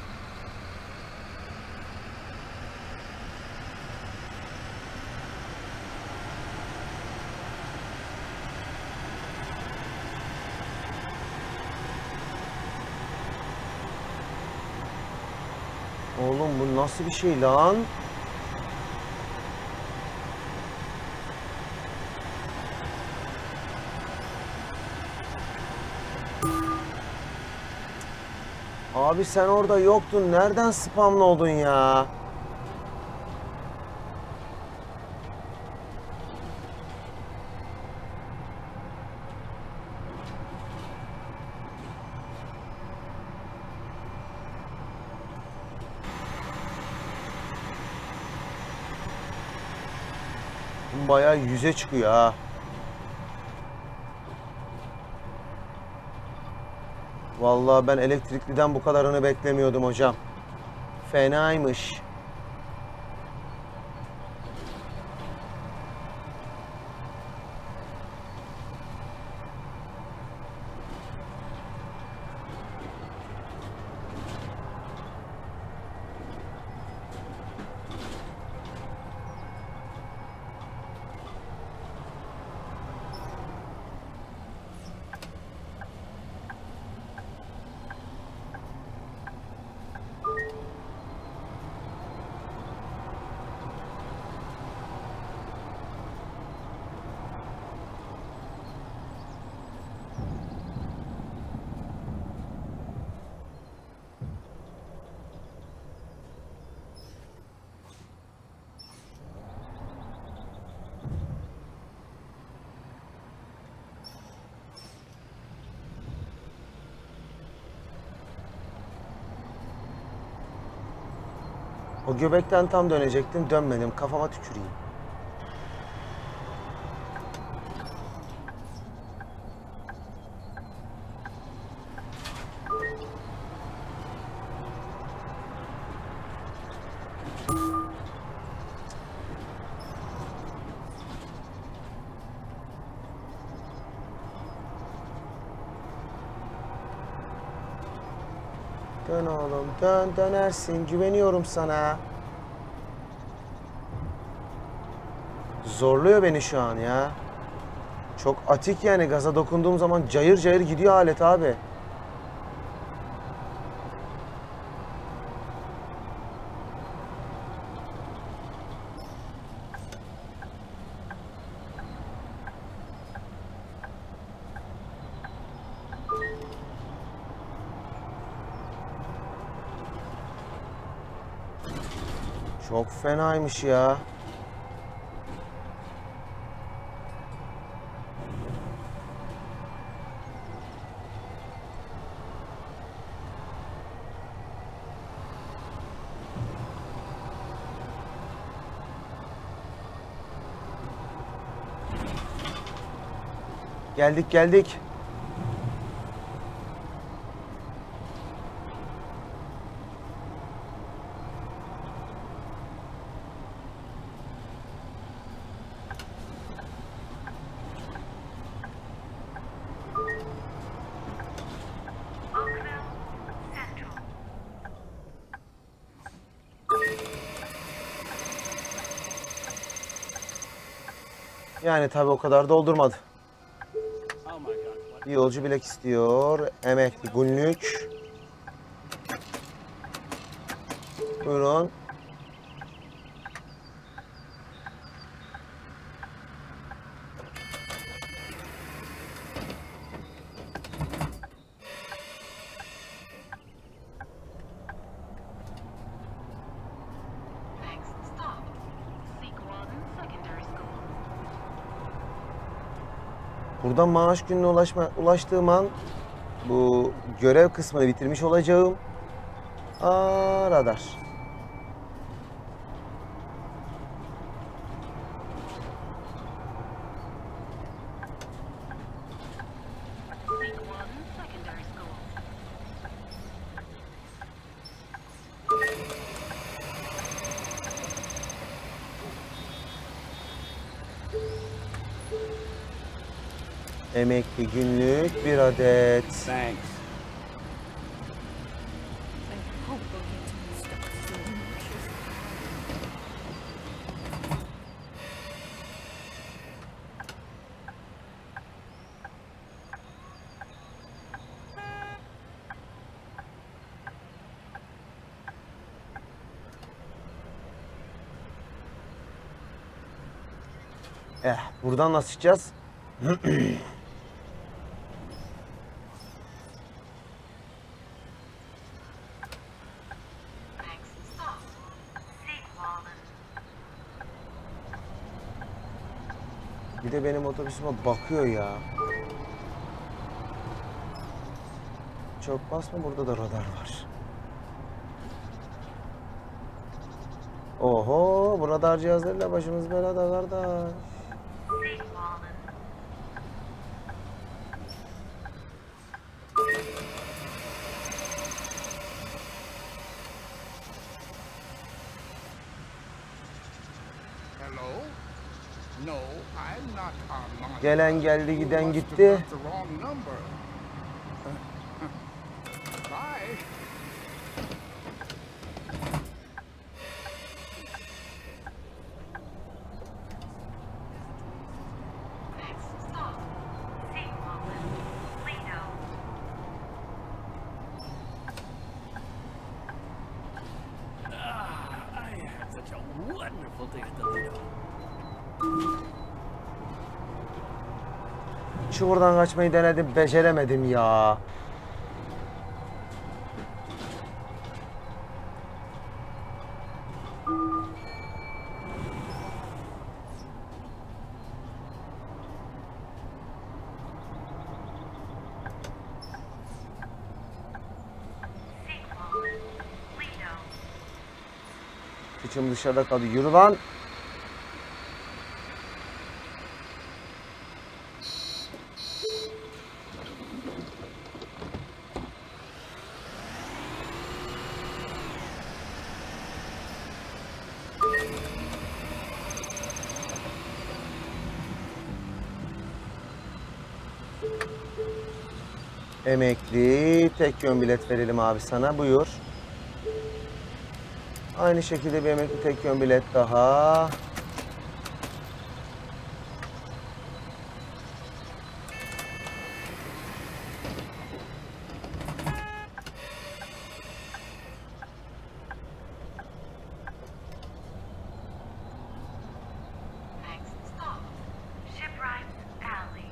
Oğlum bu nasıl bir şey lan? Abi sen orada yoktun. Nereden spamlı oldun ya? Bayağı yüze çıkıyor ha. Vallahi ben elektrikliden bu kadarını beklemiyordum hocam. Fenaymış. O göbekten tam dönecektim, dönmedim. Kafama tüküreyim. Dön oğlum, dön, dönersin. Güveniyorum sana. Zorluyor beni şu an ya. Çok atik yani, gaza dokunduğum zaman cayır cayır gidiyor alet abi. Çok fenaymış ya. Geldik geldik. Yani tabii o kadar doldurmadı. Bir yolcu bilek istiyor. Emekli günlük. Buyurun. Buradan maaş gününe ulaşma, ulaştığım an bu görev kısmını bitirmiş olacağım. Aa, radar. Week one, secondary school. Emekli günlük bir adet. Thanks. I hope we'll get to this stuff soon. Eh, buradan nasıl çıkacağız? Next stop, Seegwallen. Bir de benim otobüsüme bakıyor ya. Çok basma, burada da radar var. Oho, bu radar cihazlarıyla başımız belada kardeş. Seegwallen. Hello? No, I'm not Armando. Gelen geldi, You giden must have gitti. got the wrong number. Bye. Next stop, Seegwallen. Lido. Ah, I had such a wonderful day at the Lido. Çukurdan kaçmayı denedim, beceremedim ya. Seegwallen. Lido. Kıçım dışarıda kaldı. Yürü lan. Emekli tek yön bilet verelim abi sana, buyur. Aynı şekilde bir emekli tek yön bilet daha. Next stop, Shipwright Alley.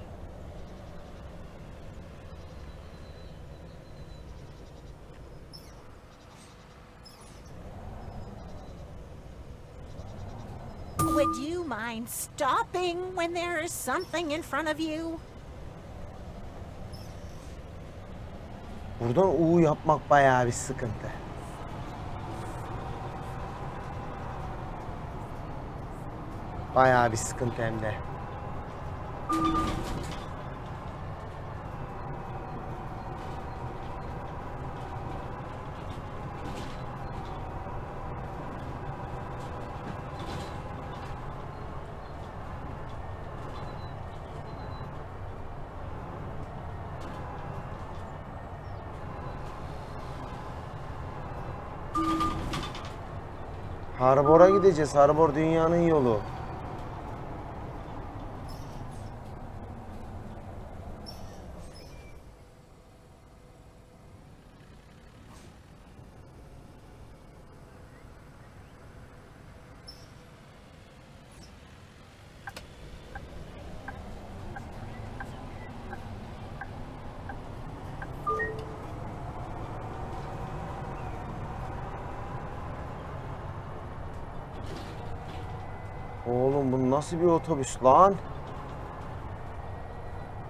Would you mind stopping when there is something in front of you? Buradan U yapmak bayağı bir sıkıntı. Bayağı bir sıkıntı hem de. Harbor'a gideceğiz. Harbor dünyanın yolu. Oğlum bu nasıl bir otobüs lan?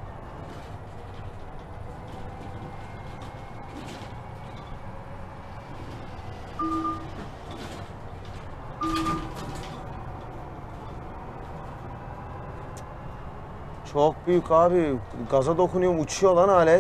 Çok büyük abi. Gaza dokunuyorum, uçuyor lan alet.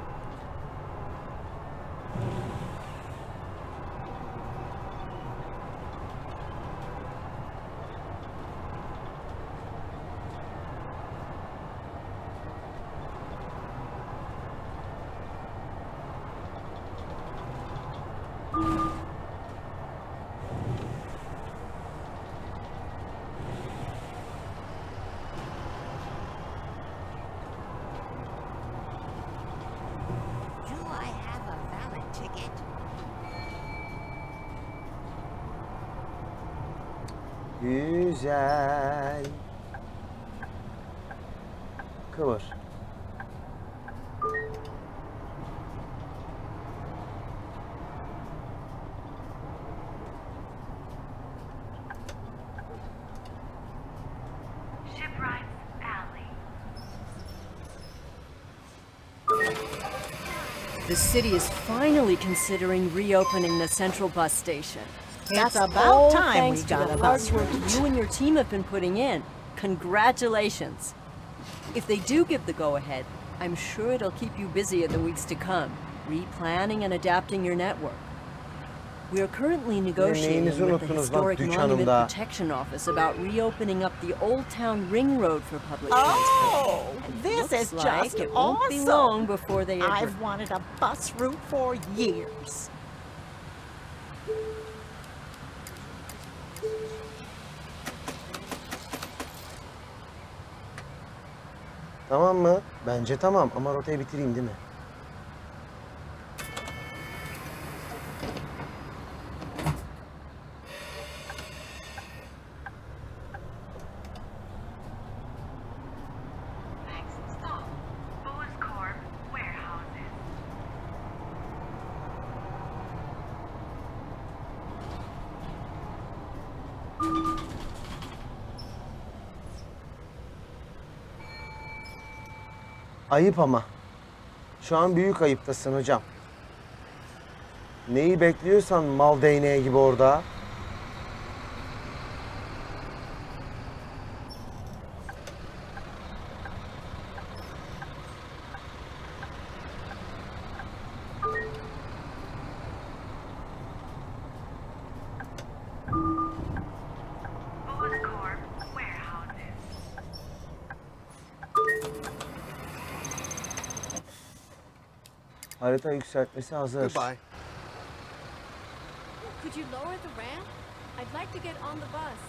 Do I have a valid ticket? Güzel. Kıvır. Shipwrights Alley. The city is finally considering reopening the central bus station. It's That's about all time thanks we to got the a hard bus work route. you and your team have been putting in. Congratulations. If they do give the go-ahead, I'm sure it'll keep you busy in the weeks to come, replanning and adapting your network. We are currently negotiating neyinizi with the unuttunuz lan Historic Monument dükkanımda? Protection Office about reopening up the Old Town Ring Road for public transport. Oh, And this looks is like just it won't be awesome. long before they agree. I've wanted a bus route for years. Tamam mı? Bence tamam ama rotayı bitireyim değil mi? Next stop, Booz Corp Warehouses. Ayıp ama. Şu an büyük ayıptasın hocam. Neyi bekliyorsan mal değneği gibi orada. Booz Corp Warehouses. Harita yükseltmesi hazır. Goodbye. Could you lower the ramp? I'd like to get on the bus.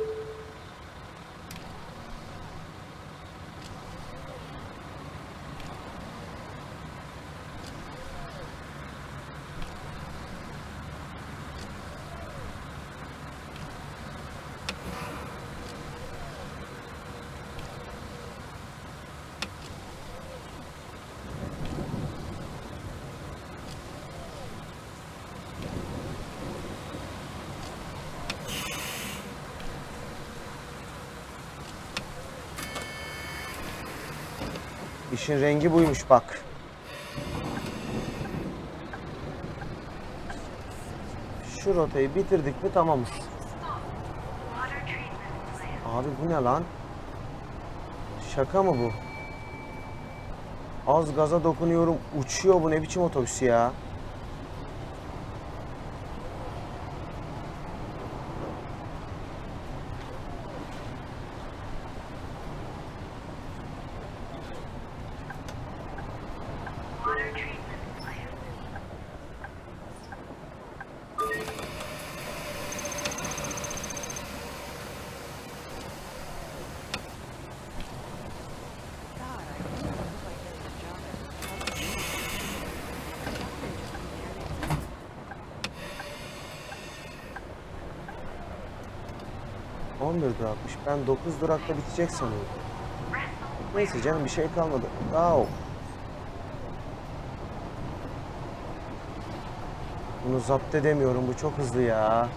İşin rengi buymuş bak. Şu rotayı bitirdik mi tamamız. Water treatment plant. Abi bu ne lan? Şaka mı bu? Az gaza dokunuyorum, uçuyor, bu ne biçim otobüs ya? Water treatment plant. God, I really hope I get the job at the on bir durakmış. Ben dokuz durakta bitecek sanıyorum. Neyse canım, bir şey kalmadı. Wow. Bunu zapt edemiyorum. Bu çok hızlı ya.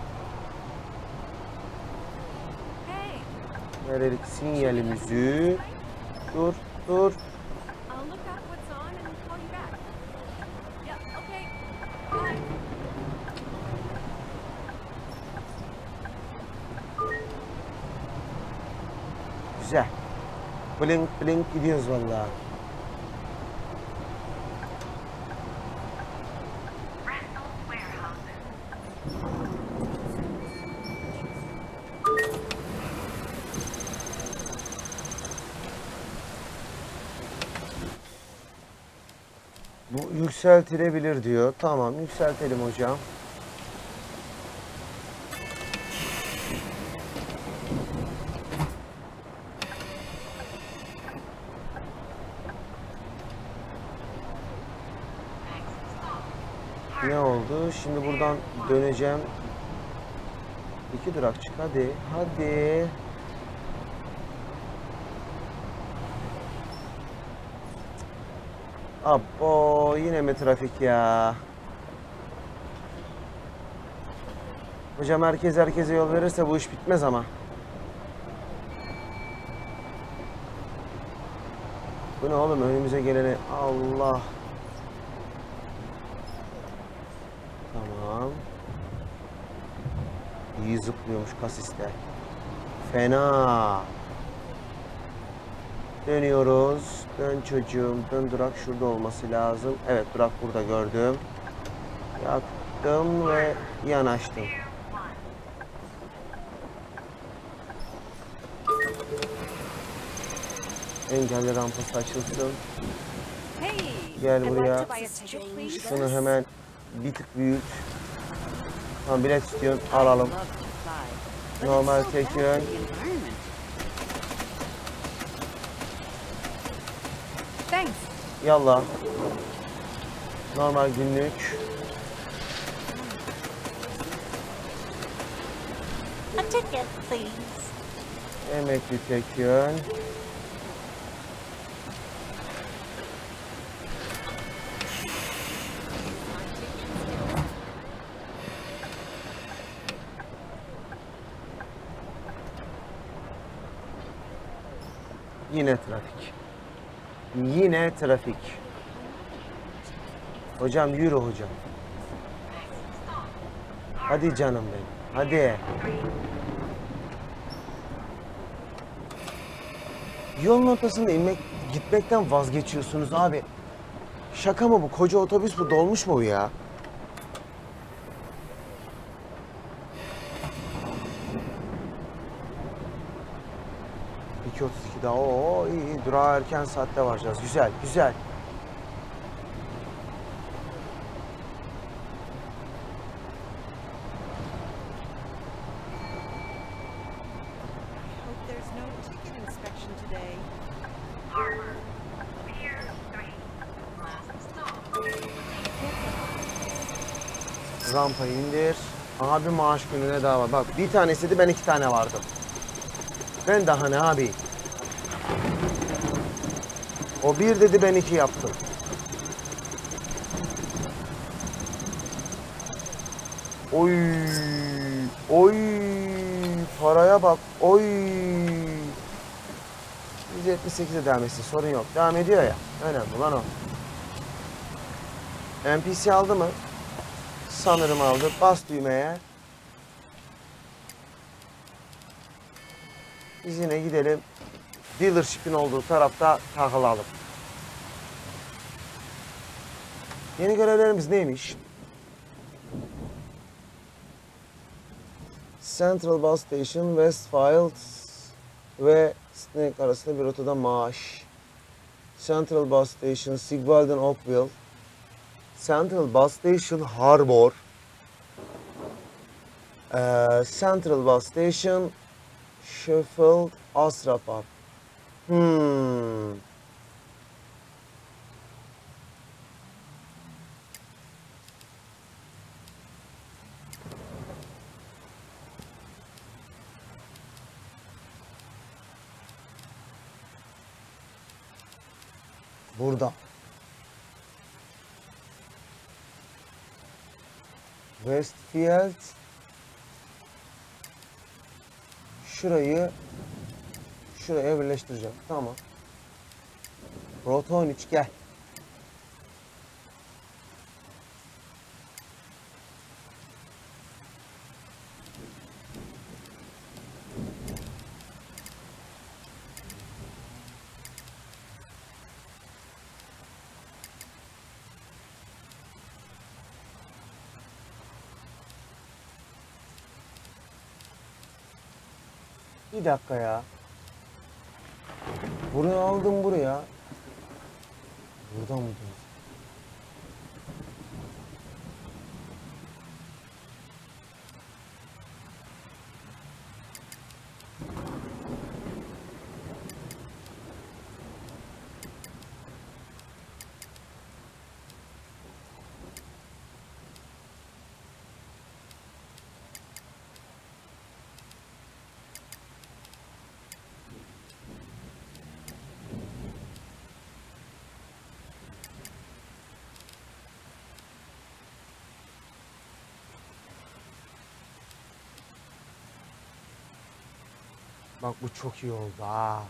Hey, Verelim sinyalimizi. Dur, dur. I'll look up what's on and call you back. Yeah, okay. Bye. Güzel. Blink blink gidiyoruz vallahi. Rental warehouses. Bu yükseltilebilir diyor. Tamam yükseltelim hocam. Ne oldu? Şimdi buradan döneceğim. İki durakçık hadi. Hadi. Abo yine mi trafik ya? Hocam herkes herkese yol verirse bu iş bitmez ama. Bu ne oğlum önümüze geleni Allah. Tamam. İyi zıplıyormuş kasiste. Fena. Dönüyoruz. Dön çocuğum. Dön durak şurada olması lazım. Evet durak burada gördüm. Yaktım ve yanaştım. Engelli rampası açılsın. Hey, Gel I'd buraya. like to buy a ticket, please. Şunu hemen bir tık büyüt. Tamam bilet istiyorsun. Alalım. Love to fly. But Normal it's so bad tek for yön. the environment. Thanks. Yallah. Normal günlük. A ticket, please. Emekli tek yön. Yine trafik. Yine trafik. Hocam yürü hocam. Hadi canım benim. Hadi. Yolun ortasında inmek, gitmekten vazgeçiyorsunuz abi. Şaka mı bu? Koca otobüs bu. Dolmuş mu bu ya? iki otuz iki daha. Oo iyi iyi. Durağa erken saatte varacağız. Güzel, güzel. Hope there's no ticket inspection today. Harbor. Pier three. Last stop. Rampayı indir. Abi maaş gününe daha var. Bak bir tanesiydi ben iki tane vardım. Ben daha ne abi? O bir dedi ben iki yaptım. Oy, oy, paraya bak, oy. yüz yetmiş sekize devam etsin, sorun yok. Devam ediyor ya, önemli olan o. N P C aldı mı? Sanırım aldı. Bas düğmeye. Biz yine gidelim. Dealership'in olduğu tarafta takılalım. Yeni görevlerimiz neymiş? Central Bus Station, Westfield ve Snake arasında bir rotada maaş. Central Bus Station, Sigvalden, Oakville. Central Bus Station, Harbor. Ee, Central Bus Station, Sheffield, Astra Park. Hmm. Burada. Westfield. Şurayı şuraya birleştireceğim. Tamam. Rota on üç gel. Bir dakika ya. Buraya aldım buraya. Buradan mı dönüyoruz? Bak bu çok iyi oldu ha.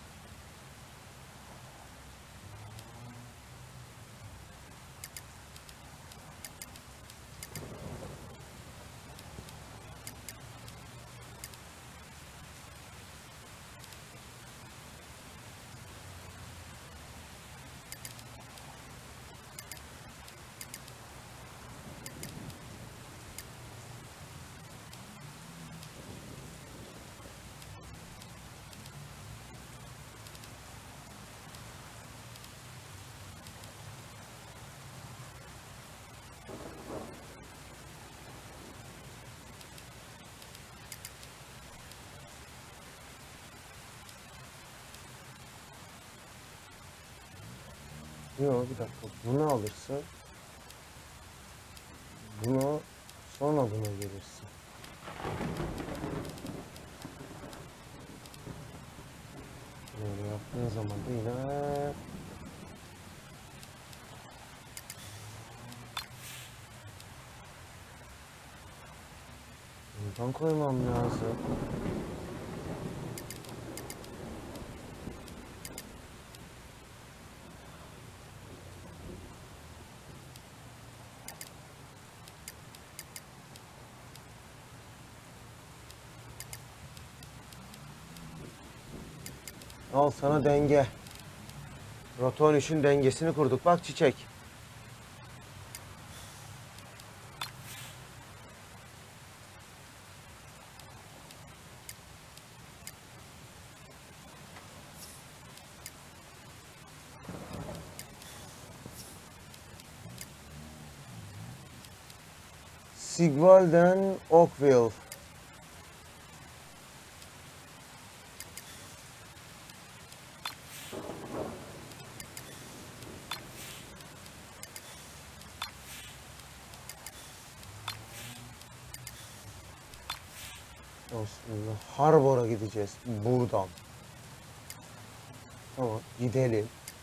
Yok bir dakika, bunu alırsın. Bunu sonra buna gelirsin. Böyle yaptığın zaman da yine buradan koymam lazım. Al sana denge. Roton üçün dengesini kurduk. Bak çiçek. Sigvalden Oakville. Aslında Harbor'a gideceğiz buradan. Tamam, gidelim.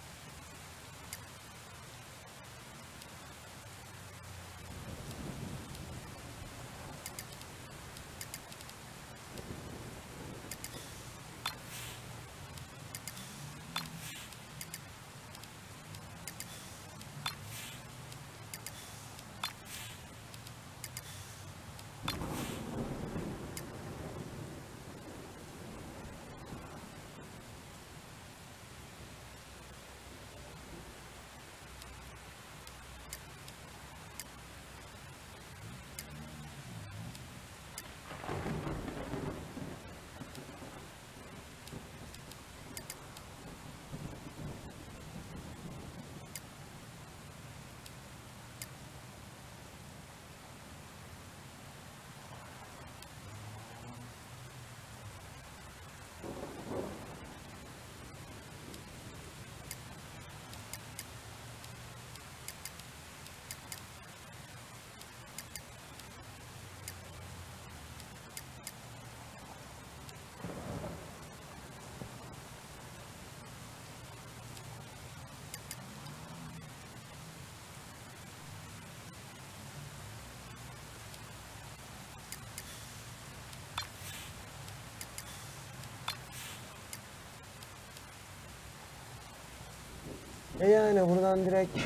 E yani buradan direkt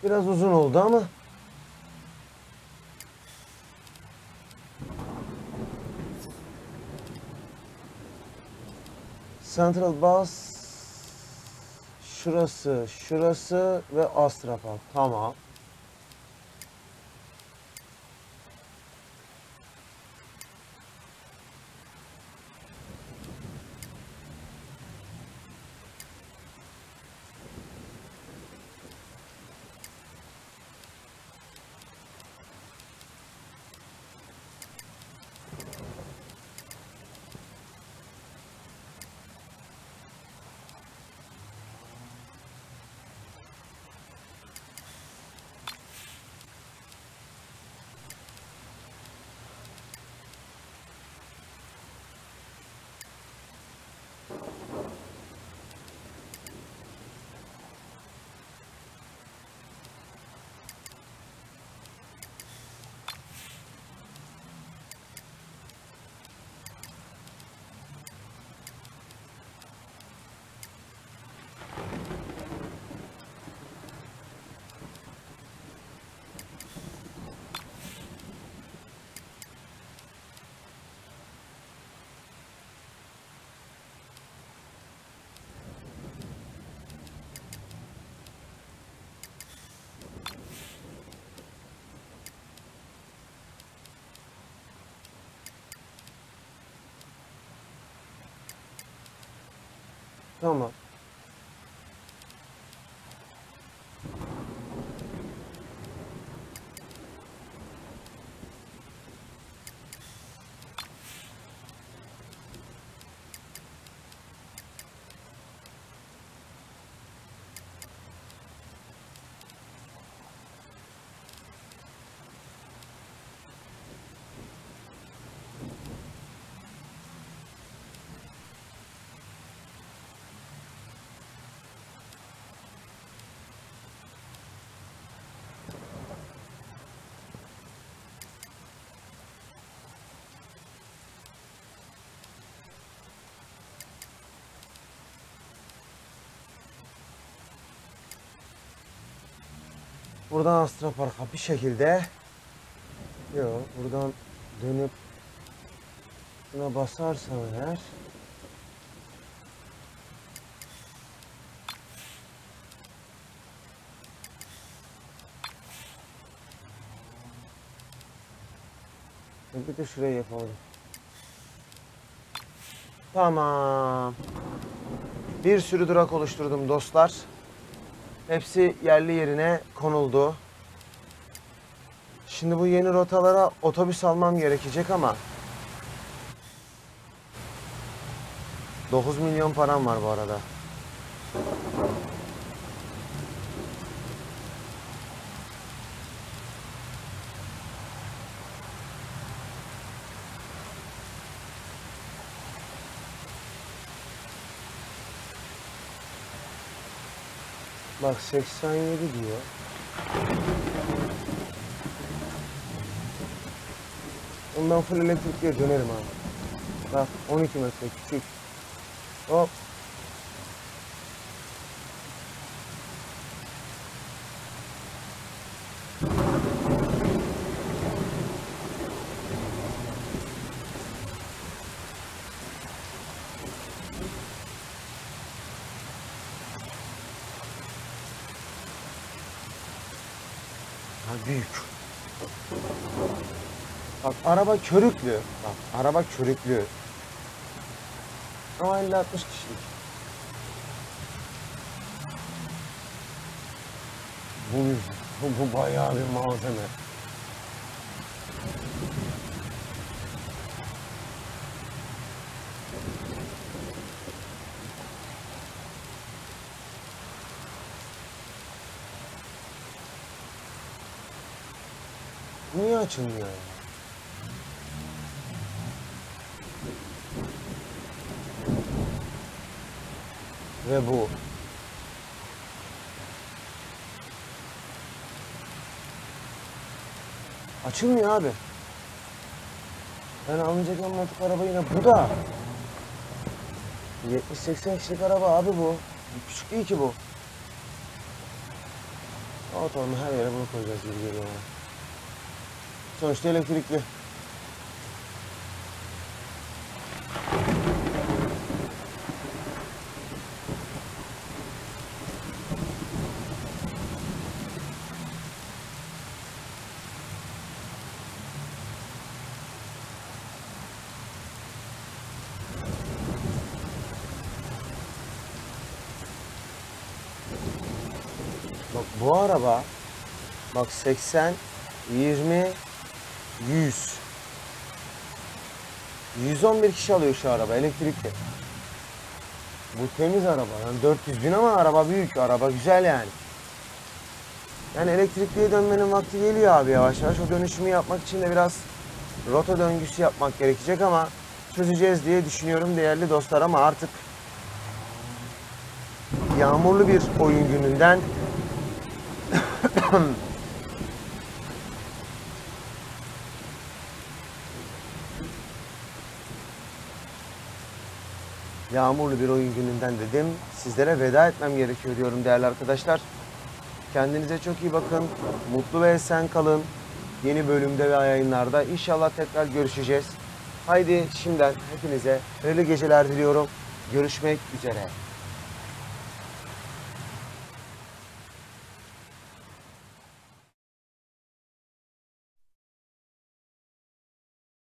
Biraz uzun oldu ama. Central Bus şurası, şurası ve Astra Park. Tamam. Tamam. Buradan Astra Park'a bir şekilde, yok buradan dönüp buna basarsam eğer bir de şuraya yapalım. Tamam. Bir sürü durak oluşturdum dostlar. Hepsi yerli yerine konuldu. Şimdi bu yeni rotalara otobüs almam gerekecek ama dokuz milyon param var bu arada. Bak seksen yedi diyor. Ondan full elektrikliye dönerim abi. Bak on iki metre küçük. Hop. Ha, büyük. Bak araba körüklü. Bak araba körüklü. Ama elli altmış kişilik. Bu, bu, bu bayağı bir malzeme. Niye açılmıyor ya? Ve bu. Açılmıyor abi. Ben alınacak anlatık araba yine bu da. yetmiş seksen kişilik araba abi bu. Küçük değil ki bu. Otomun her yere bunu koyacağız gibi geliyor bana. Sonuçta elektrikli. Bak bu araba, bak seksen, yirmi, yüz. yüz on bir kişi alıyor şu araba elektrikli. Bu temiz araba. Yani dört yüz bin ama araba büyük, araba güzel yani. Yani elektrikliye dönmenin vakti geliyor abi yavaş yavaş. O dönüşümü yapmak için de biraz rota döngüsü yapmak gerekecek ama çözeceğiz diye düşünüyorum değerli dostlar ama artık yağmurlu bir oyun gününden yağmurlu bir oyun gününden dedim. Sizlere veda etmem gerekiyor diyorum değerli arkadaşlar. Kendinize çok iyi bakın. Mutlu ve esen kalın. Yeni bölümde ve yayınlarda inşallah tekrar görüşeceğiz. Haydi şimdiden hepinize hayırlı geceler diliyorum. Görüşmek üzere.